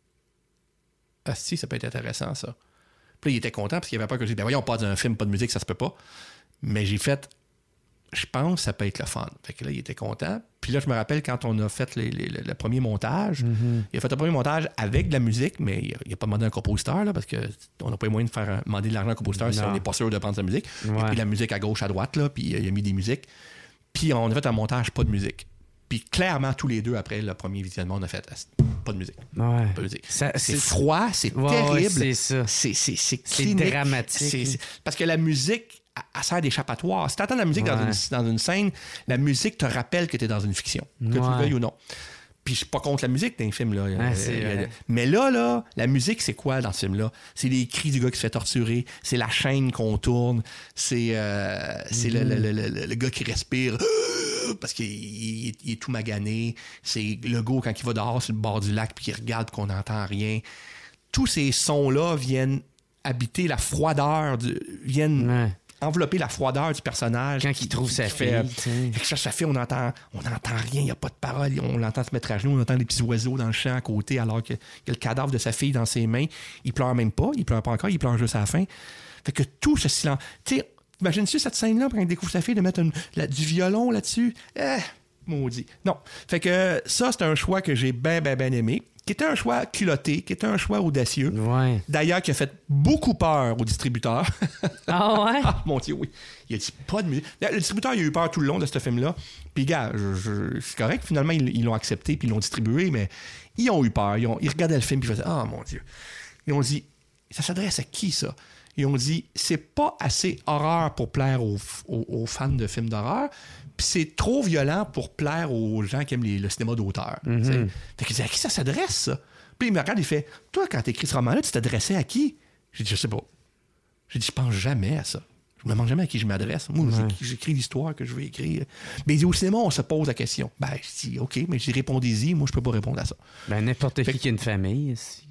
[SPEAKER 2] ah si, ça peut être intéressant, ça. Puis là, il était content parce qu'il avait peur que je dise, ben voyons, pas d'un film, pas de musique, ça se peut pas. Mais j'ai fait, je pense que ça peut être le fun. Fait que là, il était content. Puis là, je me rappelle quand on a fait le premier montage, il a fait le premier montage avec de la musique, mais il n'a pas demandé un compositeur, là, parce qu'on n'a pas eu moyen de demander de l'argent à un compositeur si on n'est pas sûr de prendre sa musique. Ouais. Il a pris la musique à gauche, à droite, là, puis il a mis des musiques. Puis on a fait un montage, pas de musique. Puis clairement, tous les deux, après le premier visionnement, on a fait pas de musique.
[SPEAKER 3] Ouais.
[SPEAKER 2] Pas de musique. C'est froid, c'est terrible.
[SPEAKER 3] Ouais, c'est ça.
[SPEAKER 2] C'est clinique.
[SPEAKER 3] C'est dramatique.
[SPEAKER 2] Parce que la musique, elle sert d'échappatoire. Si tu entends la musique dans une scène, la musique te rappelle que tu es dans une fiction, que tu le veuilles ou non. Puis je suis pas contre la musique dans les films. Là. Mais là, la musique, c'est quoi dans ce film-là? C'est les cris du gars qui se fait torturer, c'est la chaîne qu'on tourne, c'est le gars qui respire parce qu'il est tout magané, c'est le gars quand il va dehors sur le bord du lac puis qu'il regarde qu'on n'entend rien. Tous ces sons-là viennent habiter la froideur, viennent envelopper la froideur du personnage.
[SPEAKER 3] Quand il trouve sa fille.
[SPEAKER 2] Il cherche sa fille, on n'entend rien, il n'y a pas de parole. On l'entend se mettre à genoux, on entend les petits oiseaux dans le champ à côté alors qu'il y a le cadavre de sa fille dans ses mains. Il pleure même pas, il pleure pas encore, il pleure juste à la fin. Fait que tout ce silence. Tu sais, imagine-tu cette scène-là quand il découvre sa fille de mettre du violon là-dessus? Maudit. Non. Fait que ça, c'est un choix que j'ai bien aimé. Qui était un choix culotté, qui était un choix audacieux. Ouais. D'ailleurs, qui a fait beaucoup peur au distributeur.
[SPEAKER 3] Ah ouais?
[SPEAKER 2] Ah, mon Dieu, oui. Il a dit pas de musique. Le distributeur, il a eu peur tout le long de ce film-là. Puis, gars, c'est correct. Finalement, ils l'ont accepté puis ils l'ont distribué, mais ils ont eu peur. Ils regardaient le film puis ils faisaient « Ah, mon Dieu. » Ils ont dit « Ça s'adresse à qui, ça? » Ils ont dit « C'est pas assez horreur pour plaire aux fans de films d'horreur. » Puis c'est trop violent pour plaire aux gens qui aiment le cinéma d'auteur. Fait qu'il dit, à qui ça s'adresse, ça? Puis il me regarde, il fait, toi, quand t'écris ce roman-là, tu t'adressais à qui? J'ai dit, je sais pas. J'ai dit, je pense jamais à ça. Je me demande jamais à qui je m'adresse. Moi, j'écris l'histoire que je veux écrire. Mais il dit, au cinéma, on se pose la question. Ben, je dis, OK, mais je dis, répondez-y. Moi, je peux pas répondre à ça.
[SPEAKER 3] Ben, n'importe qui a une famille ici.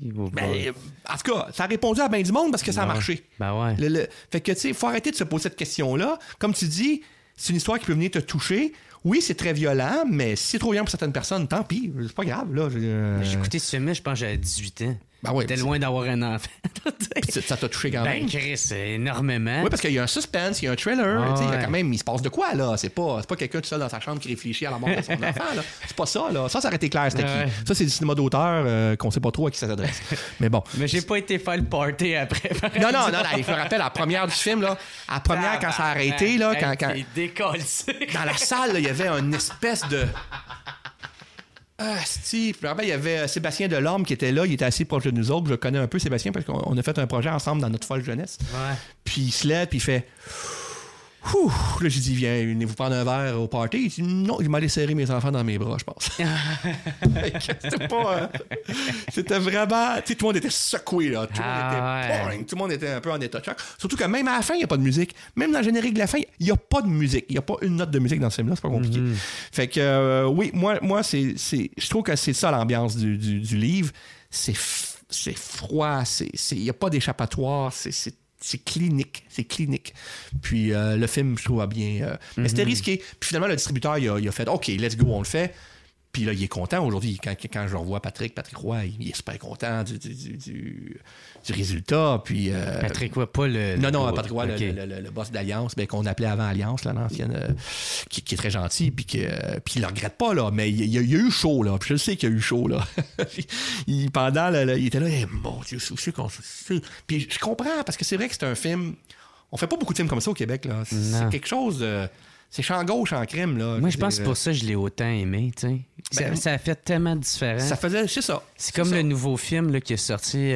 [SPEAKER 2] En tout cas, ça a répondu à bien du monde parce que ça a marché.
[SPEAKER 3] Ben ouais.
[SPEAKER 2] Fait que, tu sais, il faut arrêter de se poser cette question-là. Comme tu dis, c'est une histoire qui peut venir te toucher. Oui, c'est très violent, mais si c'est trop violent pour certaines personnes, tant pis. C'est pas grave, là.
[SPEAKER 3] J'ai écouté ce film-là, je pense que j'avais 18 ans.
[SPEAKER 2] Ben ouais,
[SPEAKER 3] t'es loin d'avoir un enfant.
[SPEAKER 2] Ça t'a touché quand même.
[SPEAKER 3] Ben, Chris, énormément.
[SPEAKER 2] Oui, parce qu'il y a un suspense, il y a un trailer. Il y a quand même, il se passe de quoi, là? C'est pas quelqu'un tout seul dans sa chambre qui réfléchit à la mort de son enfant, là. C'est pas ça, là. Ça aurait été clair, c'était qui. Ça, c'est du cinéma d'auteur qu'on sait pas trop à qui ça s'adresse. Mais bon.
[SPEAKER 3] Mais j'ai pas été faire le party après.
[SPEAKER 2] Non, je me rappelle, la première du film, là, la première, quand ça a arrêté, là, quand dans la salle, là, il y avait une espèce de... Steve. Il y avait Sébastien Delorme qui était là. Il était assez proche de nous autres. Je connais un peu Sébastien parce qu'on a fait un projet ensemble dans notre folle jeunesse.
[SPEAKER 3] Ouais.
[SPEAKER 2] Puis il se lève, puis il fait... Ouh. Là, j'ai dit, venez vous prendre un verre au party. Il dit, non, il m'a allé serrer mes enfants dans mes bras, je pense. C'était pas... c'était vraiment... Tu sais, tout le monde était secoué, là. Tout le monde était boring. Tout le monde était un peu en état de choc. Surtout que même à la fin, il n'y a pas de musique. Même dans le générique de la fin, il n'y a pas de musique. Il n'y a pas une note de musique dans ce film-là. C'est pas compliqué. Fait que, oui, moi je trouve que c'est ça l'ambiance du livre. C'est froid. Il n'y a pas d'échappatoire. C'est clinique. Puis le film, je trouve, a bien... Mais c'était risqué. Puis finalement, le distributeur, il a fait « OK, let's go, on le fait. » Puis là, il est content aujourd'hui. Quand je revois Patrick Roy, il est super content du résultat. Puis,
[SPEAKER 3] Patrick Roy, pas le...
[SPEAKER 2] Non, Patrick Roy,
[SPEAKER 3] okay.
[SPEAKER 2] le boss d'Alliance, qu'on appelait avant Alliance, là, l'ancienne, qui est très gentil, puis il le regrette pas, là, mais il y a eu chaud, là. Puis je le sais qu'il y a eu chaud, là. Pendant, il était là, mon Dieu, c'est qu'on... Puis je comprends, parce que c'est vrai que c'est un film... On fait pas beaucoup de films comme ça au Québec, là. C'est quelque chose de... C'est champ gauche en crime, là.
[SPEAKER 3] Moi, je pense que pour ça je l'ai autant aimé, tu sais. Ça a fait tellement différent.
[SPEAKER 2] Ça faisait... C'est ça.
[SPEAKER 3] C'est comme le nouveau film là, qui est sorti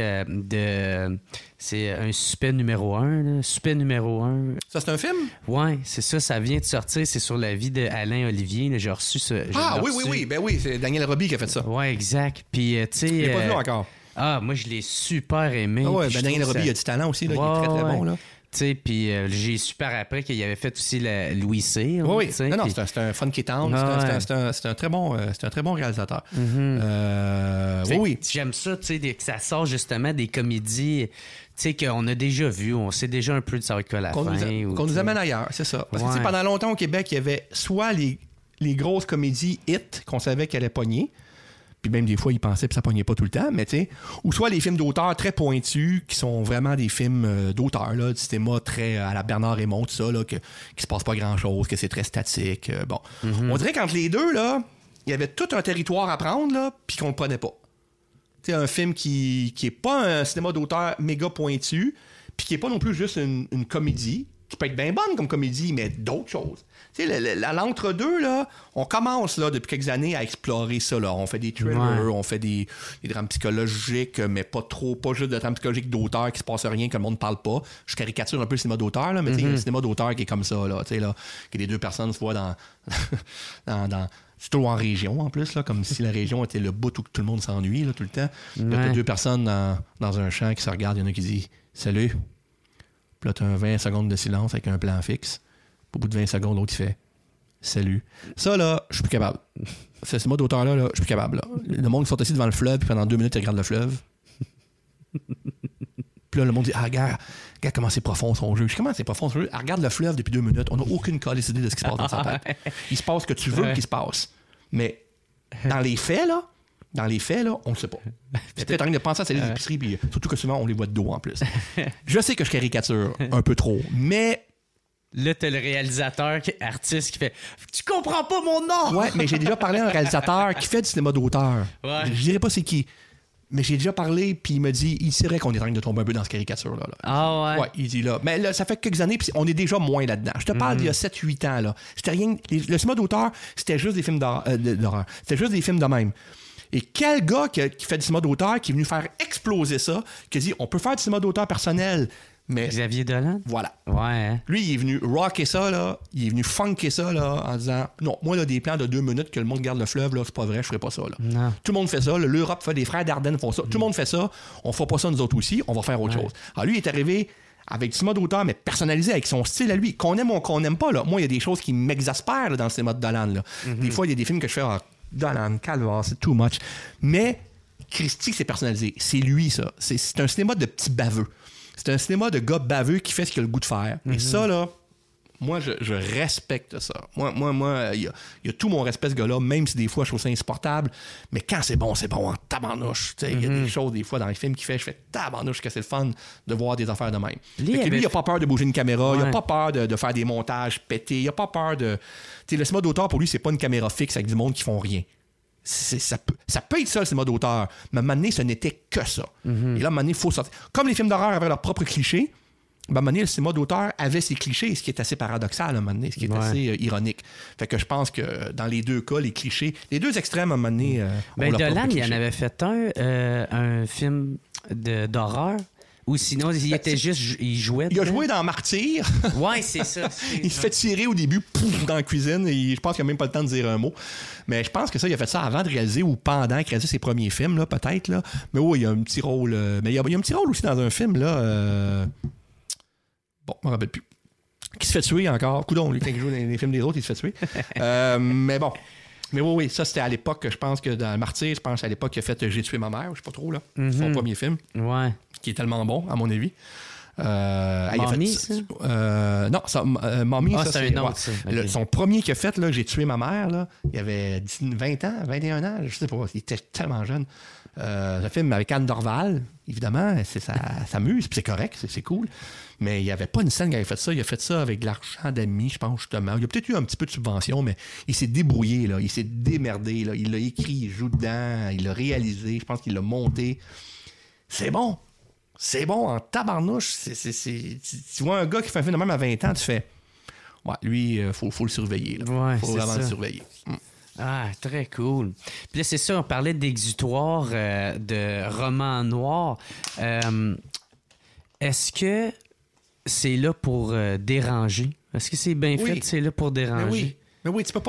[SPEAKER 3] c'est un suspect numéro 1. Là. Suspect numéro 1.
[SPEAKER 2] Ça, c'est un film?
[SPEAKER 3] Ouais, c'est ça. Ça vient de sortir. C'est sur la vie d'Alain Olivier. Là. J'ai reçu ça.
[SPEAKER 2] Oui. Ben oui, c'est Daniel Roby qui a fait ça.
[SPEAKER 3] Ouais, exact. Puis, tu sais...
[SPEAKER 2] Je l'ai pas vu encore.
[SPEAKER 3] Ah, moi, je l'ai super aimé.
[SPEAKER 2] Ah ouais, Daniel Roby a du talent aussi. Là. Il est très, très bon, là.
[SPEAKER 3] Puis j'ai super appris qu'il avait fait aussi Louis C.
[SPEAKER 2] Oui. Non, c'est un funky town. C'est un très bon réalisateur. Oui.
[SPEAKER 3] J'aime ça, tu sais, que ça sort justement des comédies, tu sais, qu'on a déjà vues. On sait déjà un peu de ça va être quoi la fin.
[SPEAKER 2] Qu'on nous amène ailleurs, c'est ça. Parce que pendant longtemps au Québec, il y avait soit les grosses comédies hits qu'on savait qu'elles allaient pogner. Puis même des fois, ils pensaient que ça pognait pas tout le temps, mais tu sais, ou soit les films d'auteur très pointus, qui sont vraiment des films d'auteur, là, du cinéma très à la Bernard Raymond, tout ça, là, qui se passe pas grand-chose, que c'est très statique. Bon. On dirait qu'entre les deux, là, il y avait tout un territoire à prendre, là, puis qu'on le prenait pas. Tu sais, un film qui est pas un cinéma d'auteur méga pointu, puis qui est pas non plus juste une comédie, qui peut être bien bonne comme comédie, mais d'autres choses. Tu sais, l'entre-deux, là, on commence, là, depuis quelques années, à explorer ça, là. On fait des thrillers, on fait des drames psychologiques, mais pas juste de drames psychologiques d'auteur qui se passe rien, que le monde ne parle pas. Je caricature un peu le cinéma d'auteur, là, mais il y a un cinéma d'auteur qui est comme ça, là, tu sais, là, que les deux personnes se voient dans surtout en région, en plus, là, comme si la région était le bout où tout le monde s'ennuie, là, tout le temps. Puis là, t'as deux personnes dans un champ qui se regardent, il y en a qui dit « Salut ». Puis là, t'as 20 secondes de silence avec un plan fixe. Au bout de 20 secondes, l'autre, il fait « Salut ». Ça, là, je suis plus capable. Ce cinéma d'auteur-là, là, je suis plus capable. Là. Le monde qui sont assis devant le fleuve, puis pendant 2 minutes, ils regardent le fleuve. Puis là, le monde dit « Ah, regarde comment c'est profond son jeu. » Je dis « Comment c'est profond son jeu? » Elle regarde le fleuve depuis 2 minutes. On n'a aucune calisse idée de ce qui se passe dans sa tête. Il se passe ce que tu veux qu'il se passe. Mais dans les faits, là, on ne le sait pas. Peut-être en train de penser à salir d'épicerie, puis surtout que souvent, on les voit de dos en plus. Je sais que je caricature un peu trop, mais...
[SPEAKER 3] Là, t'as le réalisateur, artiste, qui fait « Tu comprends pas mon nom! »
[SPEAKER 2] Ouais, mais j'ai déjà parlé à un réalisateur qui fait du cinéma d'auteur.
[SPEAKER 3] Ouais.
[SPEAKER 2] Je dirais pas c'est qui. Mais j'ai déjà parlé, puis il m'a dit, il serait qu'on est en train de tomber un peu dans cette caricature-là. Là.
[SPEAKER 3] Ah ouais?
[SPEAKER 2] Ouais, il dit là. Mais là, ça fait quelques années, puis on est déjà moins là-dedans. Je te parle d'il y a 7-8 ans, là. C'était rien. Le cinéma d'auteur, c'était juste des films d'horreur. C'était juste des films de même. Et quel gars qui fait du cinéma d'auteur, qui est venu faire exploser ça, qui a dit, on peut faire du cinéma d'auteur personnel, mais...
[SPEAKER 3] Xavier Dolan?
[SPEAKER 2] Voilà.
[SPEAKER 3] Ouais. Hein?
[SPEAKER 2] Lui, il est venu rocker ça, là. Il est venu funker ça, là, en disant, non, moi, là, des plans de 2 minutes que le monde garde le fleuve, là, c'est pas vrai, je ferai pas ça, là.
[SPEAKER 3] Non.
[SPEAKER 2] Tout le monde fait ça. L'Europe fait, des frères d'Ardennes font ça. Tout le monde fait ça. On fera pas ça nous autres aussi. On va faire autre chose. Alors, lui, il est arrivé avec du cinéma d'auteur, mais personnalisé, avec son style à lui. Qu'on aime ou qu'on n'aime pas, là. Moi, il y a des choses qui m'exaspèrent là, dans le cinéma de Dolan, là. Des fois, il y a des films que je fais, Dolan, calvaire, c'est too much. Mais Christy, c'est personnalisé. C'est lui, ça. C'est un cinéma de petits baveux. C'est un cinéma de gars baveux qui fait ce qu'il a le goût de faire. Et ça, là, moi, je respecte ça. Moi, il y a tout mon respect, ce gars-là, même si des fois, je trouve ça insupportable. Mais quand c'est bon en tabarnouche. Il y a des choses, des fois, dans les films qu'il fait, je fais tabarnouche que c'est le fun de voir des affaires de même. Lui, il n'a pas peur de bouger une caméra. Il n'a pas peur de faire des montages pétés. Il n'a pas peur de... le cinéma d'auteur, pour lui, c'est pas une caméra fixe avec du monde qui font rien. Ça peut être ça, le cinéma d'auteur. Mais à un moment donné, ce n'était que ça. Et là, à un moment donné, il faut sortir. Comme les films d'horreur avaient leurs propres clichés, à un moment donné, le cinéma d'auteur avait ses clichés, ce qui est assez paradoxal, à un moment donné, ce qui est assez ironique. Fait que je pense que dans les deux cas, les clichés, les deux extrêmes, à un moment donné,
[SPEAKER 3] Dolan, il en avait fait un film d'horreur. Ou sinon, il jouait.
[SPEAKER 2] Il a joué dans Martyr.
[SPEAKER 3] Ouais, c'est ça.
[SPEAKER 2] Il se fait tirer au début, pouf, dans la cuisine. Et je pense qu'il n'a même pas le temps de dire un mot. Mais je pense que ça, il a fait ça avant de réaliser ou pendant qu'il réalisait ses premiers films, là, peut-être. Là. Mais oui, il y a un petit rôle. Mais il y a un petit rôle aussi dans un film, là. Bon, je me rappelle plus. Qui se fait tuer encore. Coudon, lui, quand il joue dans les films des autres, il se fait tuer. Mais bon. Mais oui, ça, c'était à l'époque, je pense que dans Martyr, je pense à l'époque qu'il a fait J'ai tué ma mère, je sais pas trop, là. Son premier film.
[SPEAKER 3] Ouais.
[SPEAKER 2] Qui est tellement bon, à mon avis.
[SPEAKER 3] Mommy, ça?
[SPEAKER 2] Non, Mommy, ça,
[SPEAKER 3] c'est un autre, ça. Okay.
[SPEAKER 2] Son premier qu'il a fait, là, J'ai tué ma mère, là, il avait 20 ans, 21 ans, je sais pas, il était tellement jeune. Un film avec Anne Dorval, évidemment, ça muse, puis c'est correct, c'est cool. Mais il n'y avait pas une scène qui avait fait ça. Il a fait ça avec de l'argent d'amis, je pense, justement. Il a peut-être eu un petit peu de subvention, mais il s'est débrouillé, là. Il s'est démerdé, là. Il l'a écrit, il joue dedans, il l'a réalisé, je pense qu'il l'a monté. C'est bon. C'est bon en tabarnouche. Tu vois un gars qui fait un film de même à 20 ans, tu fais... Ouais, lui, faut le surveiller.
[SPEAKER 3] Ouais,
[SPEAKER 2] faut vraiment le surveiller.
[SPEAKER 3] Ah, très cool. Puis là, c'est ça, on parlait d'exutoire, de roman noir. Est-ce que c'est là pour déranger? Est-ce que c'est bien fait, c'est là pour déranger?
[SPEAKER 2] Mais oui, tu peux pas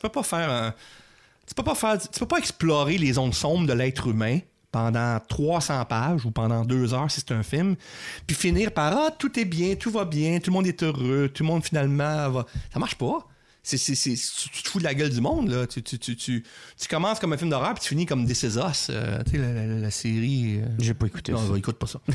[SPEAKER 2] explorer les zones sombres de l'être humain pendant 300 pages ou pendant 2 heures si c'est un film, puis finir par tout est bien, tout va bien, tout le monde est heureux, tout le monde finalement va... Ça marche pas. Tu te fous de la gueule du monde, là. Tu commences comme un film d'horreur puis tu finis comme This Is Us, tu sais, la série...
[SPEAKER 3] J'ai pas écouté ça.
[SPEAKER 2] Non, écoute pas ça.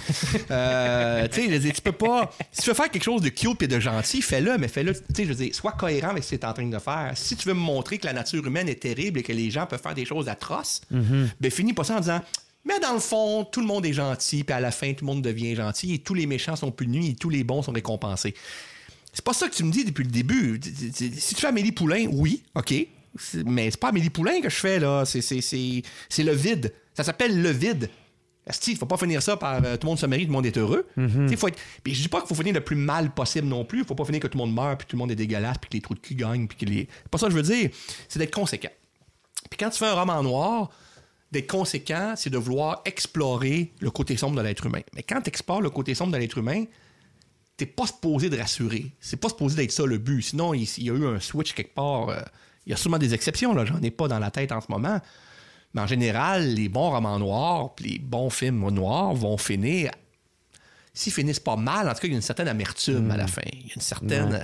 [SPEAKER 2] Tu sais, tu peux pas... Si tu veux faire quelque chose de cute et de gentil, fais-le, mais fais-le, tu sais, je veux dire, sois cohérent avec ce que tu es en train de faire. Si tu veux me montrer que la nature humaine est terrible et que les gens peuvent faire des choses atroces, ben finis pas ça en disant... Mais dans le fond, tout le monde est gentil, puis à la fin, tout le monde devient gentil, et tous les méchants sont punis, et tous les bons sont récompensés. C'est pas ça que tu me dis depuis le début. Si tu fais Amélie Poulain, oui, OK. Mais c'est pas Amélie Poulain que je fais, là. C'est le vide. Ça s'appelle le vide. Il faut pas finir ça par tout le monde se marie, tout le monde est heureux. Puis je dis pas qu'il faut finir le plus mal possible non plus. Il faut pas finir que tout le monde meurt, puis tout le monde est dégueulasse, puis que les trous de cul gagnent. C'est pas ça que je veux dire. C'est d'être conséquent. Puis quand tu fais un roman noir, d'être conséquent, c'est de vouloir explorer le côté sombre de l'être humain. Mais quand tu explores le côté sombre de l'être humain, t'es pas supposé de rassurer. C'est pas supposé d'être ça le but. Sinon, il y a eu un switch quelque part. Il y a sûrement des exceptions, là. J'en ai pas dans la tête en ce moment. Mais en général, les bons romans noirs puis les bons films noirs vont finir... S'ils finissent pas mal, en tout cas, il y a une certaine amertume à la fin. Il y a une certaine...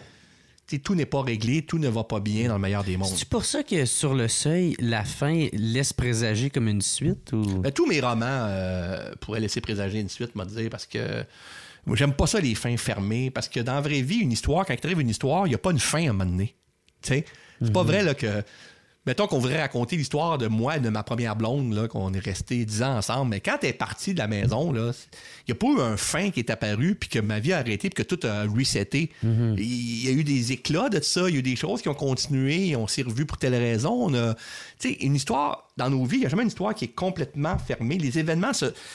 [SPEAKER 2] tout n'est pas réglé, tout ne va pas bien dans le meilleur des mondes.
[SPEAKER 3] C'est pour ça que Sur le seuil, la fin laisse présager comme une suite? Ou...
[SPEAKER 2] Ben, tous mes romans pourraient laisser présager une suite, m'a dit, parce que moi, j'aime pas ça, les fins fermées, parce que dans la vraie vie, une histoire, quand il arrive une histoire, il n'y a pas une fin à un moment donné. C'est pas vrai là, que... Mettons qu'on voudrait raconter l'histoire de moi et de ma première blonde, là, qu'on est resté 10 ans ensemble. Mais quand elle est partie de la maison, il n'y a pas eu un fin qui est apparu, puis que ma vie a arrêté, puis que tout a reseté. Il y a eu des éclats de ça, il y a eu des choses qui ont continué, on s'est revus pour telle raison. Une histoire, dans nos vies, il n'y a jamais une histoire qui est complètement fermée. Les événements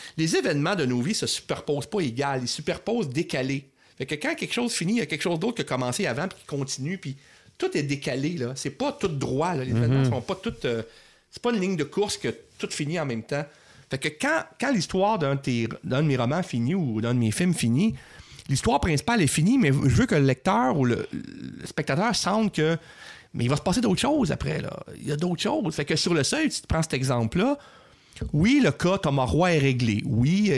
[SPEAKER 2] de nos vies se superposent pas égal, ils se superposent décalés. Fait que quand quelque chose finit, il y a quelque chose d'autre qui a commencé avant, puis qui continue, puis... Tout est décalé, là. C'est pas tout droit, là. Les événements sont pas toutes... c'est pas une ligne de course que tout finit en même temps. Fait que quand l'histoire d'un de mes romans finit ou d'un de mes films finit, l'histoire principale est finie, mais je veux que le lecteur ou le spectateur sente que... Mais il va se passer d'autres choses après, là. Il y a d'autres choses. Fait que Sur le seuil, si tu prends cet exemple-là, oui, le cas Thomas Roy est réglé. Oui,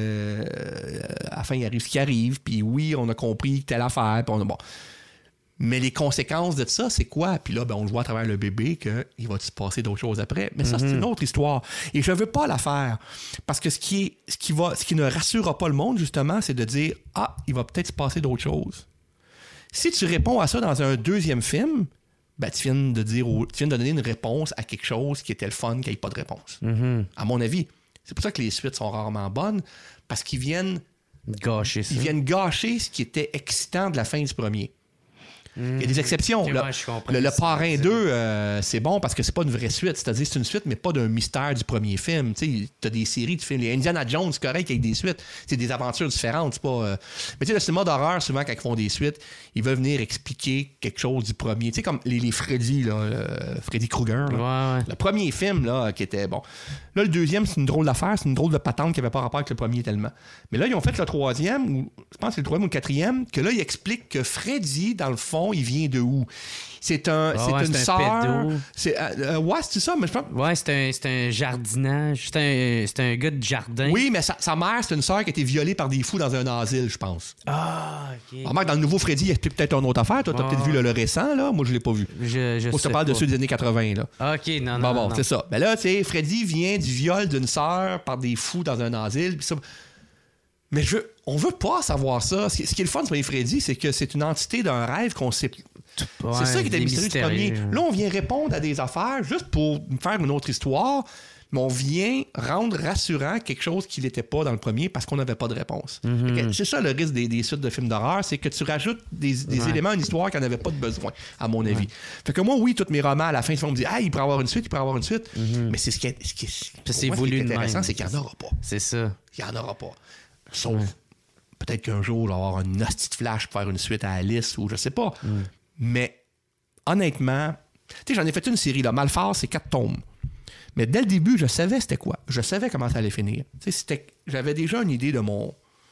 [SPEAKER 2] à la fin, il arrive ce qui arrive. Puis oui, on a compris telle affaire. Puis bon... Mais les conséquences de ça, c'est quoi? Puis là, on le voit à travers le bébé qu'il va se passer d'autres choses après. Mais ça, c'est une autre histoire. Et je veux pas la faire. Parce que ce qui ne rassurera pas le monde, justement, c'est de dire « Ah, il va peut-être se passer d'autres choses. » Si tu réponds à ça dans un deuxième film, tu viens de donner une réponse à quelque chose qui était le fun, qui n'ait pas de réponse. À mon avis. C'est pour ça que les suites sont rarement bonnes, parce qu'ils viennent
[SPEAKER 3] gâcher ça.
[SPEAKER 2] Ils viennent gâcher ce qui était excitant de la fin du premier. Il y a des exceptions. Le Parrain 2, c'est bon parce que c'est pas une vraie suite. C'est-à-dire c'est une suite, mais pas d'un mystère du premier film. Tu as des séries de films. Les Indiana Jones, c'est correct avec des suites. C'est des aventures différentes. C'est pas, mais tu sais, le cinéma d'horreur, souvent, quand ils font des suites, ils veulent venir expliquer quelque chose du premier. Tu sais, comme les Freddy, là, Freddy Krueger. Là. Ouais. Le premier film, là, qui était bon. Là, le deuxième, c'est une drôle d'affaire. C'est une drôle de patente qui n'avait pas rapport avec le premier tellement. Mais là, ils ont fait le troisième, ou je pense que c'est le troisième ou le quatrième, que là, ils expliquent que Freddy, dans le fond, il vient de où? C'est une sœur. C'est ça, mais je pense.
[SPEAKER 3] Ouais, c'est un jardinage. C'est un gars de jardin.
[SPEAKER 2] Oui, mais sa mère, c'est une sœur qui a été violée par des fous dans un asile, je pense.
[SPEAKER 3] Ah, OK.
[SPEAKER 2] Remarque, dans le nouveau Freddy, il y a peut-être une autre affaire. Toi, t'as peut-être vu le récent, là. Moi, je l'ai pas vu.
[SPEAKER 3] Je
[SPEAKER 2] te parle de ceux des années 80, là.
[SPEAKER 3] OK, non.
[SPEAKER 2] Bon, c'est ça. Ben là, tu sais, Freddy vient du viol d'une sœur par des fous dans un asile. Puis ça... Mais on veut pas savoir ça. Ce qui est le fun sur les Freddy, c'est que c'est une entité d'un rêve qu'on sait. C'est ça qui était mystérieux du premier. Là, on vient répondre à des affaires juste pour faire une autre histoire, mais on vient rendre rassurant quelque chose qui n'était pas dans le premier parce qu'on n'avait pas de réponse. C'est ça le risque des suites de films d'horreur, c'est que tu rajoutes des éléments à une histoire qui n'en avait pas de besoin, à mon avis. Fait que moi, oui, tous mes romans, à la fin, ils vont me dire « Ah, il pourrait avoir une suite, il pourrait avoir une suite. Mais c'est ce qui est intéressant, c'est qu'il n'y en aura pas.
[SPEAKER 3] C'est ça.
[SPEAKER 2] Il n'y en aura pas. Sauf peut-être qu'un jour, il va y avoir un hostie de flash pour faire une suite à Alice ou je sais pas. Mais honnêtement, tu sais, j'en ai fait une série, là. Malphare, c'est 4 tomes. Mais dès le début, je savais c'était quoi. Je savais comment ça allait finir. Tu sais, j'avais déjà une idée de mon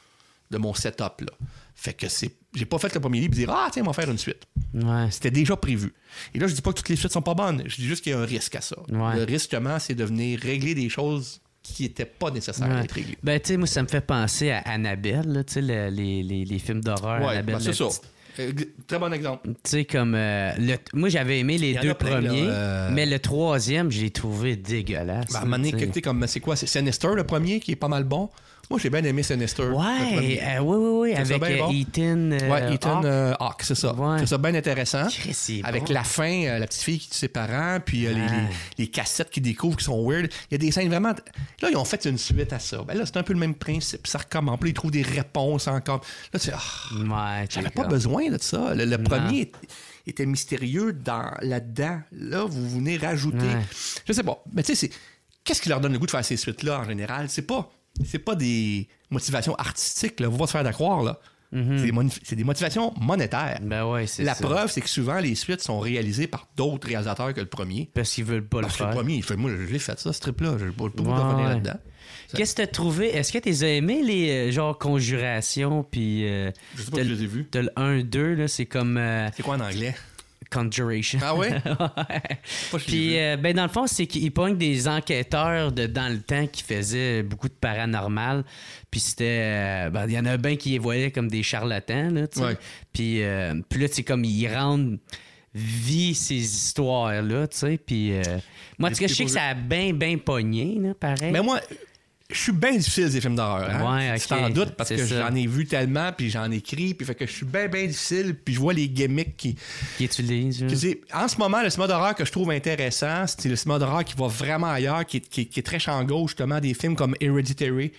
[SPEAKER 2] setup, là. Fait que j'ai pas fait le premier livre et dire « Ah, tiens, on va faire une suite. » C'était déjà prévu. Et là, je dis pas que toutes les suites sont pas bonnes. Je dis juste qu'il y a un risque à ça. Le risque, justement, c'est de venir régler des choses qui n'étaient pas nécessaires à être réglées.
[SPEAKER 3] Ben, tu sais, moi, ça me fait penser à Annabelle, tu sais, les films d'horreur. Annabelle,
[SPEAKER 2] c'est ça. Très bon exemple.
[SPEAKER 3] Tu sais, comme... moi, j'avais aimé les 2 premiers, mais le 3e, j'ai trouvé dégueulasse.
[SPEAKER 2] À un moment donné, comme, c'est quoi? C'est Sinister, le premier, qui est pas mal bon. Moi, j'ai bien aimé Sinister.
[SPEAKER 3] Oui, avec Ethan
[SPEAKER 2] Ethan Hawke, c'est ça. C'est ça, bien intéressant. Avec la fin, la petite fille qui tue ses parents, puis les cassettes qu'ils découvrent qui sont weird. Il y a des scènes vraiment... Là, ils ont fait une suite à ça. Ben là, c'est un peu le même principe. Ça recommence. Puis ils trouvent des réponses encore. Là, tu sais, j'avais pas besoin de ça. Le premier était mystérieux là-dedans. Là, vous venez rajouter... Je sais pas. Mais tu sais, qu'est-ce qui leur donne le goût de faire ces suites-là, en général? C'est pas des motivations artistiques, là. Vous va se faire croire, là. C'est des motivations monétaires.
[SPEAKER 3] Ben ouais, c'est
[SPEAKER 2] la
[SPEAKER 3] ça.
[SPEAKER 2] preuve, c'est que souvent, les suites sont réalisées par d'autres réalisateurs que le premier.
[SPEAKER 3] Parce qu'ils veulent pas le faire.
[SPEAKER 2] Le premier, il fait, moi, je l'ai fait ça, ce trip-là. Je n'ai pas beaucoup de revenir là-dedans.
[SPEAKER 3] Qu'est-ce que tu as trouvé? Est-ce que tu as aimé les genre Conjuration? Puis,
[SPEAKER 2] je sais pas si je les ai vus.
[SPEAKER 3] T'as le 1-2, là, c'est comme...
[SPEAKER 2] c'est quoi en anglais?
[SPEAKER 3] Conjuration.
[SPEAKER 2] Ah ouais?
[SPEAKER 3] Puis, ben, dans le fond, c'est qu'ils pognent des enquêteurs dans le temps qui faisaient beaucoup de paranormal. Puis c'était... il y en a bien qui les voyaient comme des charlatans, là, tu sais. Puis là, c'est comme ils rendent vie ces histoires-là, tu sais. Puis moi, en tout cas, je sais que ça a bien pogné, là, pareil.
[SPEAKER 2] Mais moi... Je suis bien difficile des films d'horreur. Hein? Tu t'en doutes parce que j'en ai vu tellement, puis j'en écris, puis fait que je suis bien difficile, puis je vois les gimmicks qui
[SPEAKER 3] utilisent.
[SPEAKER 2] En ce moment, le cinéma d'horreur que je trouve intéressant, c'est le cinéma d'horreur qui va vraiment ailleurs, qui est très champ gauche, justement, des films comme Hereditary.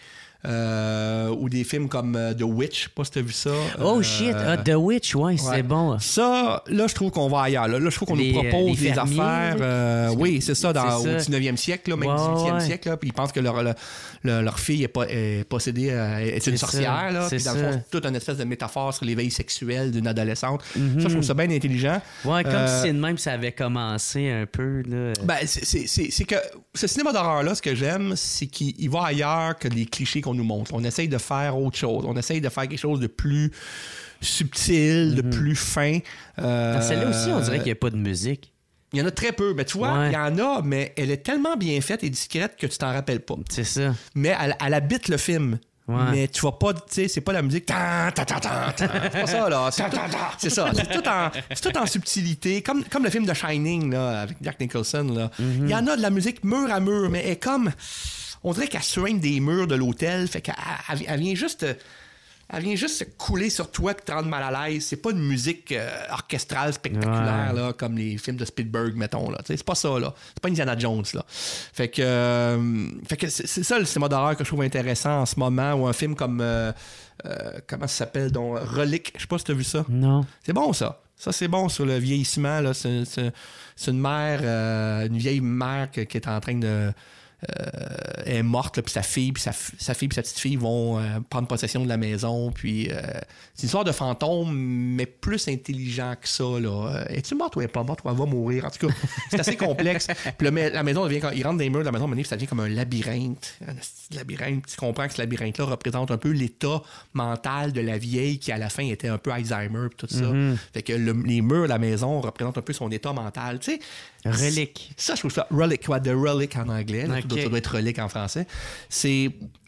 [SPEAKER 2] Ou des films comme The Witch, je sais pas si t'as vu ça.
[SPEAKER 3] Shit, The Witch, c'est bon.
[SPEAKER 2] Ça, là, je trouve qu'on va ailleurs. Là, je trouve qu'on nous propose des affaires. Oui, c'est ça, au 19e siècle, là, même 18e siècle. Là, puis ils pensent que leur fille est possédée, est une sorcière. Là, puis dans le fond, c'est toute une espèce de métaphore sur l'éveil sexuel d'une adolescente. Ça, je trouve ça bien intelligent.
[SPEAKER 3] Ouais, comme si c'est de même ça avait commencé un peu. Là.
[SPEAKER 2] Ben, c'est que ce cinéma d'horreur-là, ce que j'aime, c'est qu'il va ailleurs que les clichés qu'on nous montre. On essaye de faire autre chose. On essaye de faire quelque chose de plus subtil, de plus fin.
[SPEAKER 3] Dans celle-là aussi, on dirait qu'il n'y a pas de musique.
[SPEAKER 2] Il y en a très peu. Mais tu vois, il y en a, mais elle est tellement bien faite et discrète que tu t'en rappelles pas. C'est ça. Mais elle habite le film. Mais tu vas pas, tu sais, c'est pas la musique. C'est pas ça, là. C'est ça. C'est tout en subtilité. Comme le film de Shining, là, avec Jack Nicholson, là. Il y en a de la musique mur à mur, mais elle est comme... On dirait qu'elle suinte des murs de l'hôtel, fait qu'elle vient juste... Elle vient juste se couler sur toi et te rendre mal à l'aise. C'est pas une musique orchestrale spectaculaire là, comme les films de Spielberg, mettons. Là. C'est pas ça. Là. C'est pas Indiana Jones. Là. Fait que c'est ça le cinéma d'horreur que je trouve intéressant en ce moment. Ou un film comme... comment ça s'appelle? Donc, Relic. Je sais pas si tu as vu ça.
[SPEAKER 3] Non.
[SPEAKER 2] C'est bon, ça. Ça, c'est bon sur le vieillissement. Là. C'est une mère, une vieille mère qui est en train de... elle est morte, puis sa fille puis sa petite fille vont prendre possession de la maison, puis c'est une histoire de fantôme, mais plus intelligent que ça, là. Es-tu morte ou elle est pas morte ou elle va mourir? En tout cas, c'est assez complexe. Puis la maison devient, quand il rentre dans les murs de la maison, ça devient comme un labyrinthe. Un labyrinthe. Tu comprends que ce labyrinthe-là représente un peu l'état mental de la vieille qui, à la fin, était un peu Alzheimer, puis tout ça. Fait que les murs de la maison représentent un peu son état mental. Tu sais,
[SPEAKER 3] Relic.
[SPEAKER 2] Ça, je trouve ça. Relic, The Relic en anglais. Là, ça doit être relique en français. C'est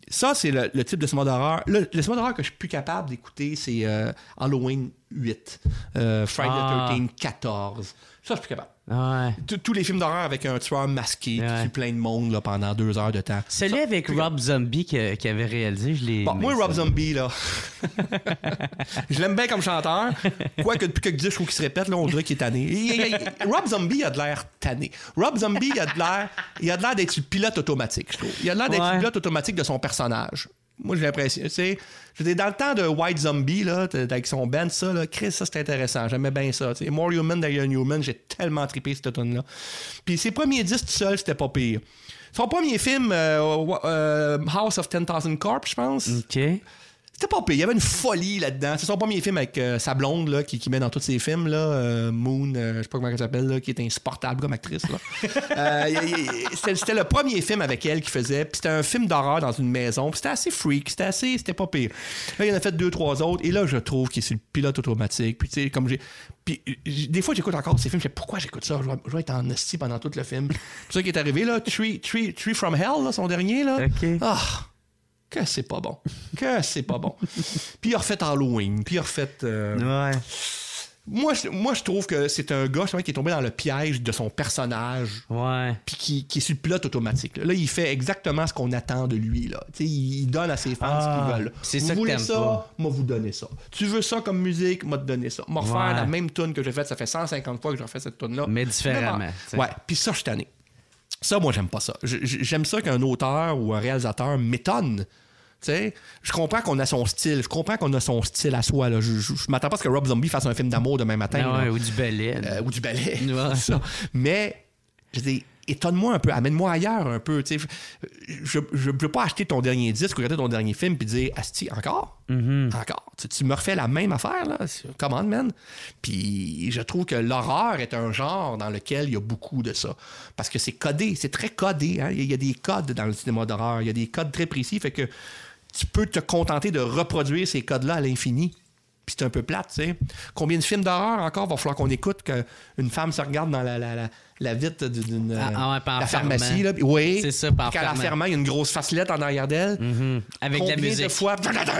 [SPEAKER 2] ça, c'est le type de cinéma d'horreur. Le cinéma d'horreur que je suis plus capable d'écouter, c'est Halloween 8, Friday the 13, 14. Ça, je suis plus capable.
[SPEAKER 3] Ouais.
[SPEAKER 2] Tous les films d'horreur avec un tueur masqué qui tue plein de monde là, pendant 2 heures de temps.
[SPEAKER 3] Celui avec Rob Zombie qui avait réalisé, je l'ai...
[SPEAKER 2] Bon, moi, Rob Zombie, là, je l'aime bien comme chanteur. Quoique depuis quelques 10, je trouve qu'il se répète, là, on dirait qu'il est tanné. Rob Zombie a de l'air tanné. Rob Zombie, il a de l'air d'être le pilote automatique, je trouve. Il a de l'air d'être le pilote automatique de son personnage. Moi, j'ai l'impression, tu sais, dans le temps de White Zombie, là, avec son band, ça, là, Chris, ça, c'était intéressant. J'aimais bien ça. T'sais. More Human Than Human, j'ai tellement trippé cette tune-là. Puis ses premiers disques tout seul, c'était pas pire. Son premier film, House of 10,000 Corpse, je pense.
[SPEAKER 3] OK.
[SPEAKER 2] C'était pas pire. Il y avait une folie là-dedans. C'est son premier film avec sa blonde là, qui met dans tous ses films. Là, Moon, je sais pas comment elle s'appelle, là, qui est insupportable comme actrice. Là. C'était le premier film avec elle qu'il faisait. Puis c'était un film d'horreur dans une maison. Puis c'était assez freak. C'était pas pire. Là, il en a fait 2-3 autres. Et là, je trouve qu'il est sur le pilote automatique. Puis tu sais, comme j'ai... Puis des fois, j'écoute encore ces films. Je sais pourquoi j'écoute ça. Je vais être en hostie pendant tout le film. C'est ça qui est arrivé, là. Tree from Hell, là, son dernier, là.
[SPEAKER 3] OK.
[SPEAKER 2] Ah! Que c'est pas bon. Puis il a refait Halloween. Puis il a refait...
[SPEAKER 3] Ouais.
[SPEAKER 2] Moi, je trouve que c'est un gars qui est tombé dans le piège de son personnage.
[SPEAKER 3] Ouais.
[SPEAKER 2] Puis qui est sur le pilote automatique. Là, il fait exactement ce qu'on attend de lui. Là. Il donne à ses fans ce qu'ils veulent.
[SPEAKER 3] C'est
[SPEAKER 2] vous
[SPEAKER 3] ça
[SPEAKER 2] voulez
[SPEAKER 3] que t'aimes
[SPEAKER 2] ça,
[SPEAKER 3] pas.
[SPEAKER 2] moi vous donner ça. Tu veux ça comme musique, moi te donner ça. Moi refaire la même tune que j'ai faite, ça fait 150 fois que j'ai refait cette tune-là.
[SPEAKER 3] Mais différemment.
[SPEAKER 2] Ouais, puis ça, je suis tanné. Ça, moi, j'aime pas ça. J'aime ça qu'un auteur ou un réalisateur m'étonne. T'sais, je comprends qu'on a son style. Je comprends qu'on a son style à soi. Là. Je m'attends pas à ce que Rob Zombie fasse un film d'amour demain matin.
[SPEAKER 3] Ouais, ou du ballet.
[SPEAKER 2] Ou du ballet.
[SPEAKER 3] Ouais.
[SPEAKER 2] Ça. Mais, je dis, étonne-moi un peu. Amène-moi ailleurs un peu. T'sais. Je veux pas acheter ton dernier disque ou regarder ton dernier film puis dire, asti, encore? Encore? Tu me refais la même affaire, là? Come on, man. Puis, je trouve que l'horreur est un genre dans lequel il y a beaucoup de ça. Parce que c'est codé. C'est très codé. Hein? Il y a des codes dans le cinéma d'horreur. Il y a des codes très précis. Fait que tu peux te contenter de reproduire ces codes-là à l'infini. Puis c'est un peu plate, tu sais. Combien de films d'horreur encore va falloir qu'on écoute qu'une femme se regarde dans la vitre d'une la pharmacie. Là. Oui. C'est ça, par fermant. Qu'à la fermant, il y a une grosse facelette en arrière d'elle.
[SPEAKER 3] Avec
[SPEAKER 2] combien
[SPEAKER 3] de la musique.
[SPEAKER 2] De fois...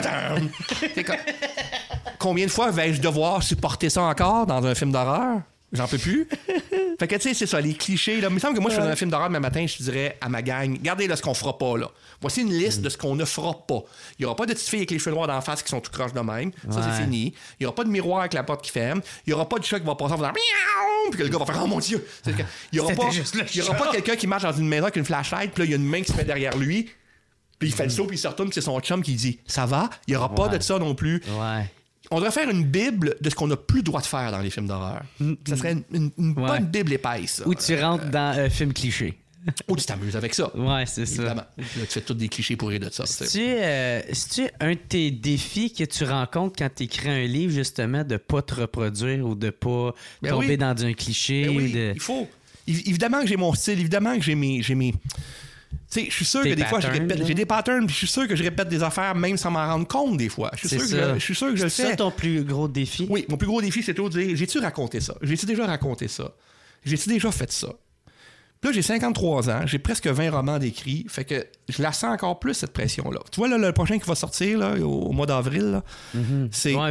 [SPEAKER 2] Combien de fois vais-je devoir supporter ça encore dans un film d'horreur? J'en peux plus. Fait que, tu sais, c'est ça, les clichés. Là. Il me semble que moi, je faisais un film d'horreur demain matin, je dirais à ma gang, regardez là ce qu'on fera pas, là. Voici une liste de ce qu'on ne fera pas. Il n'y aura pas de petites filles avec les cheveux noirs d'en face qui sont tout croches de même. Ça, c'est fini. Il n'y aura pas de miroir avec la porte qui ferme. Il n'y aura pas de chat qui va passer en faisant miaou, puis que le gars va faire, oh mon Dieu. Il n'y aura pas quelqu'un qui marche dans une maison avec une flashlight, puis là, il y a une main qui se met derrière lui, puis il fait le saut, puis il se retourne, puis c'est son chum qui dit, ça va? Il n'y aura pas de ça non plus.
[SPEAKER 3] Ouais.
[SPEAKER 2] On devrait faire une bible de ce qu'on n'a plus le droit de faire dans les films d'horreur. Ça serait une bonne bible épaisse.
[SPEAKER 3] Où tu rentres dans un film cliché.
[SPEAKER 2] Ou tu t'amuses avec ça.
[SPEAKER 3] Ouais, c'est
[SPEAKER 2] évidemment.
[SPEAKER 3] ça.
[SPEAKER 2] Là, tu fais tous des clichés pourris de ça.
[SPEAKER 3] C'est-tu un de tes défis que tu rencontres quand tu écris un livre, justement, de pas te reproduire ou de pas tomber dans un cliché?
[SPEAKER 2] Il faut. Évidemment que j'ai mon style, évidemment que j'ai mes... Tu sais, je suis sûr que des fois, j'ai des patterns, puis je suis sûr que je répète des affaires même sans m'en rendre compte des fois. Je suis sûr que je le fais.
[SPEAKER 3] C'est ça ton plus gros défi?
[SPEAKER 2] Oui, mon plus gros défi, c'est toujours de dire, j'ai-tu raconté ça? J'ai-tu déjà raconté ça? J'ai-tu déjà fait ça? Puis là, j'ai 53 ans, j'ai presque 20 romans d'écrits, fait que je la sens encore plus, cette pression-là. Tu vois, là, le prochain qui va sortir là, au mois d'avril, là, c'est...
[SPEAKER 3] Ouais,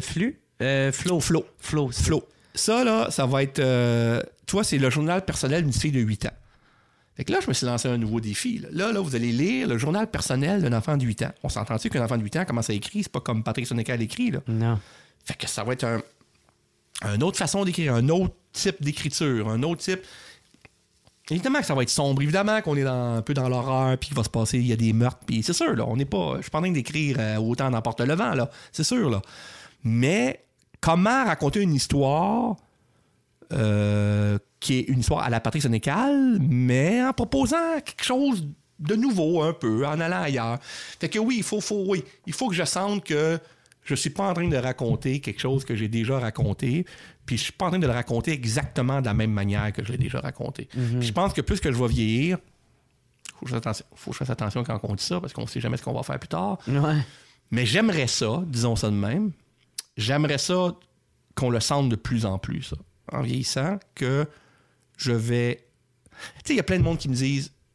[SPEAKER 3] Flow.
[SPEAKER 2] Ça, là, ça va être... tu vois, c'est le journal personnel d'une fille de 8 ans. Fait que là, je me suis lancé un nouveau défi. Là, vous allez lire le journal personnel d'un enfant de 8 ans. On s'entend-tu qu'un enfant de 8 ans commence à écrire? C'est pas comme Patrick Sénécal écrit, là.
[SPEAKER 3] Non.
[SPEAKER 2] Fait que ça va être une autre façon d'écrire, un autre type d'écriture, un autre type... Évidemment que ça va être sombre. Évidemment qu'on est un peu dans l'horreur, puis qu'il va se passer, il y a des meurtres, puis c'est sûr, là, on n'est pas... Je suis pas en train d'écrire autant n'emporte le vent, là. C'est sûr, là. Mais comment raconter une histoire... qui est une histoire à la Patrick Sénécal, mais en proposant quelque chose de nouveau un peu, en allant ailleurs. Fait que oui, il faut que je sente que je suis pas en train de raconter quelque chose que j'ai déjà raconté, puis je suis pas en train de le raconter exactement de la même manière que je l'ai déjà raconté. Je pense que plus que je vais vieillir, faut que je fasse attention quand on dit ça, parce qu'on sait jamais ce qu'on va faire plus tard.
[SPEAKER 3] Ouais.
[SPEAKER 2] Mais j'aimerais ça, disons ça de même, j'aimerais ça qu'on le sente de plus en plus, ça. En vieillissant, que je vais... Tu sais, il y a plein de monde qui me disent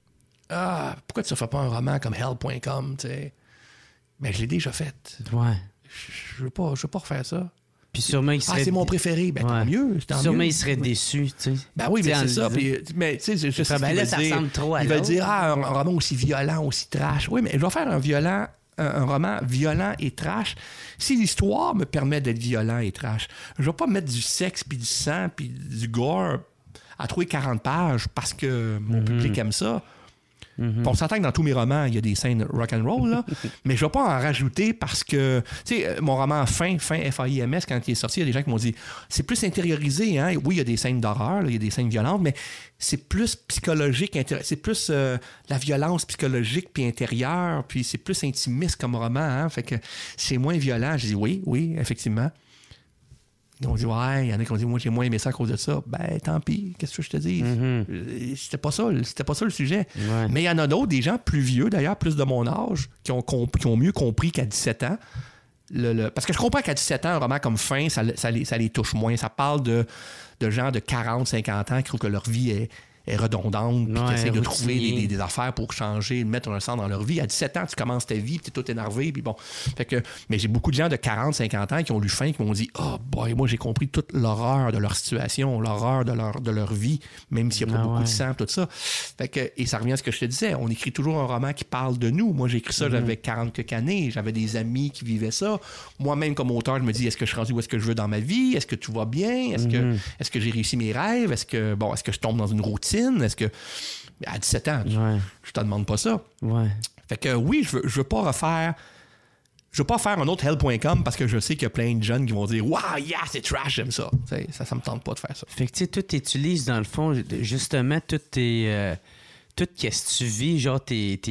[SPEAKER 2] pourquoi tu ne fais pas un roman comme Hell.com, tu sais? Mais je l'ai déjà fait.
[SPEAKER 3] Ouais.
[SPEAKER 2] Je veux pas refaire ça.
[SPEAKER 3] Puis sûrement, il serait...
[SPEAKER 2] c'est mon préféré. Ben, tant mieux.
[SPEAKER 3] Sûrement, il serait déçu, tu sais.
[SPEAKER 2] Ben oui, mais c'est ça. Mais tu sais, je sais
[SPEAKER 3] ben là, ça ressemble trop à
[SPEAKER 2] il va dire, un roman aussi violent, aussi trash. Oui, mais je vais faire un roman violent et trash si l'histoire me permet d'être violent et trash. Je vais pas mettre du sexe, puis du sang, puis du gore à trouver 40 pages parce que mon public aime ça. On s'entend que dans tous mes romans, il y a des scènes rock'n'roll, là, mais je ne vais pas en rajouter parce que, tu sais, mon roman Fin, F-A-I-M-S, quand il est sorti, il y a des gens qui m'ont dit, c'est plus intériorisé, hein? Oui, il y a des scènes d'horreur, il y a des scènes violentes, mais c'est plus psychologique, c'est plus la violence psychologique puis intérieure, puis c'est plus intimiste comme roman, hein? Fait que c'est moins violent. Je dis oui, effectivement. Ils ont dit, ouais, il y en a qui ont dit, moi, j'ai moins aimé ça à cause de ça. Ben, tant pis, qu'est-ce que je te dis? C'était pas ça le sujet.
[SPEAKER 3] Ouais.
[SPEAKER 2] Mais il y en a d'autres, des gens plus vieux, d'ailleurs, plus de mon âge, qui ont mieux compris qu'à 17 ans. Parce que je comprends qu'à 17 ans, un roman comme Fin, ça les touche moins. Ça parle de gens de 40, 50 ans qui trouvent que leur vie est redondante, puis qui essaient de trouver des affaires pour changer, de mettre un sens dans leur vie. À 17 ans, tu commences ta vie, puis tu es tout énervé, puis bon. Mais j'ai beaucoup de gens de 40, 50 ans qui ont lu Fin, qui m'ont dit « Oh boy, moi j'ai compris toute l'horreur de leur situation, l'horreur de leur vie, même s'il n'y a pas beaucoup de sang, tout ça. » Et ça revient à ce que je te disais, on écrit toujours un roman qui parle de nous. Moi, j'ai écrit ça, j'avais 40 quelques années, j'avais des amis qui vivaient ça. Moi-même, comme auteur, je me dis, est-ce que je suis rendu où est-ce que je veux dans ma vie? Est-ce que tout va bien? Est-ce que j'ai réussi mes rêves? Est-ce que je tombe dans une routine? Est-ce que à 17 ans, je te demande pas ça.
[SPEAKER 3] Ouais.
[SPEAKER 2] Fait que oui, je veux pas faire un autre Hell.com parce que je sais qu'il y a plein de jeunes qui vont dire waouh, yeah, c'est trash, j'aime ça. Ça me tente pas de faire ça.
[SPEAKER 3] Fait que tu sais, tout utilises dans le fond justement tout qu'est-ce que tu vis, genre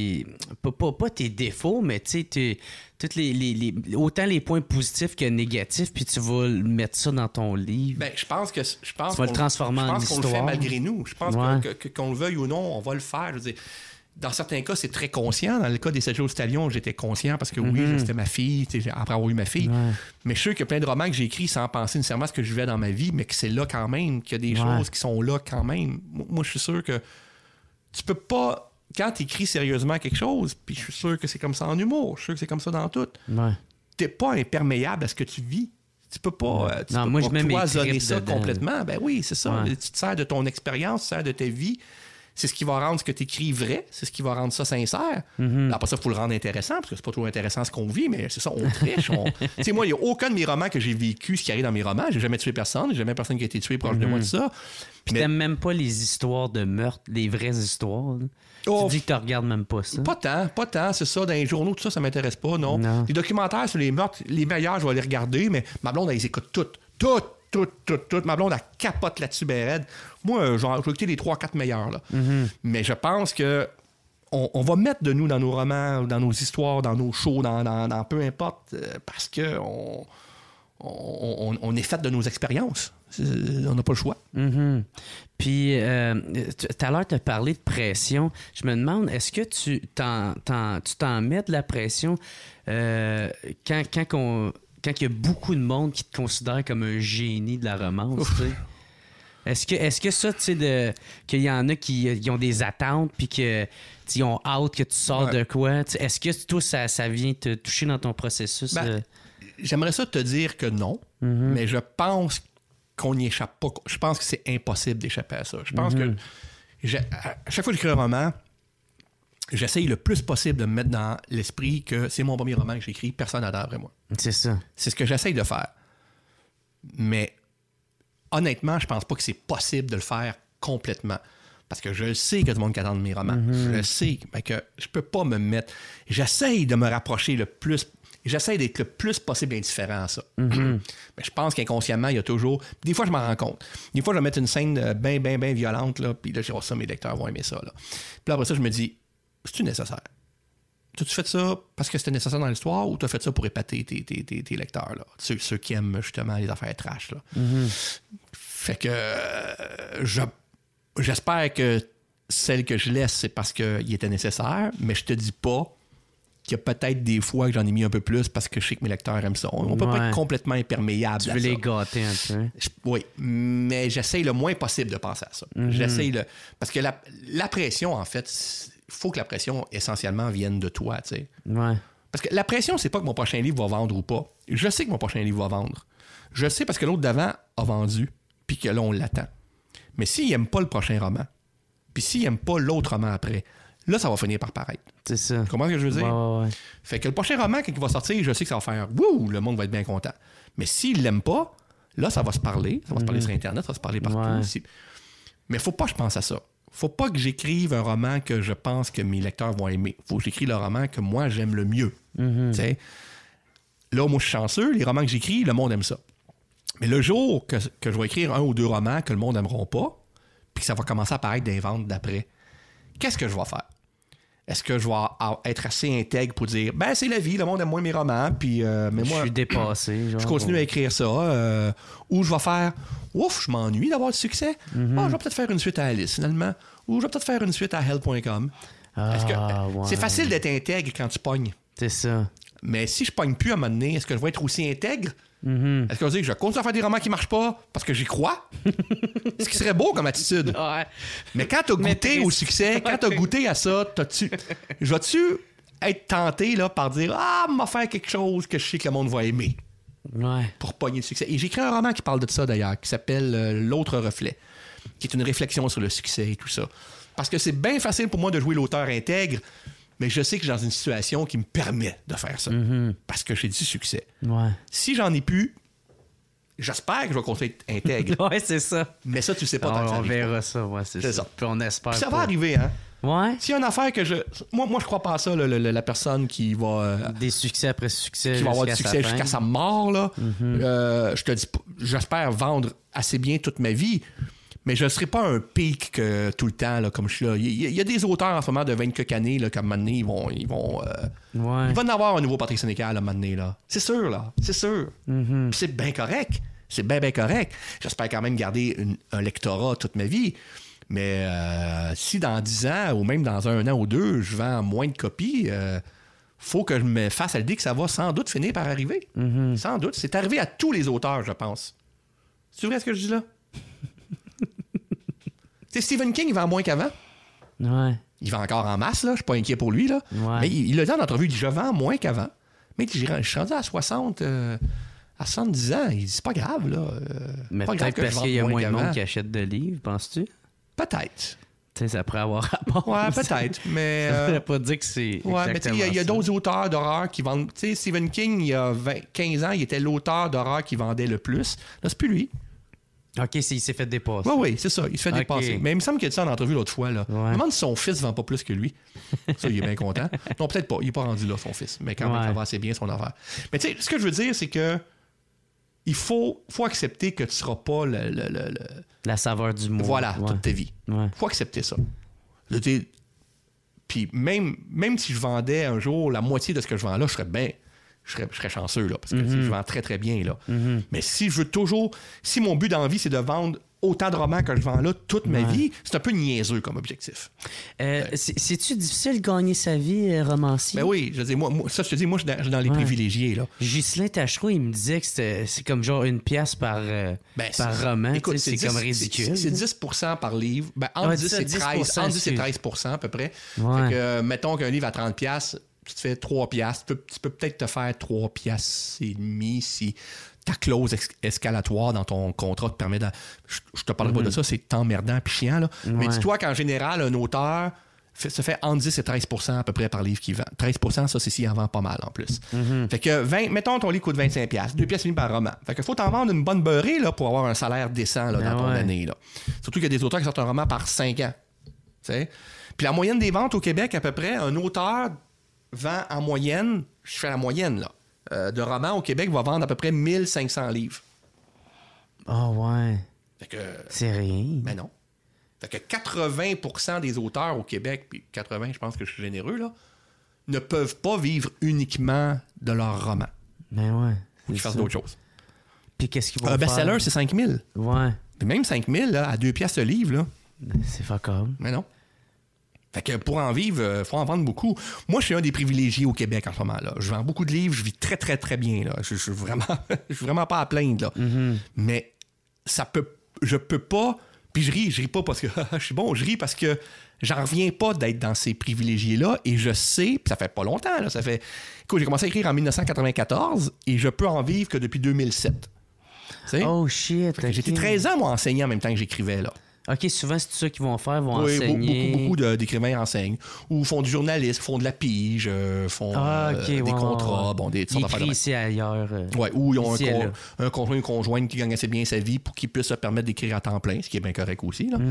[SPEAKER 3] pas tes défauts, mais tu sais toutes autant les points positifs que négatifs, puis tu vas mettre ça dans ton livre.
[SPEAKER 2] Ben, je pense
[SPEAKER 3] tu vas le transformer en histoire.
[SPEAKER 2] Je pense qu'on le fait malgré nous. Je pense qu'on le veuille ou non, on va le faire. Je veux dire, dans certains cas, c'est très conscient. Dans le cas des 7 jours du Talion, j'étais conscient parce que oui, c'était ma fille, après avoir eu ma fille. Ouais. Mais je suis sûr qu'il y a plein de romans que j'ai écrits sans penser nécessairement à ce que je vivais dans ma vie, mais que c'est là quand même, qu'il y a des choses qui sont là quand même. Moi, je suis sûr que tu peux pas... Quand tu écris sérieusement quelque chose, puis je suis sûr que c'est comme ça en humour, je suis sûr que c'est comme ça dans tout, t'es pas imperméable à ce que tu vis. Tu peux pas, cloisonner ça complètement. Ben oui, c'est ça. Tu te sers de ton expérience, tu te sers de ta vie. C'est ce qui va rendre ce que tu écris vrai, c'est ce qui va rendre ça sincère. Après ça, il faut le rendre intéressant, parce que c'est pas trop intéressant ce qu'on vit, mais c'est ça, on triche. Tu sais, moi, il n'y a aucun de mes romans que j'ai vécu, ce qui arrive dans mes romans. J'ai jamais tué personne, j'ai jamais personne qui a été tué proche de moi de ça.
[SPEAKER 3] Puis t'aimes même pas les histoires de meurtre, les vraies histoires. Tu dis que tu regardes même pas ça.
[SPEAKER 2] Pas tant, c'est ça. Dans les journaux, tout ça, ça m'intéresse pas, non. Les documentaires sur les meurtres, les meilleurs, je vais les regarder, mais ma blonde, elle les écoute toutes. Ma blonde, elle capote là-dessus, ben raide. Moi, je vais écouter les 3-4 meilleurs, là. Mais je pense que on va mettre de nous dans nos romans, dans nos histoires, dans nos shows, dans peu importe, parce que on est fait de nos expériences. On n'a pas le choix.
[SPEAKER 3] Puis, tout à l'heure, tu as parlé de pression. Je me demande, est-ce que tu t'en mets de la pression quand il y a beaucoup de monde qui te considère comme un génie de la romance, tu sais? Est-ce que ça, tu sais, qu'il y en a qui ont des attentes puis qu'ils ont hâte que tu sors de quoi? Est-ce que toi, ça vient te toucher dans ton processus?
[SPEAKER 2] J'aimerais ça te dire que non, mais je pense qu'on n'y échappe pas. Je pense que c'est impossible d'échapper à ça. Je pense que à chaque fois que j'écris un roman, j'essaye le plus possible de me mettre dans l'esprit que c'est mon premier roman que j'écris, personne n'attend après moi.
[SPEAKER 3] C'est ça.
[SPEAKER 2] C'est ce que j'essaye de faire. Mais honnêtement, je pense pas que c'est possible de le faire complètement. Parce que je le sais qu'il y a du monde qui attend de mes romans. Je le sais. Mais que je peux pas me mettre... J'essaye de me rapprocher le plus... J'essaie d'être le plus possible indifférent à ça. Mais je pense qu'inconsciemment, il y a toujours... Des fois, je m'en rends compte. Des fois, je vais mettre une scène bien violente, là, puis là, je dis, ça, mes lecteurs vont aimer ça. Là. Puis après ça, je me dis, c'est-tu nécessaire? T'as-tu fait ça parce que c'était nécessaire dans l'histoire ou t'as fait ça pour épater tes lecteurs, là? Ceux qui aiment justement les affaires trash, là. Fait que j'espère que celle que je laisse, c'est parce qu'il était nécessaire, mais je te dis pas qu'il y a peut-être des fois que j'en ai mis un peu plus parce que je sais que mes lecteurs aiment ça. On peut pas être complètement imperméable à ça.
[SPEAKER 3] Tu veux les gâter un peu.
[SPEAKER 2] Oui, mais j'essaye le moins possible de penser à ça. Parce que la pression, en fait, faut que la pression, essentiellement, vienne de toi, tu sais.
[SPEAKER 3] Ouais.
[SPEAKER 2] Parce que la pression, c'est pas que mon prochain livre va vendre ou pas. Je sais que mon prochain livre va vendre. Je sais parce que l'autre d'avant a vendu, puis que là, on l'attend. Mais s'il n'aime pas le prochain roman, puis s'il n'aime pas l'autre roman après, là, ça va finir par paraître.
[SPEAKER 3] C'est ça.
[SPEAKER 2] Tu comprends ce que je veux dire?
[SPEAKER 3] Ouais.
[SPEAKER 2] Fait que le prochain roman, quand il va sortir, je sais que ça va faire « Wouh! » Le monde va être bien content. Mais s'il l'aime pas, là, ça va se parler. Ça va se parler sur Internet, ça va se parler partout.
[SPEAKER 3] Ouais.
[SPEAKER 2] Mais faut pas que je pense à ça. Faut pas que j'écrive un roman que je pense que mes lecteurs vont aimer. Faut que j'écrive le roman que moi, j'aime le mieux. Tu sais? Là, moi, je suis chanceux. Les romans que j'écris, le monde aime ça. Mais le jour que je vais écrire 1 ou 2 romans que le monde n'aimeront pas, puis que ça va commencer à apparaître dans les ventes d'après, qu'est-ce que je vais faire? Est-ce que je vais être assez intègre pour dire ben c'est la vie, le monde aime moins mes romans, puis mais moi
[SPEAKER 3] je suis dépassé. Genre,
[SPEAKER 2] je continue à écrire ça, ou je vais faire ouf, je m'ennuie d'avoir du succès. Je vais peut-être faire une suite à Alice finalement, ou je vais peut-être faire une suite à Hell.com. C'est facile d'être intègre quand tu pognes.
[SPEAKER 3] C'est ça.
[SPEAKER 2] Mais si je pogne plus à un moment donné, est-ce que je vais être aussi intègre? Est-ce que je vais dire que je continue à faire des romans qui marchent pas parce que j'y crois? Ce qui serait beau comme attitude.
[SPEAKER 3] Ouais.
[SPEAKER 2] Mais quand t'as goûté au succès, quand t'as goûté à ça, je vais-tu être tenté là, par dire m'a faire quelque chose que je sais que le monde va aimer pour pogner le succès? Et j'ai écrit un roman qui parle de ça d'ailleurs, qui s'appelle L'autre reflet, qui est une réflexion sur le succès et tout ça. Parce que c'est bien facile pour moi de jouer l'auteur intègre, mais je sais que je suis dans une situation qui me permet de faire ça. Parce que j'ai du succès.
[SPEAKER 3] Ouais.
[SPEAKER 2] Si j'en ai plus, j'espère que je vais continuer à être intègre.
[SPEAKER 3] Ouais, c'est ça.
[SPEAKER 2] Mais ça, tu sais pas tant que ça
[SPEAKER 3] on
[SPEAKER 2] arrive
[SPEAKER 3] verra
[SPEAKER 2] pas.
[SPEAKER 3] ça, ouais, c'est
[SPEAKER 2] ça.
[SPEAKER 3] Puis on espère.
[SPEAKER 2] Puis ça
[SPEAKER 3] pas.
[SPEAKER 2] va arriver, hein?
[SPEAKER 3] Ouais.
[SPEAKER 2] S'il y a une affaire que je... Moi, je crois pas à ça, la personne qui va...
[SPEAKER 3] Des succès après succès.
[SPEAKER 2] qui va avoir du succès jusqu'à sa mort, là. Je te dis pas... J'espère vendre assez bien toute ma vie, mais je ne serai pas un pic que tout le temps, là, comme je suis là. Il y a des auteurs en ce moment de 20 quelques années, là, qu'à un moment donné, ils vont il va en avoir un nouveau Patrick Sénécal à un moment donné, là. C'est sûr, là. C'est sûr. Puis c'est bien correct. C'est bien correct. J'espère quand même garder un lectorat toute ma vie. Mais si dans 10 ans, ou même dans 1 an ou 2, je vends moins de copies, faut que je me fasse à l'idée que ça va sans doute finir par arriver. Sans doute. C'est arrivé à tous les auteurs, je pense. C'est vrai ce que je dis là? Tu sais, Stephen King, il vend moins qu'avant.
[SPEAKER 3] Ouais.
[SPEAKER 2] Il vend encore en masse, là. Je suis pas inquiet pour lui, là.
[SPEAKER 3] Ouais.
[SPEAKER 2] Mais il a dit en entrevue, il dit, je vends moins qu'avant. Mais je suis rendu à 60, à 70 ans. Il dit, c'est pas grave, là.
[SPEAKER 3] Mais
[SPEAKER 2] pas grave
[SPEAKER 3] peut-être
[SPEAKER 2] que je
[SPEAKER 3] parce qu'il y a
[SPEAKER 2] vende
[SPEAKER 3] moins de
[SPEAKER 2] qu'avant.
[SPEAKER 3] monde qui achète de livres, penses-tu?
[SPEAKER 2] Peut-être.
[SPEAKER 3] Tu sais, ça pourrait avoir rapport.
[SPEAKER 2] Ouais,
[SPEAKER 3] aussi.
[SPEAKER 2] peut-être. Mais.
[SPEAKER 3] Ça veut pas dire que c'est.
[SPEAKER 2] Ouais, mais tu sais, il y a d'autres auteurs d'horreur qui vendent. Tu sais, Stephen King, il y a 15 ans, il était l'auteur d'horreur qui vendait le plus. Là, c'est plus lui.
[SPEAKER 3] OK, il s'est fait dépasser.
[SPEAKER 2] Oui, c'est ça. Il se fait dépasser. Mais il me semble qu'il a dit ça en entrevue l'autre fois. Là. Je me demande si son fils ne vend pas plus que lui. Ça, il est bien content. Non, peut-être pas. Il n'est pas rendu là, son fils. Mais quand même, ça va assez bien son affaire. Mais tu sais, ce que je veux dire, c'est que il faut accepter que tu ne seras pas
[SPEAKER 3] la saveur du mot.
[SPEAKER 2] Voilà, toute ta vie. Il faut accepter ça. Puis même si je vendais un jour la moitié de ce que je vends là, je serais chanceux, là, parce que je vends très, très bien, là. Mais si je veux toujours... Si mon but dans la vie, c'est de vendre autant de romans que je vends là toute ma vie, c'est un peu niaiseux comme objectif.
[SPEAKER 3] C'est-tu difficile de gagner sa vie, romancier?
[SPEAKER 2] Ben oui, je veux dire, moi, ça, je te dis, moi, je suis dans les privilégiés, là.
[SPEAKER 3] Ghislain Tachereau, il me disait que c'est comme genre 1 pièce par roman.
[SPEAKER 2] Écoute,
[SPEAKER 3] c'est comme ridicule.
[SPEAKER 2] C'est 10% par livre. Ben, entre 10 et 13% à peu près. Fait que, mettons qu'un livre à 30$, tu te fais 3$. Tu peux peut-être te faire 3$ et demi si ta clause escalatoire dans ton contrat te permet de... Je te parlerai pas de ça, c'est emmerdant puis chiant, là. Mais dis-toi qu'en général, un auteur se fait entre 10 et 13% à peu près par livre qu'il vend. 13%, ça, c'est s'il en vend pas mal en plus. Fait que mettons ton livre coûte 25$, 2$ par roman. Fait que faut t'en vendre une bonne beurrée là, pour avoir un salaire décent là, dans ton année. Là. Surtout qu'il y a des auteurs qui sortent un roman par 5 ans. T'sais? Puis la moyenne des ventes au Québec, à peu près, un auteur vend en moyenne, je fais la moyenne là, de romans au Québec va vendre à peu près 1500 livres.
[SPEAKER 3] Ah ouais.
[SPEAKER 2] Fait que,
[SPEAKER 3] c'est rien.
[SPEAKER 2] Ben non. Fait que 80% des auteurs au Québec, puis 80, je pense que je suis généreux, là, ne peuvent pas vivre uniquement de leurs romans.
[SPEAKER 3] Ben ouais.
[SPEAKER 2] Faut qu'ils fassent d'autres choses.
[SPEAKER 3] Puis qu'est-ce qu'ils vont faire?
[SPEAKER 2] Un best-seller, c'est 5000.
[SPEAKER 3] Ouais.
[SPEAKER 2] Puis même 5000, là, à 2$ le livre, là.
[SPEAKER 3] C'est fuck-up.
[SPEAKER 2] Mais non. Fait que pour en vivre, faut en vendre beaucoup. Moi, je suis un des privilégiés au Québec en ce moment, là. Je vends beaucoup de livres, je vis très, très, très bien, là. Je suis vraiment pas à plaindre, là. Mais je peux pas... Puis je ris pas parce que je suis bon, je ris parce que j'en reviens pas d'être dans ces privilégiés-là et je sais, puis ça fait pas longtemps, là, écoute, j'ai commencé à écrire en 1994 et je peux en vivre que depuis 2007. T'sais?
[SPEAKER 3] Oh shit. Okay.
[SPEAKER 2] J'étais 13 ans, moi, enseignant en même temps que j'écrivais, là.
[SPEAKER 3] OK, souvent, c'est ça qu'ils vont faire,
[SPEAKER 2] oui,
[SPEAKER 3] enseigner.
[SPEAKER 2] Beaucoup d'écrivains enseignent. Ou font du journalisme, font de la pige, font des contrats, bon, des
[SPEAKER 3] ils écrivent ici ailleurs.
[SPEAKER 2] Ouais, ou ils ont un conjoint, une conjointe qui gagne assez bien sa vie pour qu'il puisse se permettre d'écrire à temps plein, ce qui est bien correct aussi. Là.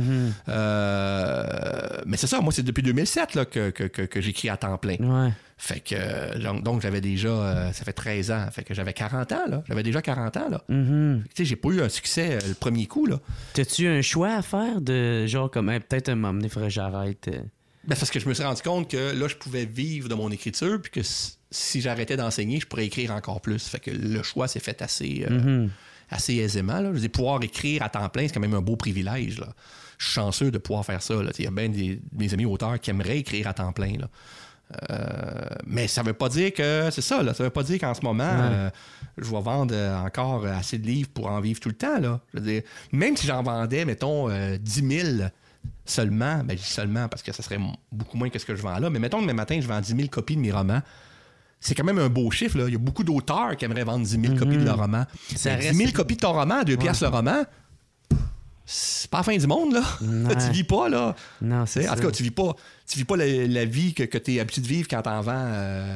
[SPEAKER 2] Mais c'est ça, moi, c'est depuis 2007 là, que j'écris à temps plein.
[SPEAKER 3] Ouais.
[SPEAKER 2] Fait que, donc, j'avais déjà, ça fait 13 ans, fait que j'avais 40 ans, là. J'avais déjà 40 ans, là. Tu sais, j'ai pas eu un succès le premier coup, là.
[SPEAKER 3] T'as-tu un choix à faire de genre comme, peut-être un moment donné, il faudrait que j'arrête?
[SPEAKER 2] Ben, parce que je me suis rendu compte que là, je pouvais vivre de mon écriture, puis que si j'arrêtais d'enseigner, je pourrais écrire encore plus. Fait que le choix s'est fait assez aisément, là. Je veux dire, pouvoir écrire à temps plein, c'est quand même un beau privilège, là. Je suis chanceux de pouvoir faire ça, là. Il y a bien mes amis auteurs qui aimeraient écrire à temps plein, là. Mais ça veut pas dire que c'est ça, là. Ça veut pas dire qu'en ce moment je vais vendre encore assez de livres pour en vivre tout le temps, là. Je veux dire, même si j'en vendais, mettons, 10 000 seulement, ben je dis seulement parce que ça serait beaucoup moins que ce que je vends là, mais mettons demain matin, je vends 10 000 copies de mes romans. C'est quand même un beau chiffre, là. Il y a beaucoup d'auteurs qui aimeraient vendre 10 000 copies de leur roman. 10 000 copies de ton roman à 2 piastres le roman, c'est pas la fin du monde, là. Tu vis pas, là.
[SPEAKER 3] Non, c'est ça.
[SPEAKER 2] En tout cas, tu vis pas la vie que tu es habitué de vivre quand t'en vends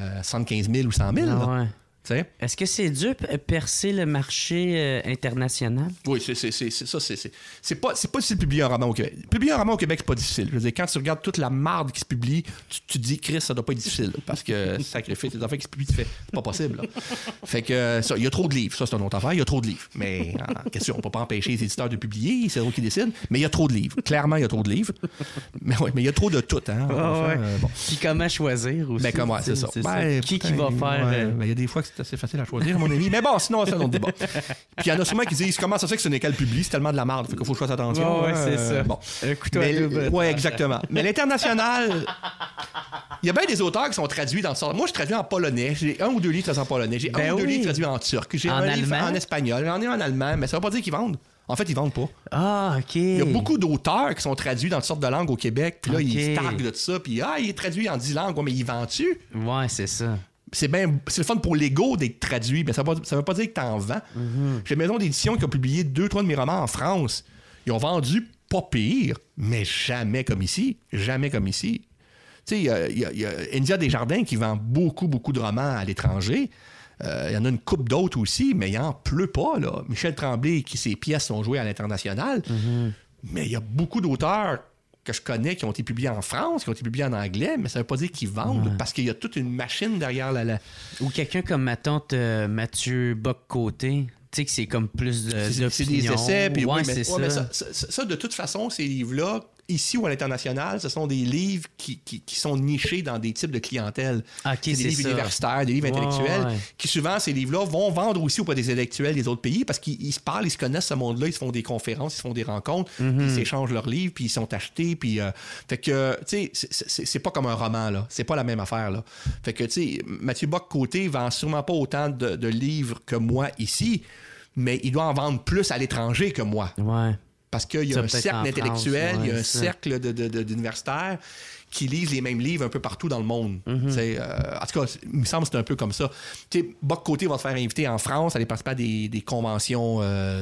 [SPEAKER 2] 75 000 ou 100 000.
[SPEAKER 3] Ah,
[SPEAKER 2] là.
[SPEAKER 3] ouais.
[SPEAKER 2] T'sais?
[SPEAKER 3] Est-ce que c'est dur percer le marché international?
[SPEAKER 2] Oui, c'est ça. C'est pas difficile de publier un roman au Québec. Publier un roman au Québec, c'est pas difficile. Je veux dire, quand tu regardes toute la marde qui se publie, tu te dis, Chris, ça doit pas être difficile. Parce que sacrifice, les affaires qui se publient, tu fais, c'est pas possible. Là. Fait que ça, il y a trop de livres. Ça, c'est une autre affaire. Il y a trop de livres. Mais en question, on peut pas empêcher les éditeurs de publier. C'est eux qui décident. Mais il y a trop de livres. Clairement, il y a trop de livres. Mais il y a trop de tout. Hein.
[SPEAKER 3] Bon. Puis comment choisir aussi?
[SPEAKER 2] Ben, comment, c'est ça.
[SPEAKER 3] Qui va faire...
[SPEAKER 2] Il y a des fois que c'est assez facile à choisir, mon ami. Mais bon, sinon, c'est un autre débat. Puis il y en a sûrement qui disent comment ça se fait que ce n'est qu'à le publier, c'est tellement de la merde, fait qu'il faut que je fasse attention.
[SPEAKER 3] C'est ça.
[SPEAKER 2] Bon.
[SPEAKER 3] Un couteau à double.
[SPEAKER 2] Oui, exactement. Mais l'international, il y a bien des auteurs qui sont traduits dans sorte. Moi, je traduis en polonais. J'ai 1 ou 2 livres traduits en polonais. J'ai 1 ou 2 livres traduits en turc. J'ai un livre en espagnol. J'en ai un en allemand, mais ça ne veut pas dire qu'ils vendent. En fait, ils vendent pas.
[SPEAKER 3] Ah, OK. Il
[SPEAKER 2] y a beaucoup d'auteurs qui sont traduits dans toutes sortes de langues au Québec. Puis là, ils se targuent de tout ça. Puis, il est traduit en 10 langues. Ouais, mais ils vendent-tu?
[SPEAKER 3] Ouais, c'est ça.
[SPEAKER 2] C'est le fun pour l'ego d'être traduit, mais ça veut pas dire que t'en vends. J'ai une maison d'édition qui a publié 2-3 de mes romans en France. Ils ont vendu pas pire, mais jamais comme ici. Jamais comme ici. Tu sais, il y a India Desjardins qui vend beaucoup, beaucoup de romans à l'étranger. Il y en a une couple d'autres aussi, mais il n'en pleut pas, là. Michel Tremblay, ses pièces sont jouées à l'international. Mais il y a beaucoup d'auteurs que je connais qui ont été publiés en France, qui ont été publiés en anglais, mais ça veut pas dire qu'ils vendent parce qu'il y a toute une machine derrière la...
[SPEAKER 3] Ou quelqu'un comme ma tante Mathieu Bock-Côté, tu sais que c'est comme plus d'opinion.
[SPEAKER 2] C'est des essais, puis
[SPEAKER 3] c'est ça.
[SPEAKER 2] Mais ça, de toute façon, ces livres-là, ici ou à l'international, ce sont des livres qui sont nichés dans des types de clientèle.
[SPEAKER 3] Okay,
[SPEAKER 2] c'est des livres universitaires, des livres intellectuels, qui souvent, ces livres-là, vont vendre aussi auprès des intellectuels des autres pays parce qu'ils se parlent, ils se connaissent ce monde-là, ils se font des conférences, ils se font des rencontres, puis ils s'échangent leurs livres, puis ils sont achetés, puis... fait que, tu sais, c'est pas comme un roman, là. C'est pas la même affaire, là. Fait que, tu sais, Mathieu Bock-Côté vend sûrement pas autant de livres que moi ici, mais il doit en vendre plus à l'étranger que moi.
[SPEAKER 3] Ouais.
[SPEAKER 2] Parce qu'il y a un cercle d'intellectuels, il y a un cercle d'universitaires qui lisent les mêmes livres un peu partout dans le monde. En tout cas, il me semble que c'est un peu comme ça. Bock-Côté va se faire inviter en France, aller participer à des conventions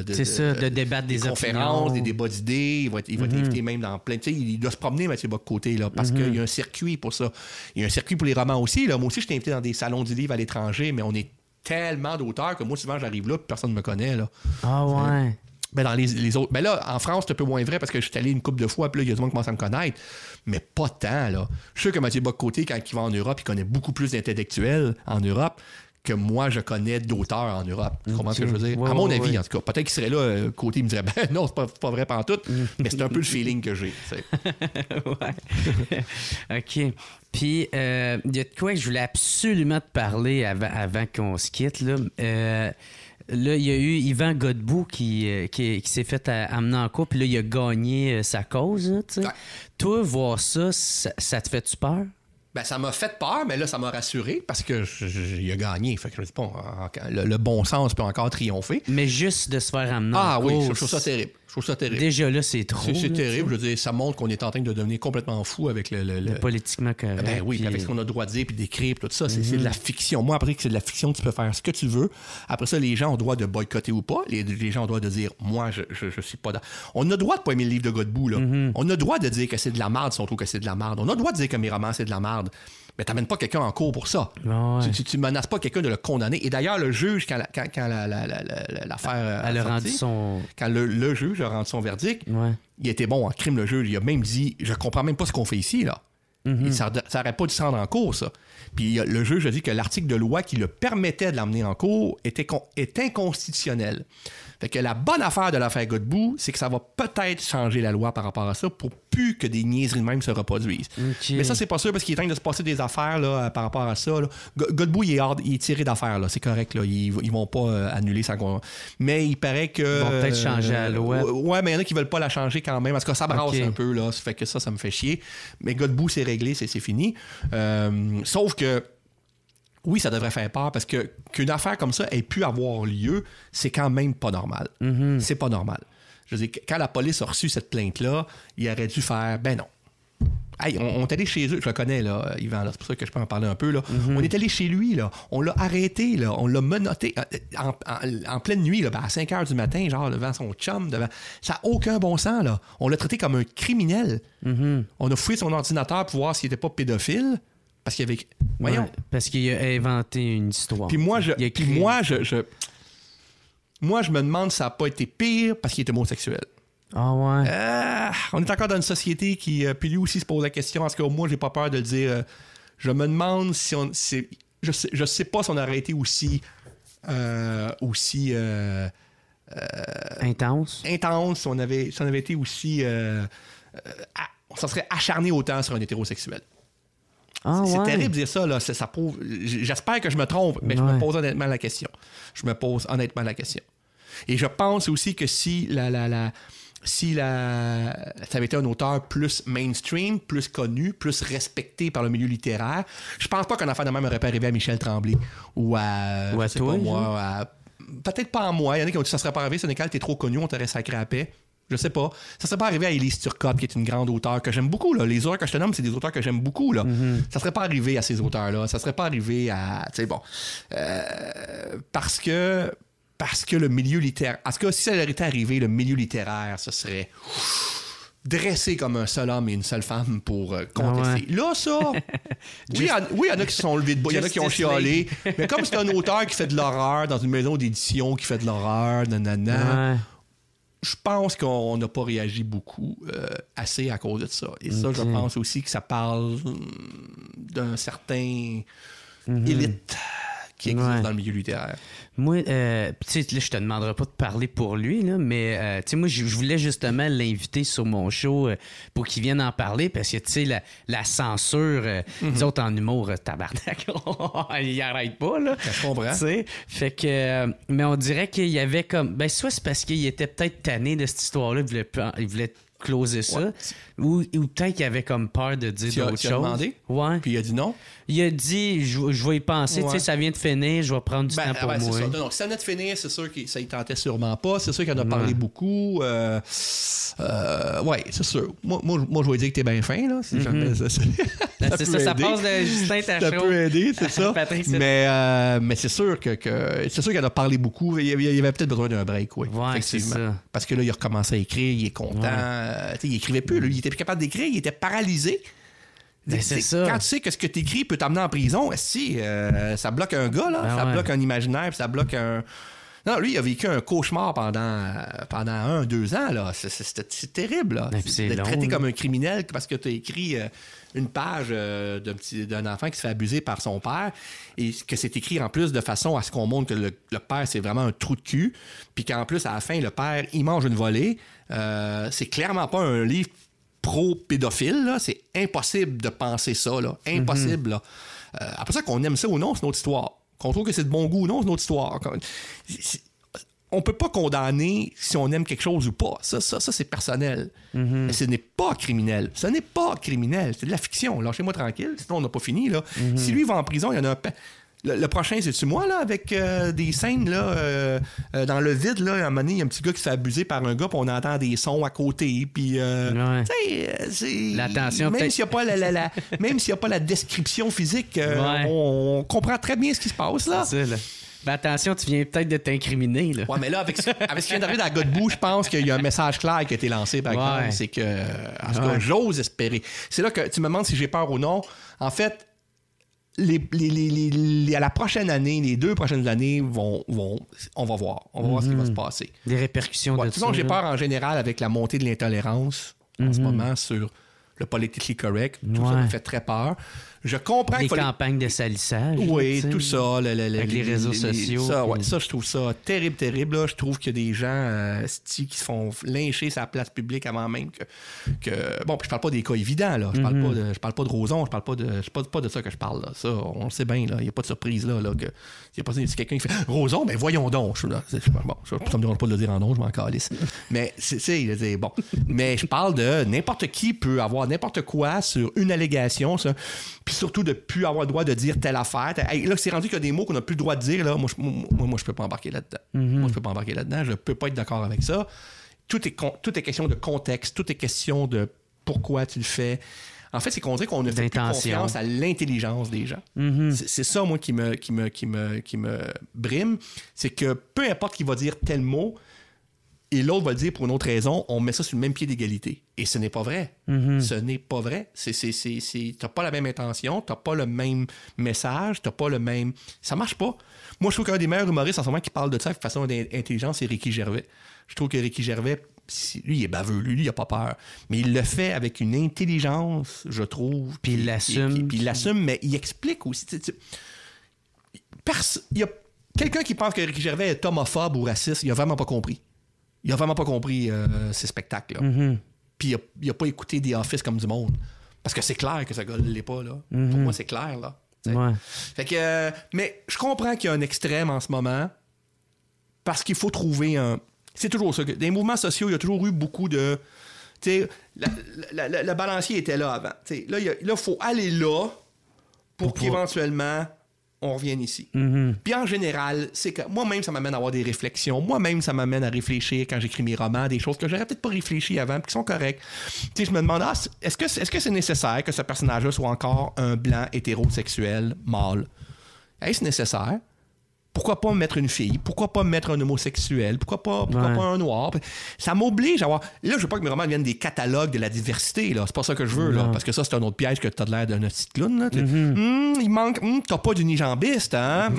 [SPEAKER 3] de débattre des
[SPEAKER 2] conférences,
[SPEAKER 3] opinions.
[SPEAKER 2] des débats d'idées. Il va être invité même dans plein... Il doit se promener, Mathieu Bock-Côté, là, parce qu'il y a un circuit pour ça. Il y a un circuit pour les romans aussi. Là. Moi aussi, je suis invité dans des salons du livre à l'étranger, mais on est tellement d'auteurs que moi, souvent, j'arrive là et personne ne me connaît. Là.
[SPEAKER 3] Ah ouais.
[SPEAKER 2] Ben dans les autres. Ben là, en France, c'est un peu moins vrai parce que je suis allé une couple de fois, puis là, il y a du monde qui commence à me connaître. Mais pas tant, là. Je suis sûr que Mathieu Bock-Côté, quand il va en Europe, il connaît beaucoup plus d'intellectuels en Europe que moi, je connais d'auteurs en Europe. Tu comprends ce que je veux dire? À mon avis, en tout cas. Peut-être qu'il serait là, Côté, il me dirait, ben non, c'est pas vrai pantoute. Mais c'est un peu le feeling que j'ai.
[SPEAKER 3] Ouais. OK. Puis, il y a de quoi que je voulais absolument te parler avant qu'on se quitte, là. Là, il y a eu Yvan Godbout qui s'est fait amener en cours, puis là, il a gagné sa cause. Là, ouais. Toi, voir ça te fait-tu peur?
[SPEAKER 2] Ben, ça m'a fait peur, mais là, ça m'a rassuré parce que il a gagné. Fait que je dis pas, le bon sens peut encore triompher.
[SPEAKER 3] Mais juste de se faire amener
[SPEAKER 2] en
[SPEAKER 3] cours.
[SPEAKER 2] Oui, je trouve ça terrible. Je trouve ça terrible.
[SPEAKER 3] Déjà là, c'est trop.
[SPEAKER 2] C'est
[SPEAKER 3] là,
[SPEAKER 2] terrible. Je veux dire, ça montre qu'on est en train de devenir complètement fou avec
[SPEAKER 3] le politiquement correct.
[SPEAKER 2] Ben oui,
[SPEAKER 3] puis...
[SPEAKER 2] avec ce qu'on a le droit de dire, puis d'écrire, puis tout ça. C'est de la fiction. Moi, après que c'est de la fiction, tu peux faire ce que tu veux. Après ça, les gens ont le droit de boycotter ou pas. Les gens ont le droit de dire, moi, je suis pas... On a le droit de pas aimer le livre de Godbout, là. On a le droit de dire que c'est de la marde si on trouve que c'est de la marde. On a le droit de dire que mes romans, c'est de la marde. Mais t'amènes pas quelqu'un en cours pour ça.
[SPEAKER 3] Ouais.
[SPEAKER 2] Tu menaces pas quelqu'un de le condamner. Et d'ailleurs, le juge, quand l'affaire
[SPEAKER 3] Elle a rendu son...
[SPEAKER 2] Quand le juge a rendu son verdict,
[SPEAKER 3] Ouais.
[SPEAKER 2] il était bon en crime, le juge. Il a même dit, je comprends même pas ce qu'on fait ici, là. Ça n'aurait pas dû se rendre en cours, ça. Puis le juge a dit que l'article de loi qui le permettait de l'emmener en cours est inconstitutionnel. Fait que la bonne affaire de l'affaire Godbout, c'est que ça va peut-être changer la loi par rapport à ça pour plus que des niaiseries de même se reproduisent.
[SPEAKER 3] Okay.
[SPEAKER 2] Mais ça, c'est pas sûr parce qu'il est en train de se passer des affaires là, par rapport à ça. Là. Godbout, il est tiré d'affaires. Là. C'est correct. Là. Ils vont pas annuler ça. Mais il paraît que...
[SPEAKER 3] Ils vont peut-être changer la loi.
[SPEAKER 2] Ouais, mais il y en a qui veulent pas la changer quand même parce que ça brasse un peu. Là. Ça fait que ça me fait chier. Mais Godbout, c'est réglé, c'est fini. Sauf que oui, ça devrait faire peur parce qu'une affaire comme ça ait pu avoir lieu, c'est quand même pas normal. C'est pas normal. Je veux dire, quand la police a reçu cette plainte-là, il aurait dû faire, ben non. Hey, on est allé chez eux, je le connais, là, Yvan, là, c'est pour ça que je peux en parler un peu. Là. On est allé chez lui, là, on l'a arrêté, là, on l'a menotté en pleine nuit, là, à 5 h du matin, genre devant son chum. Ça n'a aucun bon sens. Là. On l'a traité comme un criminel. On a fouillé son ordinateur pour voir s'il n'était pas pédophile. Parce qu'il y avait... Voyons.
[SPEAKER 3] Ouais, parce qu'il a inventé une histoire.
[SPEAKER 2] Puis moi, je me demande si ça n'a pas été pire parce qu'il est homosexuel.
[SPEAKER 3] Ah ouais.
[SPEAKER 2] On est encore dans une société qui... puis lui aussi se pose la question. Parce que moi, j'ai pas peur de le dire. Je me demande si on... Je sais pas si on aurait été aussi...
[SPEAKER 3] intense.
[SPEAKER 2] Intense. Si on avait été aussi... on s'en serait acharné autant sur un hétérosexuel.
[SPEAKER 3] Ah,
[SPEAKER 2] c'est
[SPEAKER 3] ouais.
[SPEAKER 2] terrible de dire ça. Là. Ça prouve... J'espère que je me trompe, mais je me pose honnêtement la question. Et je pense aussi que si ça avait été un auteur plus mainstream, plus connu, plus respecté par le milieu littéraire, je pense pas qu'un affaire de même aurait pas arrivé à Michel Tremblay ou à
[SPEAKER 3] toi,
[SPEAKER 2] pas moi, peut-être pas à moi. Il y en a qui ont dit ça serait pas arrivé, Sénécal, t'es trop connu, on t'aurait sacré à paix. Je sais pas. Ça serait pas arrivé à Élise Turcotte, qui est une grande auteure que j'aime beaucoup. Là. Les auteurs que je te nomme, c'est des auteurs que j'aime beaucoup. Là. Ça serait pas arrivé à ces auteurs-là. Ça serait pas arrivé à... Tu sais, bon. Parce que le milieu littéraire... En tout cas, si ça avait été arrivé, le milieu littéraire, ce serait dressé comme un seul homme et une seule femme pour contester. Ah ouais. Là, ça... oui, il y en a qui se sont levés de bois, il y en a qui ont chialé. Mais comme c'est un auteur qui fait de l'horreur dans une maison d'édition qui fait de l'horreur, nanana... Ouais. Je pense qu'on n'a pas réagi beaucoup assez à cause de ça. Et ça, je pense aussi que ça parle d'un certain élite qui existe dans le milieu littéraire.
[SPEAKER 3] Moi, tu sais, là, je te demanderai pas de parler pour lui, là, mais tu sais, moi, je voulais justement l'inviter sur mon show pour qu'il vienne en parler parce que, tu sais, la censure, les autres en humour, tabarnak, il arrête pas, là.
[SPEAKER 2] Je comprends.
[SPEAKER 3] T'sais, fait que, mais on dirait qu'il y avait comme, ben, soit c'est parce qu'il était peut-être tanné de cette histoire-là, il voulait closer ça, ou peut-être qu'il avait comme peur de dire d'autres choses. Tu as demandé?
[SPEAKER 2] Ouais. Puis il a dit non?
[SPEAKER 3] Il a dit, je vais y penser, tu sais, ça vient de finir, je vais prendre du temps pour moi.
[SPEAKER 2] Ça. Donc, ça venait de finir, c'est sûr que ça y tentait sûrement pas. C'est sûr qu'il en a parlé beaucoup. Ouais, c'est sûr. Moi, je vais dire que t'es bien fin, là. Si jamais ça
[SPEAKER 3] passe de Justin Tachereau.
[SPEAKER 2] Ça peut aider, c'est ça. Mais c'est sûr c'est sûr qu'il en a parlé beaucoup. Il y avait peut-être besoin d'un break, oui.
[SPEAKER 3] Ouais,
[SPEAKER 2] effectivement.
[SPEAKER 3] C'est ça.
[SPEAKER 2] Parce que là, il a recommencé à écrire, il est content. Il écrivait plus, lui. Il était plus capable d'écrire, il était paralysé.
[SPEAKER 3] C'est ça.
[SPEAKER 2] Quand tu sais que ce que tu écris peut t'amener en prison, ça bloque un gars, là, ça bloque un imaginaire, puis ça bloque un... Non, lui, il a vécu un cauchemar pendant 1-2 ans, là. C'est terrible, là. D'être traité comme un criminel parce que tu as écrit une page d'un enfant qui se fait abuser par son père et que c'est écrit en plus de façon à ce qu'on montre que le père, c'est vraiment un trou de cul, puis qu'en plus, à la fin, le père, il mange une volée. C'est clairement pas un livre pro-pédophile, là. C'est impossible de penser ça, là. Impossible, là. Après ça, qu'on aime ça ou non, c'est notre histoire. Qu'on trouve que c'est de bon goût ou non, c'est notre histoire. On peut pas condamner si on aime quelque chose ou pas. Ça c'est personnel. Mais ce n'est pas criminel. Ce n'est pas criminel. C'est de la fiction. Lâchez-moi tranquille. Sinon, on n'a pas fini, là. Si lui va en prison, il y en a un... Le prochain, c'est-tu moi, là, avec des scènes, là, dans le vide, là, à un moment donné, il y a un petit gars qui se fait abuser par un gars, puis on entend des sons à côté, puis, tu sais, c'est...
[SPEAKER 3] L'attention,
[SPEAKER 2] même
[SPEAKER 3] peut-être...
[SPEAKER 2] s'il n'y a pas la description physique, on comprend très bien ce qui se passe, là.
[SPEAKER 3] C'est ça, là. Ben attention, tu viens peut-être de t'incriminer, là.
[SPEAKER 2] Ouais, mais là, avec ce qui vient d'arriver dans Godbout, je pense qu'il y a un message clair qui a été lancé, par exemple. C'est que, en tout cas, j'ose espérer. C'est là que tu me demandes si j'ai peur ou non. En fait, à la prochaine année, les 2 prochaines années, on va voir. On va voir ce qui va se passer.
[SPEAKER 3] Des répercussions de
[SPEAKER 2] ça. J'ai peur en général avec la montée de l'intolérance en ce moment sur le politically correct. Tout ça me fait très peur. Je comprends
[SPEAKER 3] les campagnes de salissage.
[SPEAKER 2] Oui, tout ça.
[SPEAKER 3] Avec les réseaux sociaux.
[SPEAKER 2] Ça, je trouve ça terrible, terrible. Là. Je trouve qu'il y a des gens qui se font lyncher sur la place publique avant même que... Bon, puis je parle pas des cas évidents. Là. Je parle pas de Roson. Je parle pas de... C'est pas de ça que je parle. Là. Ça, on le sait bien. Il n'y a pas de surprise. Là, que, il y a pas quelqu'un qui fait « Roson, ben voyons donc. » Bon, ça me dérange pas de le dire en nom, je m'en calisse. Mais, c'est bon. Mais je parle de n'importe qui peut avoir n'importe quoi sur une allégation, ça. Puis surtout de ne plus avoir le droit de dire telle affaire. Hey, là, c'est rendu qu'il y a des mots qu'on n'a plus le droit de dire. Là. Moi, je peux pas embarquer là-dedans. Moi, je peux pas embarquer là-dedans. Je peux pas être d'accord avec ça. Tout est question de contexte. Tout est question de pourquoi tu le fais. En fait, c'est qu'on dirait qu'on ne fait plus confiance à l'intelligence des gens. C'est ça, moi, qui me brime. C'est que peu importe qui va dire tel mot, et l'autre va le dire pour une autre raison, on met ça sur le même pied d'égalité. Et ce n'est pas vrai. Ce n'est pas vrai. T'as pas la même intention, t'as pas le même message, t'as pas le même... Ça marche pas. Moi, je trouve qu'un des meilleurs humoristes en ce moment qui parle de ça de façon intelligente, c'est Ricky Gervais. Je trouve que Ricky Gervais, lui, il est baveux, lui, il a pas peur. Mais il le fait avec une intelligence, je trouve.
[SPEAKER 3] Puis il l'assume.
[SPEAKER 2] Puis il l'assume, mais il explique aussi. Il y a quelqu'un qui pense que Ricky Gervais est homophobe ou raciste, il a vraiment pas compris. Il a vraiment pas compris ces spectacles-là. Puis il a pas écouté The Office comme du monde. Parce que c'est clair que ce gars-là l'est pas, là. Pour moi, c'est clair, là. Fait que... mais je comprends qu'il y a un extrême en ce moment parce qu'il faut trouver un... C'est toujours ça. Dans les mouvements sociaux, il y a toujours eu beaucoup de... Tu sais, le balancier était là avant. T'sais, là, il faut aller là pour qu'éventuellement... on revienne ici. Puis en général, c'est que moi-même, ça m'amène à avoir des réflexions. Moi-même, ça m'amène à réfléchir quand j'écris mes romans, des choses que j'aurais peut-être pas réfléchi avant, puis qui sont correctes. Tu sais, je me demande, est-ce que c'est nécessaire que ce personnage-là soit encore un blanc hétérosexuel mâle? Est-ce nécessaire? Pourquoi pas mettre une fille? Pourquoi pas mettre un homosexuel? Pourquoi pas un noir? Ça m'oblige à avoir... Là, je veux pas que mes romans deviennent des catalogues de la diversité. Là. C'est pas ça que je veux. Là, parce que ça, c'est un autre piège que t'as de l'air d'un petite clown. Là. Il manque... t'as pas d'unijambiste, hein?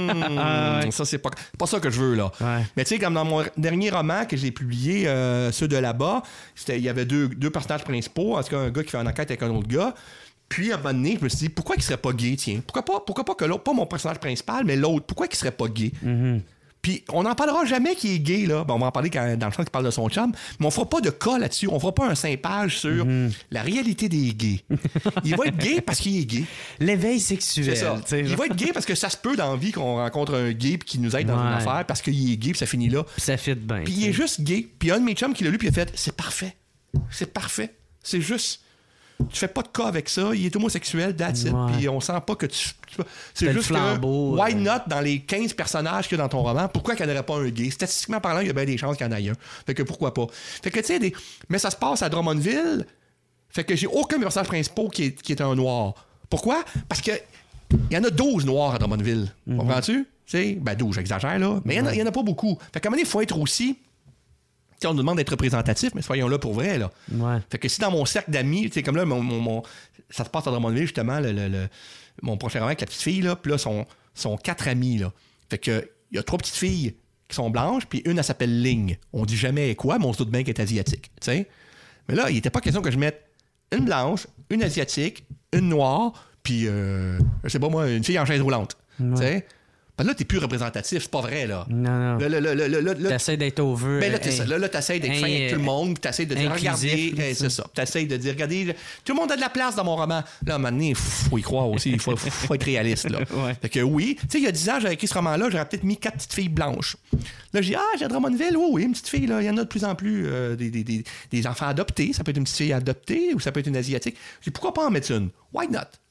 [SPEAKER 2] Ça, c'est pas ça que je veux. Là. Mais tu sais, comme dans mon dernier roman que j'ai publié, ceux de là-bas, il y avait deux personnages principaux. En tout cas, un gars qui fait une enquête avec un autre gars. Puis, à un moment donné, je me suis dit, pourquoi il serait pas gay, tiens? Pourquoi pas que l'autre, pas mon personnage principal, mais l'autre, pourquoi il serait pas gay? Puis, on n'en parlera jamais qu'il est gay, là. Bon, on va en parler dans le champ qui parle de son chum, mais on fera pas de cas là-dessus. On fera pas un 5 pages sur la réalité des gays. Il va être gay parce qu'il est gay.
[SPEAKER 3] L'éveil sexuel.
[SPEAKER 2] C'est ça. Il va être gay parce que ça se peut dans la vie qu'on rencontre un gay puis qu'il nous aide dans une affaire parce qu'il est gay puis ça finit là.
[SPEAKER 3] Puis ça fit bien.
[SPEAKER 2] Puis il est juste gay. Puis un de mes chums qui l'a lu puis il a fait, c'est parfait. C'est parfait. C'est juste... Tu fais pas de cas avec ça, il est homosexuel, that's it, puis on sent pas que tu... C'est juste
[SPEAKER 3] flambeau,
[SPEAKER 2] que, why not, dans les 15 personnages qu'il y a dans ton roman, pourquoi qu'il n'y en aurait pas un gay? Statistiquement parlant, il y a bien des chances qu'il y en ait un. Fait que pourquoi pas? Fait que, tu sais, mais ça se passe à Drummondville, fait que j'ai aucun personnage principal qui est un noir. Pourquoi? Parce que il y en a 12 noirs à Drummondville. Comprends-tu? Tu sais, ben 12, j'exagère, là, mais il y en a pas beaucoup. Fait qu'à un moment donné, il faut être aussi... T'sais, on nous demande d'être représentatif, mais soyons là pour vrai. Là. Fait que si dans mon cercle d'amis, comme là, ça se passe à Drummondville, justement, mon prochain roman avec la petite fille, là, puis là, sont 4 amis. Là. Fait que il y a 3 petites filles qui sont blanches, puis une, elle s'appelle Ling. On dit jamais quoi, mais on se doute bien qu'elle est asiatique. T'sais? Mais là, il n'était pas question que je mette une blanche, une asiatique, une noire, puis, je sais pas moi, une fille en chaise roulante. T'sais? Là, t'es plus représentatif, c'est pas vrai, là.
[SPEAKER 3] Non.
[SPEAKER 2] T'essaies
[SPEAKER 3] d'être over.
[SPEAKER 2] Ben là, t'essaies d'être fin avec tout le monde, puis t'essaies de dire, regardez, c'est ça. T'essaies de dire, regardez, tout le monde a de la place dans mon roman. Là, à un moment donné, il faut y croire aussi, il faut être réaliste, là. Fait que oui, tu sais, il y a 10 ans, j'avais écrit ce roman-là, j'aurais peut-être mis 4 petites filles blanches. Là, j'ai dit, j'ai Drummondville, oui, une petite fille, là, il y en a de plus en plus, des enfants adoptés, ça peut être une petite fille adoptée, ou ça peut être une asiatique. J'ai dit, pourquoi pas en mettre une? Why not?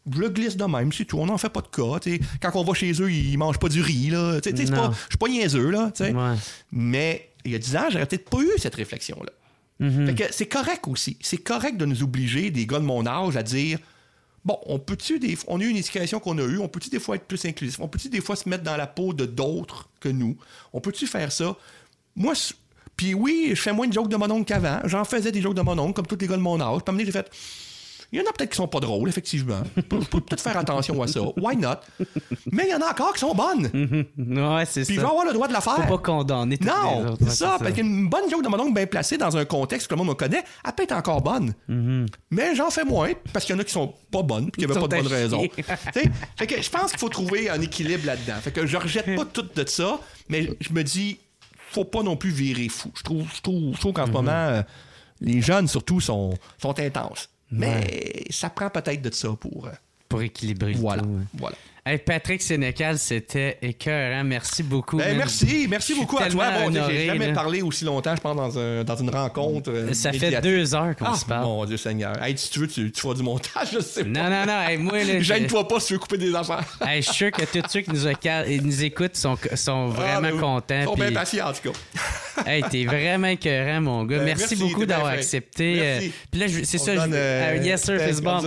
[SPEAKER 2] je le glisse de même, c'est tout. On n'en fait pas de cas. T'sais. Quand on va chez eux, ils mangent pas du riz. Là. Je suis pas niaiseux. Là,
[SPEAKER 3] ouais.
[SPEAKER 2] Mais il y a 10 ans, j'aurais peut-être pas eu cette réflexion-là. Fait que c'est correct aussi. C'est correct de nous obliger, des gars de mon âge, à dire bon, on a eu une éducation qu'on a eue, on peut-tu des fois être plus inclusif? On peut-tu des fois se mettre dans la peau de d'autres que nous? On peut-tu faire ça? Moi, puis oui, je fais moins de jokes de mon oncle qu'avant. J'en faisais des jokes de mon oncle, comme tous les gars de mon âge. Puis j'ai fait... Il y en a peut-être qui sont pas drôles, effectivement. Je peux peut-être faire attention à ça. Why not? Mais il y en a encore qui sont bonnes.
[SPEAKER 3] Ouais, c'est ça.
[SPEAKER 2] Puis je vais avoir le droit de la faire.
[SPEAKER 3] Faut pas condamner toutes les autres.
[SPEAKER 2] C'est ça. Parce qu'une bonne joke de mon oncle bien placée dans un contexte que le monde me connaît, elle peut être encore bonne. Mais j'en fais moins parce qu'il y en a qui sont pas bonnes puis qu'il n'y avait pas de bonnes raisons. Fait que je pense qu'il faut trouver un équilibre là-dedans. Fait que je rejette pas tout de ça, mais je me dis, faut pas non plus virer fou. Je trouve qu'en ce moment, les jeunes surtout sont intenses. Mais ça prend peut-être de ça
[SPEAKER 3] pour équilibrer le tout.
[SPEAKER 2] Voilà.
[SPEAKER 3] Hey, Patrick Sénécal, c'était écœurant. Merci beaucoup.
[SPEAKER 2] Merci beaucoup à toi. Bon, j'ai jamais
[SPEAKER 3] là.
[SPEAKER 2] Parlé aussi longtemps, je pense, dans une rencontre.
[SPEAKER 3] Ça fait 2 heures qu'on se parle.
[SPEAKER 2] Mon Dieu Seigneur. Hey, si tu veux, tu feras du montage, je sais pas.
[SPEAKER 3] Non. Hey, moi, là,
[SPEAKER 2] gêne-toi pas si tu veux couper des affaires.
[SPEAKER 3] Hey, je suis sûr que tous ceux qui nous écoutent sont vraiment contents.
[SPEAKER 2] Ils sont bien patients, en tout cas.
[SPEAKER 3] Hey, t'es vraiment écœurant, mon gars. Merci beaucoup d'avoir accepté. Puis là, c'est ça, yes sir, Facebook.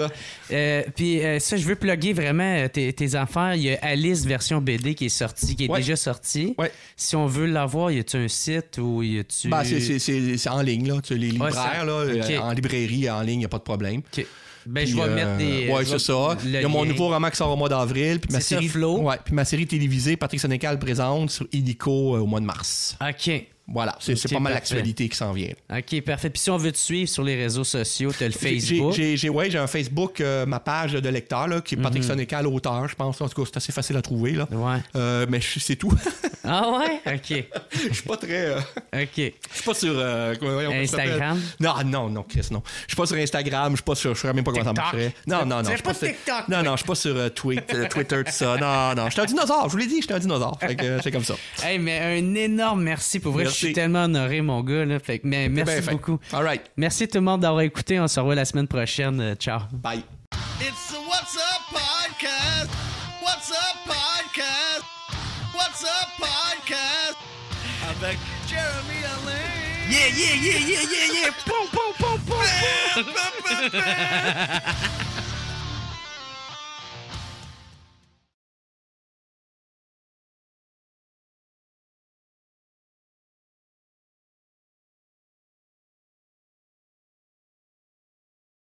[SPEAKER 3] Puis ça, je veux plugger vraiment tes affaires. Il y a Alice version BD qui est sortie, qui est déjà sortie.
[SPEAKER 2] Ouais.
[SPEAKER 3] Si on veut l'avoir, y a-tu un site ou y a-tu...
[SPEAKER 2] c'est en ligne, là. Tu as les libraires, là, okay. En librairie, en ligne, il n'y a pas de problème.
[SPEAKER 3] OK. Ben, je vais mettre des...
[SPEAKER 2] Oui, c'est ça. Il y a mon nouveau roman qui sort au mois d'avril. Puis ma série
[SPEAKER 3] Flo.
[SPEAKER 2] Ouais, puis ma série télévisée, Patrick Sénécal présente sur Illico au mois de mars.
[SPEAKER 3] OK.
[SPEAKER 2] Voilà, c'est pas mal l'actualité qui s'en vient.
[SPEAKER 3] OK, parfait. Puis si on veut te suivre sur les réseaux sociaux, tu as le Facebook.
[SPEAKER 2] J'ai un Facebook, ma page de lecteur, là, qui est Patrick Sénécal, auteur, je pense. En tout cas, c'est assez facile à trouver. Là.
[SPEAKER 3] Ouais.
[SPEAKER 2] Mais c'est tout.
[SPEAKER 3] Ah ouais? OK.
[SPEAKER 2] Je suis pas très...
[SPEAKER 3] OK.
[SPEAKER 2] Je suis pas sur...
[SPEAKER 3] Instagram?
[SPEAKER 2] Non, Chris, non. Je suis pas sur Instagram, je sais même pas comment ça marcherait. Non. Je suis pas TikTok. Non, je suis pas sur Twitter, tout ça. Non. Je suis un dinosaure, je vous l'ai dit, je suis un dinosaure. Fait que c'est comme ça.
[SPEAKER 3] Hey, mais un énorme merci pour vrai. Je suis tellement honoré, mon gars. Là. Fait que, mais merci beaucoup.
[SPEAKER 2] All right.
[SPEAKER 3] Merci tout le monde d'avoir écouté. On se revoit la semaine prochaine. Ciao.
[SPEAKER 2] Bye.
[SPEAKER 4] It's the What's Up Podcast. What's Up Podcast. What's Up Podcast. Avec Jeremy Alain.
[SPEAKER 3] Yeah. Pom, pom, pom, pom.